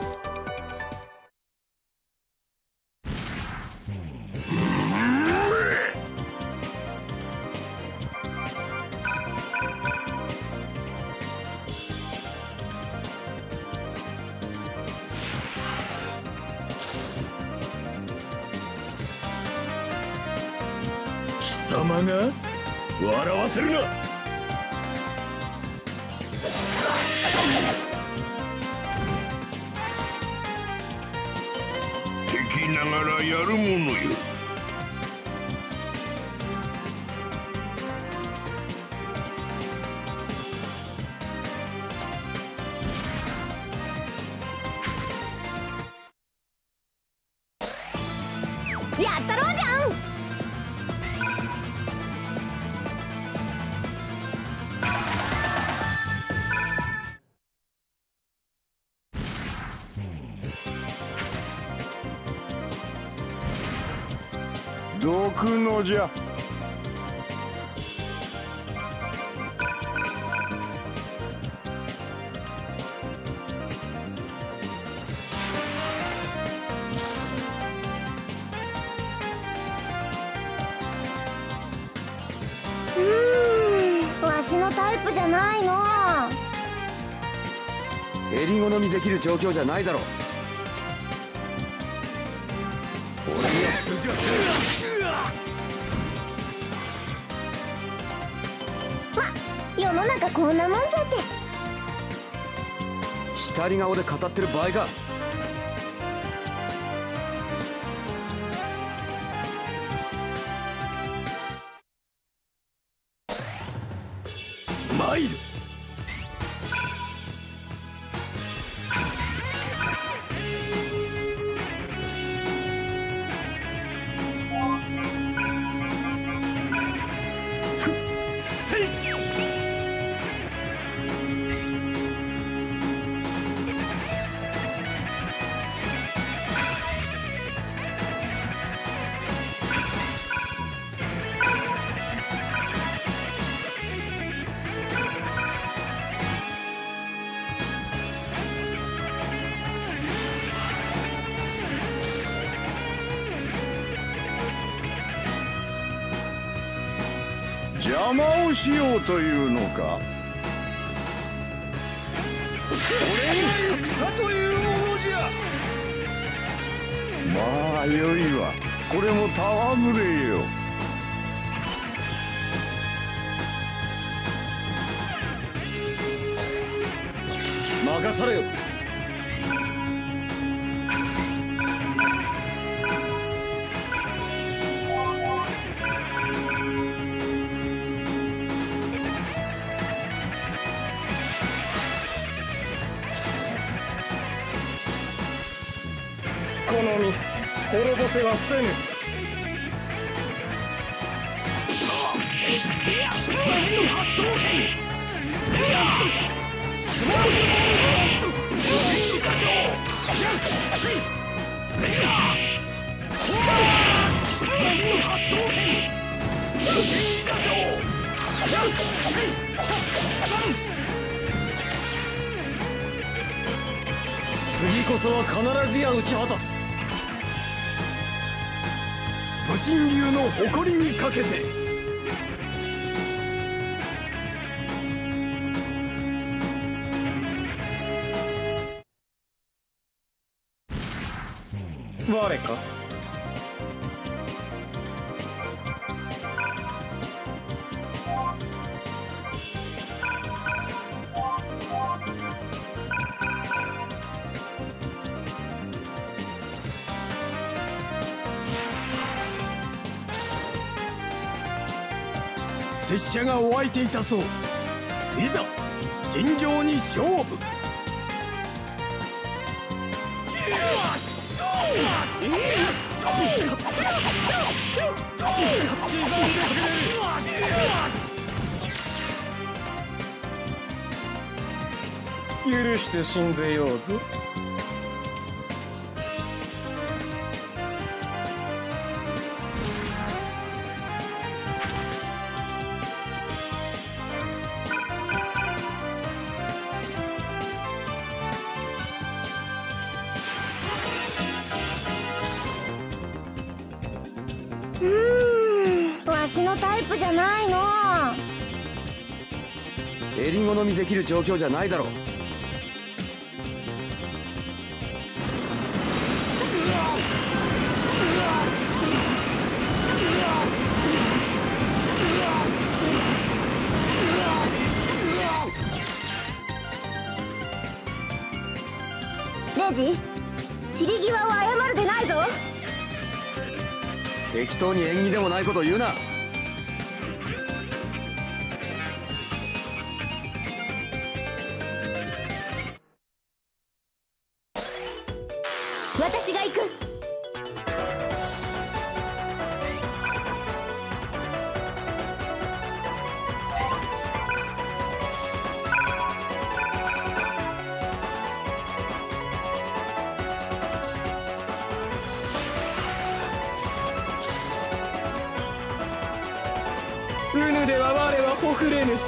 貴様が笑わせるな。敵ながらやるものよ。 やったろうじゃん。 どくのじゃ。 イプじゃないの。 襟好みできる状況じゃないだろ。俺にはま、世の中こんなもんじゃって。 下り顔で語ってる場合か。 参る。せい。 邪魔をしようというのか。これが戦というものじゃ。まあよいわ、これも戯れよ。 任されよ。 好み滅ぼせはせぬ。 次こそは必ずや打ち果たす。 武神流の誇りにかけて。 我か。 拙者がお相手いたそう。いざ尋常に勝負。 許して信ぜようぞ。 うーん、わしのタイプじゃないの。 襟好みできる状況じゃないだろ。 レジ、散り際を謝るでないぞ。 適当に縁起でもないことを言うな。 私が行く。 うぬでは我はほふれぬ。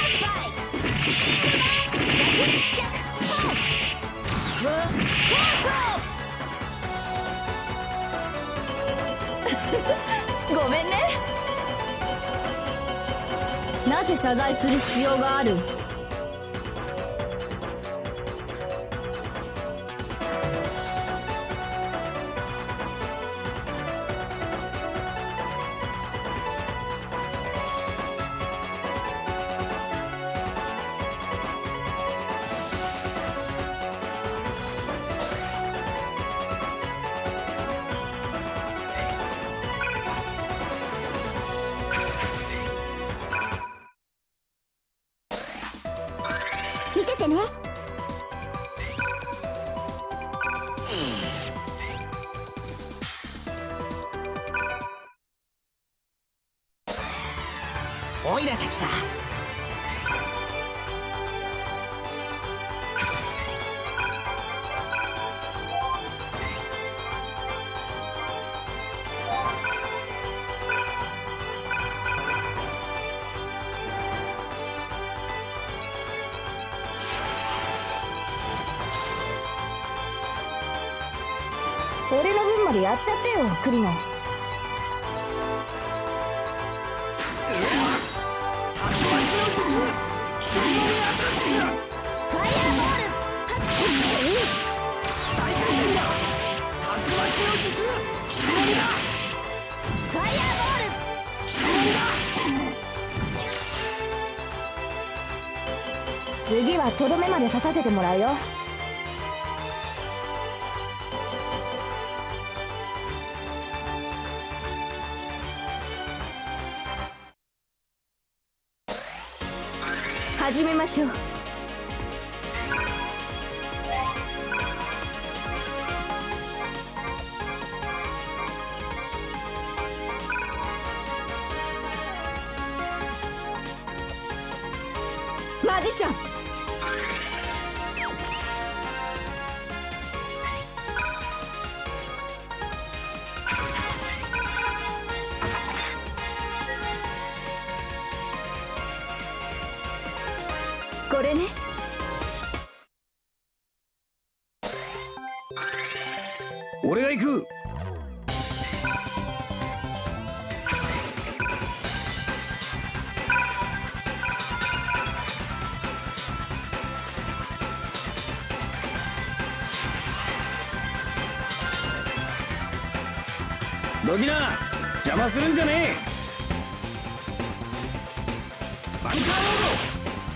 キャラスパイごめんね。なぜ謝罪する必要がある？ 見ててね。 オイラたちか。 俺の分までやっちゃってよ、クリノ。次はとどめまで刺させてもらうよ。始めましょう。マジシャン。これね。 俺が行く。ドキナ邪魔するんじゃねえ。バンカーモード。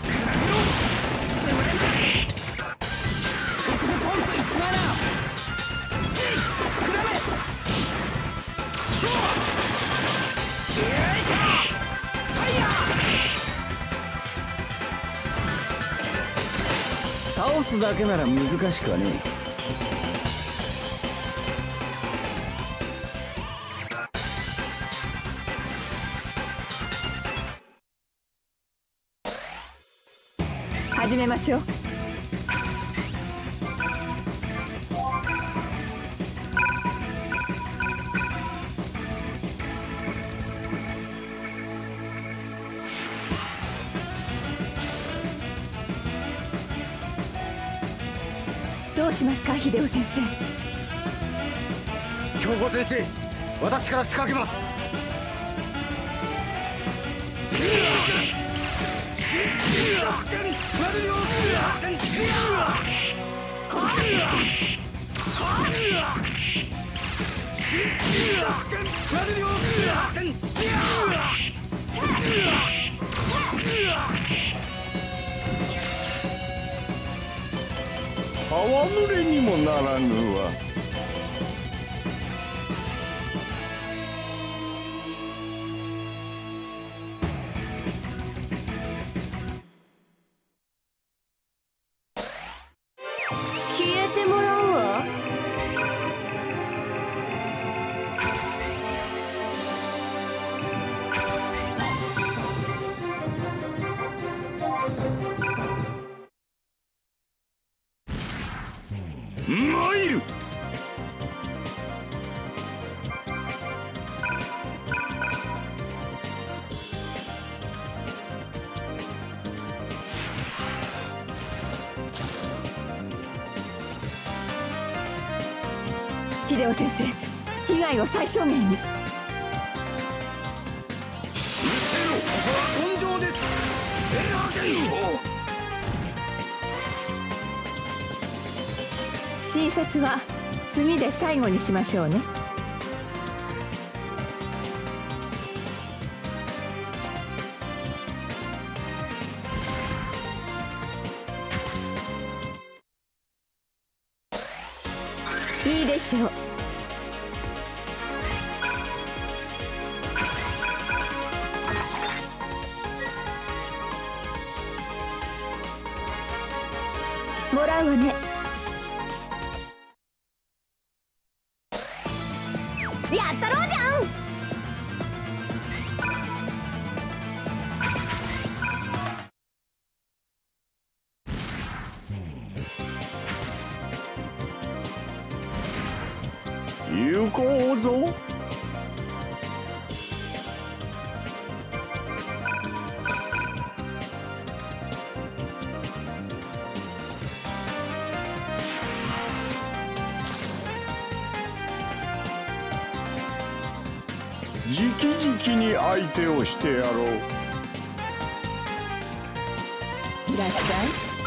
倒すだけなら難しくはねえ。 始めましょう。どうしますか、秀夫先生。 京子先生、私から仕掛けます。 戯れにもならぬわ。 消えてもらうわ。 参る。 秀夫先生、被害を最小限に。 診察は次で最後にしましょうね。いいでしょう。もらうわね。やったろうじゃん。 行こうぞ。じきじきに相手をしてやろう。 いらっしゃい。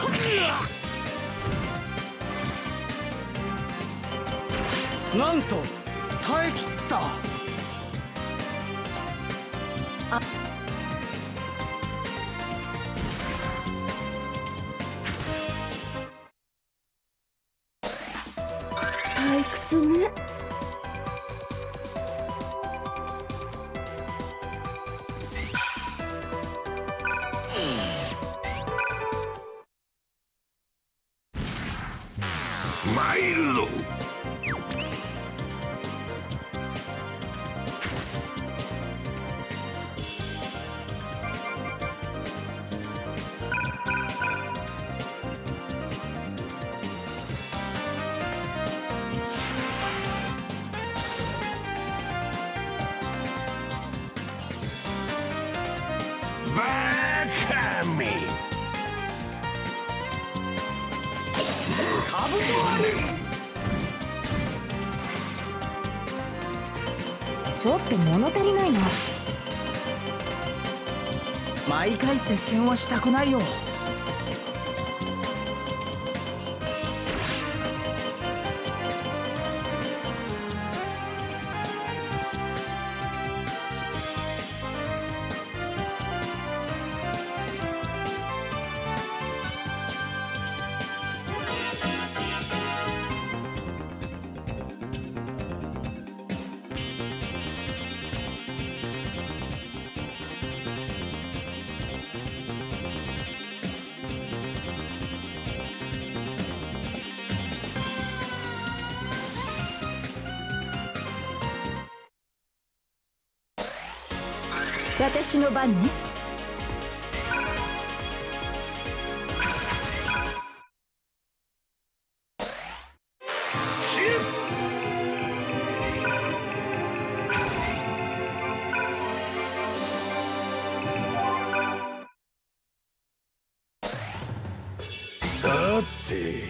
なんと耐え切った。 あ退屈ね。 参るぞ。バカめ。 カブトアレ。 ちょっと物足りないな。 毎回接戦はしたくないよ。 私の番ね。 さて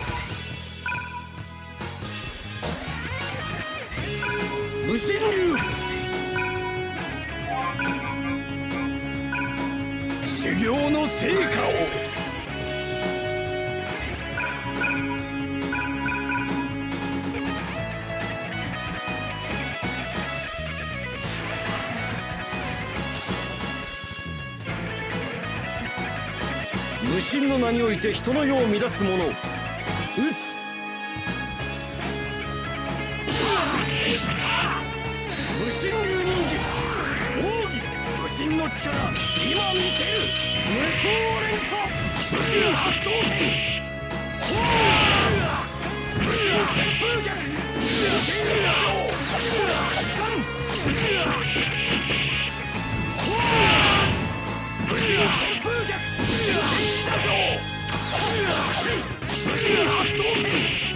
無心流。修行の成果を。無心の名において人の世を乱す者。撃つ。無心流忍術奥義。無心の力今見せる。無双連火。無心発動拳。無心旋風脚。無心打上。無心旋風脚。無心発動拳。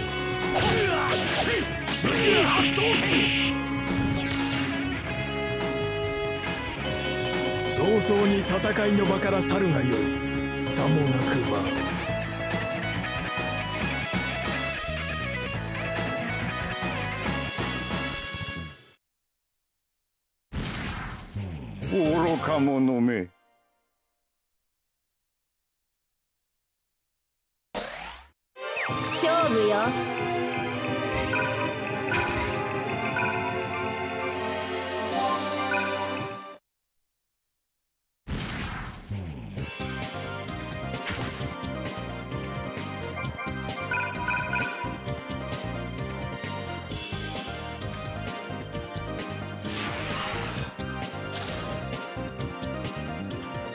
無心発動拳。 早々に戦いの場から去るがよい。さもなくば愚か者め。 勝負よ。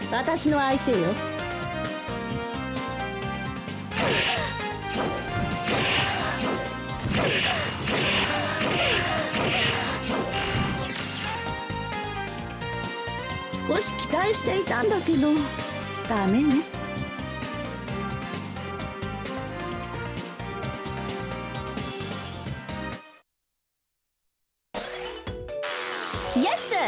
私の相手よ。少し期待していたんだけどダメね。イエス。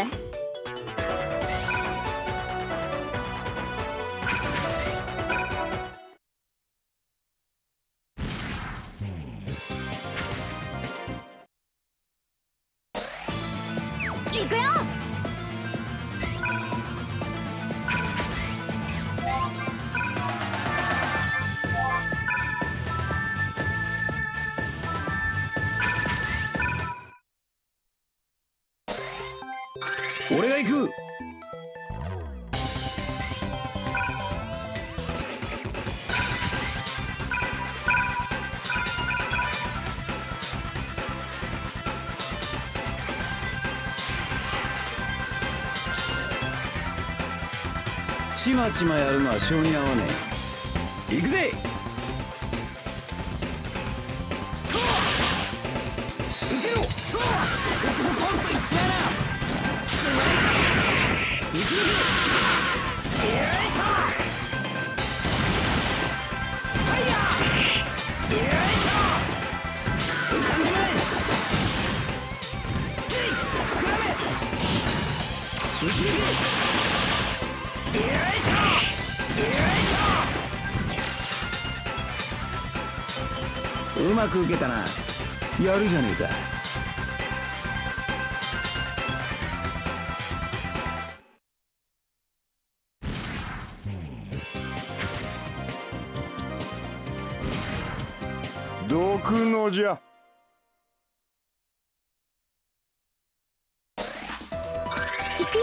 行くよ。 俺が行く。ちまちまやるのは性に合わねえ。行くぜ。受けろ。そうはここもポンといっちゃうな。行く行く。よいしょ。ファイヤー。よいしょ。浮かんでまえ。膨らめ。浮き抜け。よいしょ。よいしょ。うまく受けたな。やるじゃねえか。 どくのじゃ。 行くよ。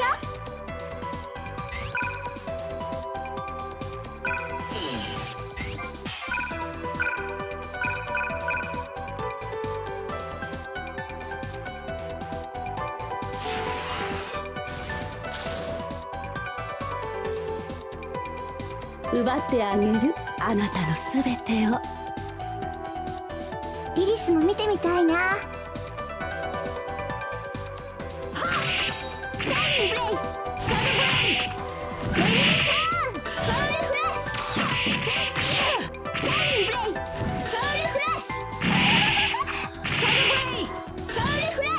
奪ってあげる、あなたのすべてを。 リリスも見てみたいな。シャイニングブレイ、シャドウブレイ、レミーターン、ソウルフラッシュ、シャイニングブレイ、ソウルフラッシュ、シャドウブレイ、ソウルフラ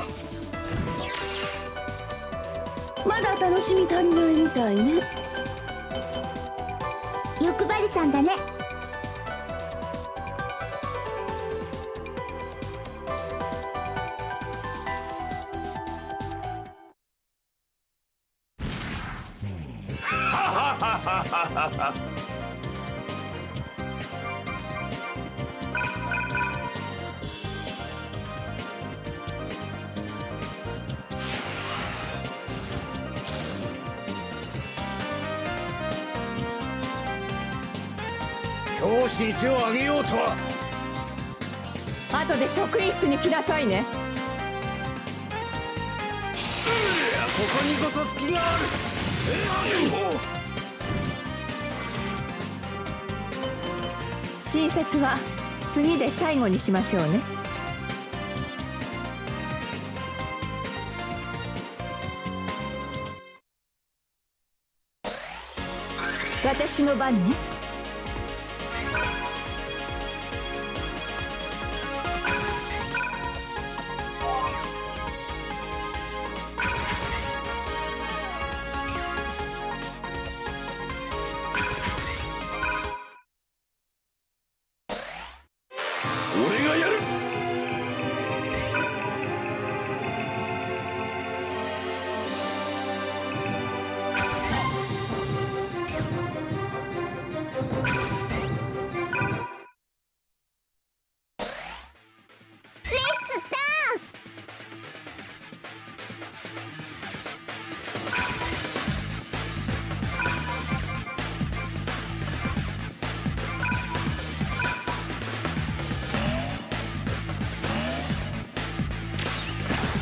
ッシュ。 まだ楽しみ足りないみたいね。 欲張りさんだね。 教師に手を挙げようとは。 後で職員室に来なさいね。 ここにこそ隙がある。 新設は次で最後にしましょうね。私の番ね。 俺がやる。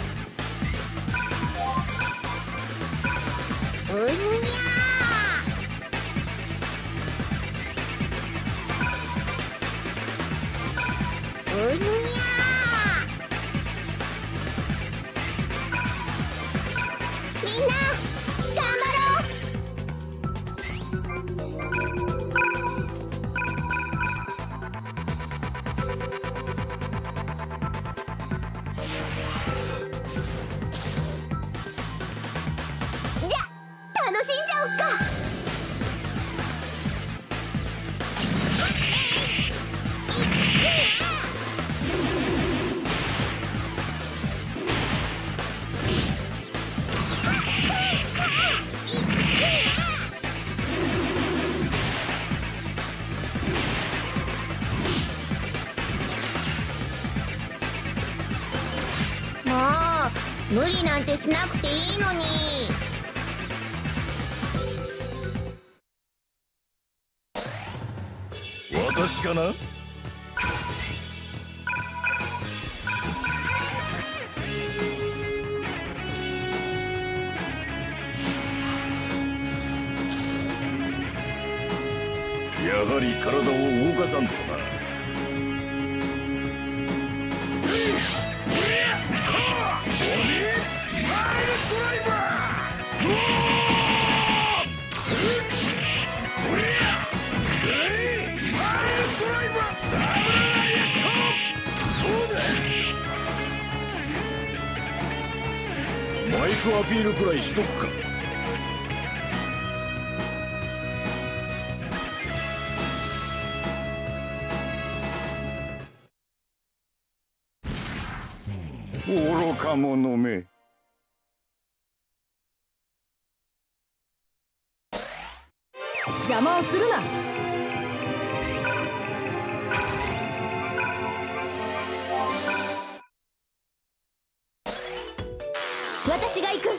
うにゃー。 無理なんてしなくていいのに。 私かな。やはり体を動かさんとな。マイクアピールくらいしとくか。愚か者め。 邪魔をするな。 私が行く。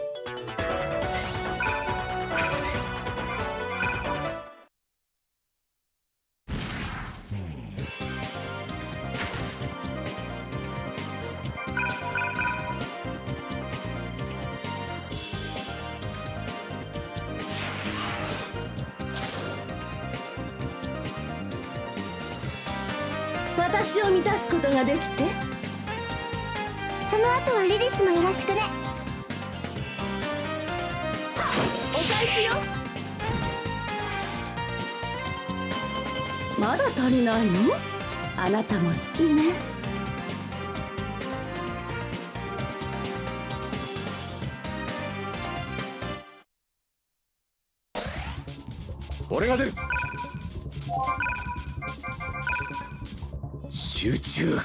私を満たすことができて。 その後はリリスもよろしくね。 お返しよ。まだ足りないの？あなたも好きね。 俺が出る。集中。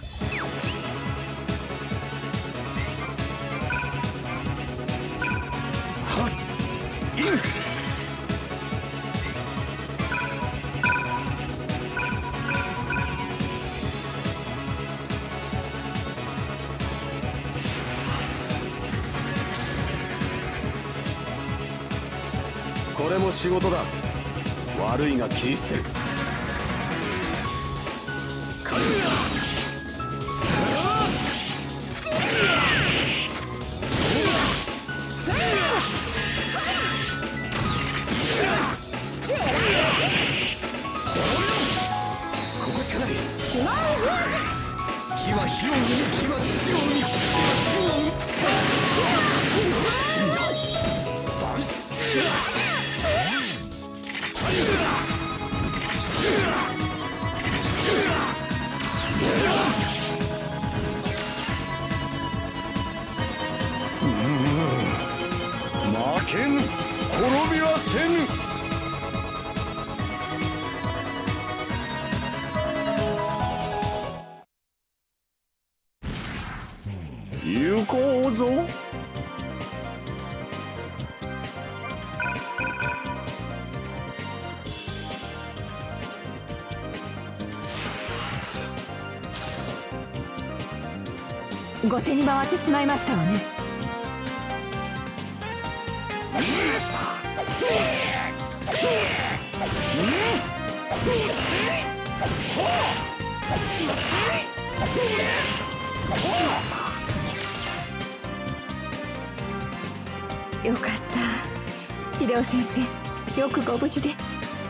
これも仕事だ。悪いが切り捨てる。ここしかない。火は火を生み、火は火を生み。負けぬ、滅びはせぬ。行こうぞ。 後手に回ってしまいましたわね。よかった。秀夫先生、よくご無事で。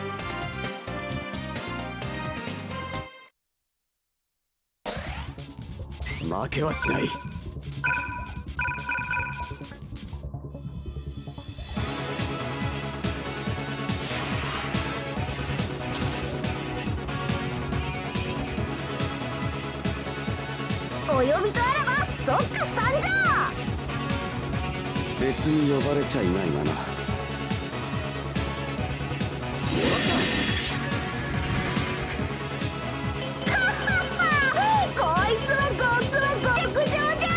負けはしない。 お呼びとあらば即参上。 別に呼ばれちゃいないがな。 こいつはごつは極上じゃぜ。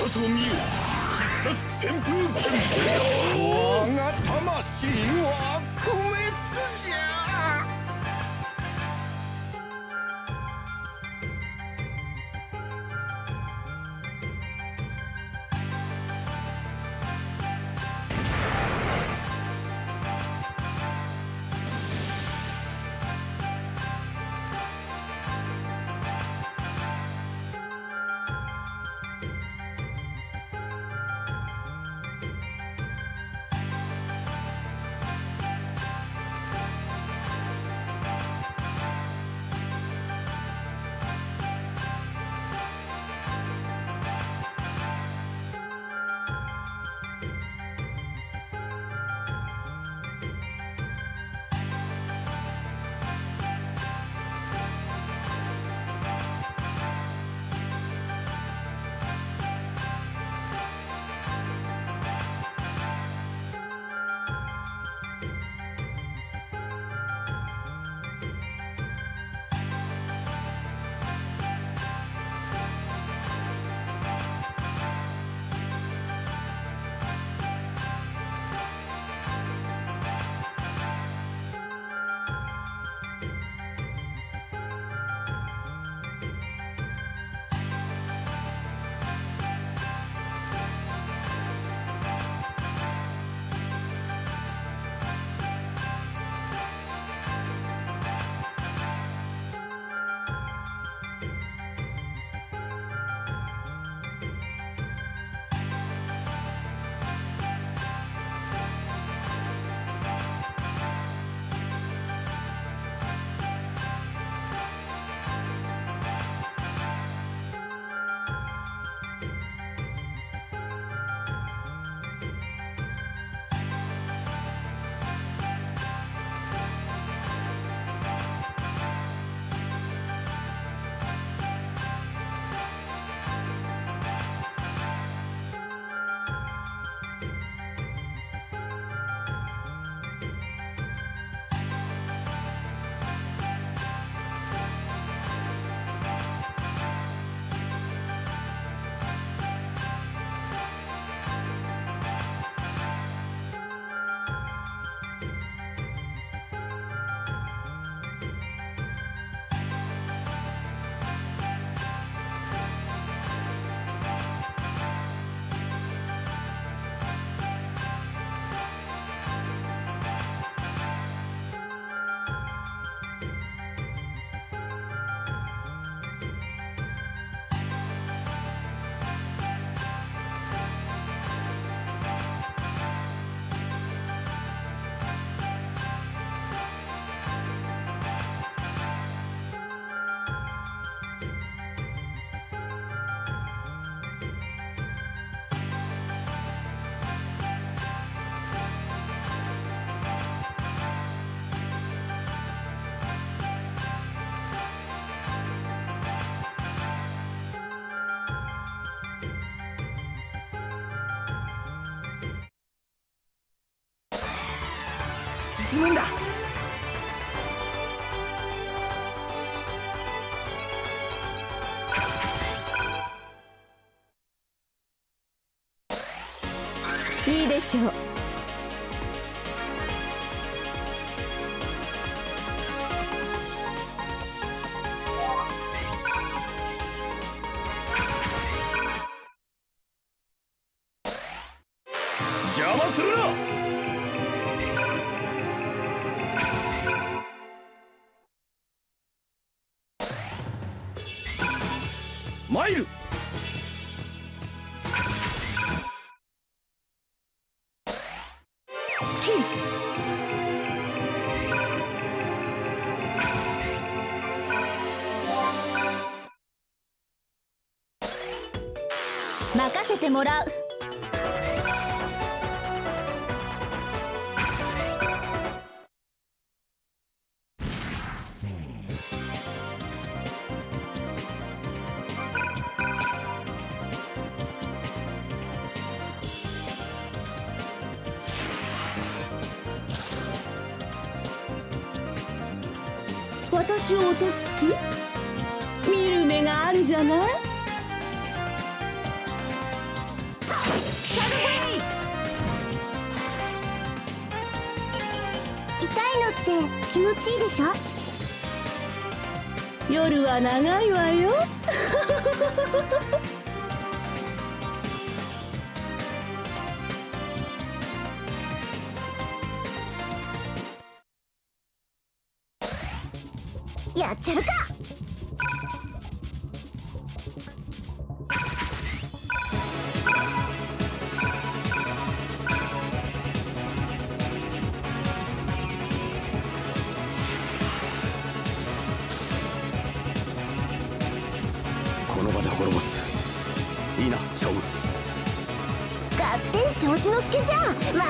と見よ必殺旋風剣。我が魂は不滅じゃ。 進むんだ。いいでしょう。 邪魔するな。参る。 任せてもらう。 私を落とす気？見る目があるじゃない。 シャドーブレイ。痛いのって気持ちいいでしょ。 夜は長いわよ。 やっちゃるか。 この場で滅ぼす。いいな勝負。 勝手に承知の助じゃん。任せ。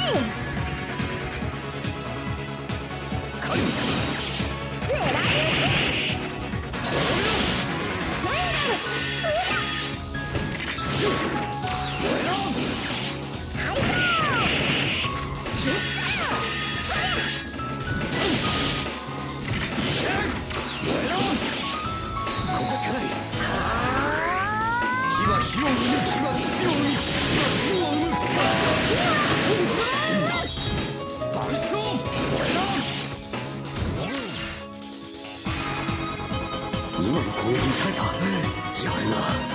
今の攻撃に耐えた。やるな。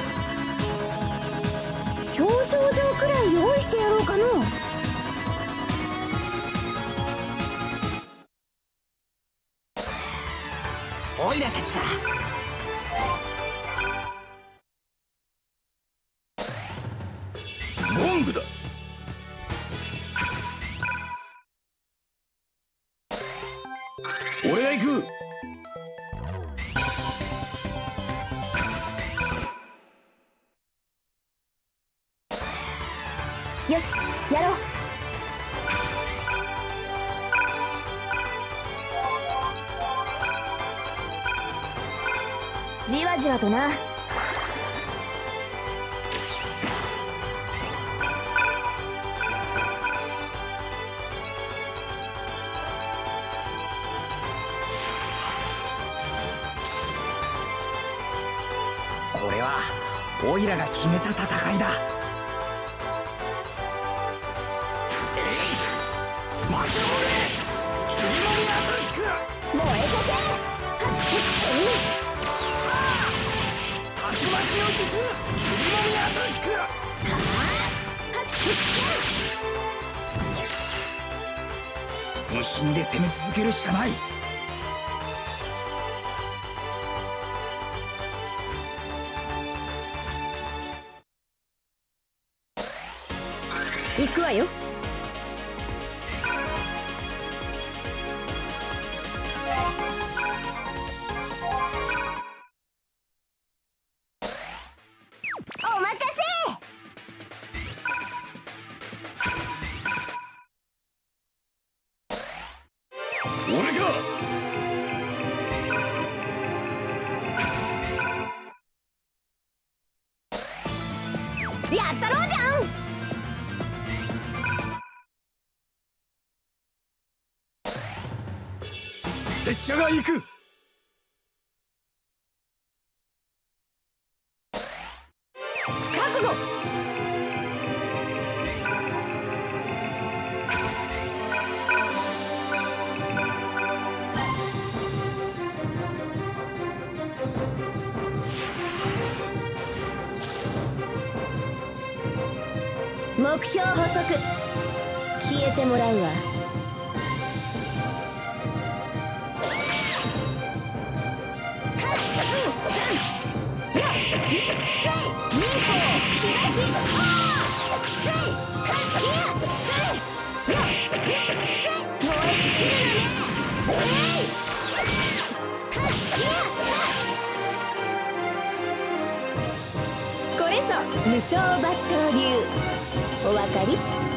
表彰状くらい用意してやろうかの。 オイラたちか。 ゴングだ。俺が行く。 よし、やろう。じわじわとな。 これはオイラが決めた戦いだ。 燃えてけ。 無心で攻め続けるしかない。 行くわよ。 お任せ。 俺か。 やったろうじゃん。 拙者が行く。 覚悟。目標補足。消えてもらうわ。これぞ無双抜刀流。お分かり？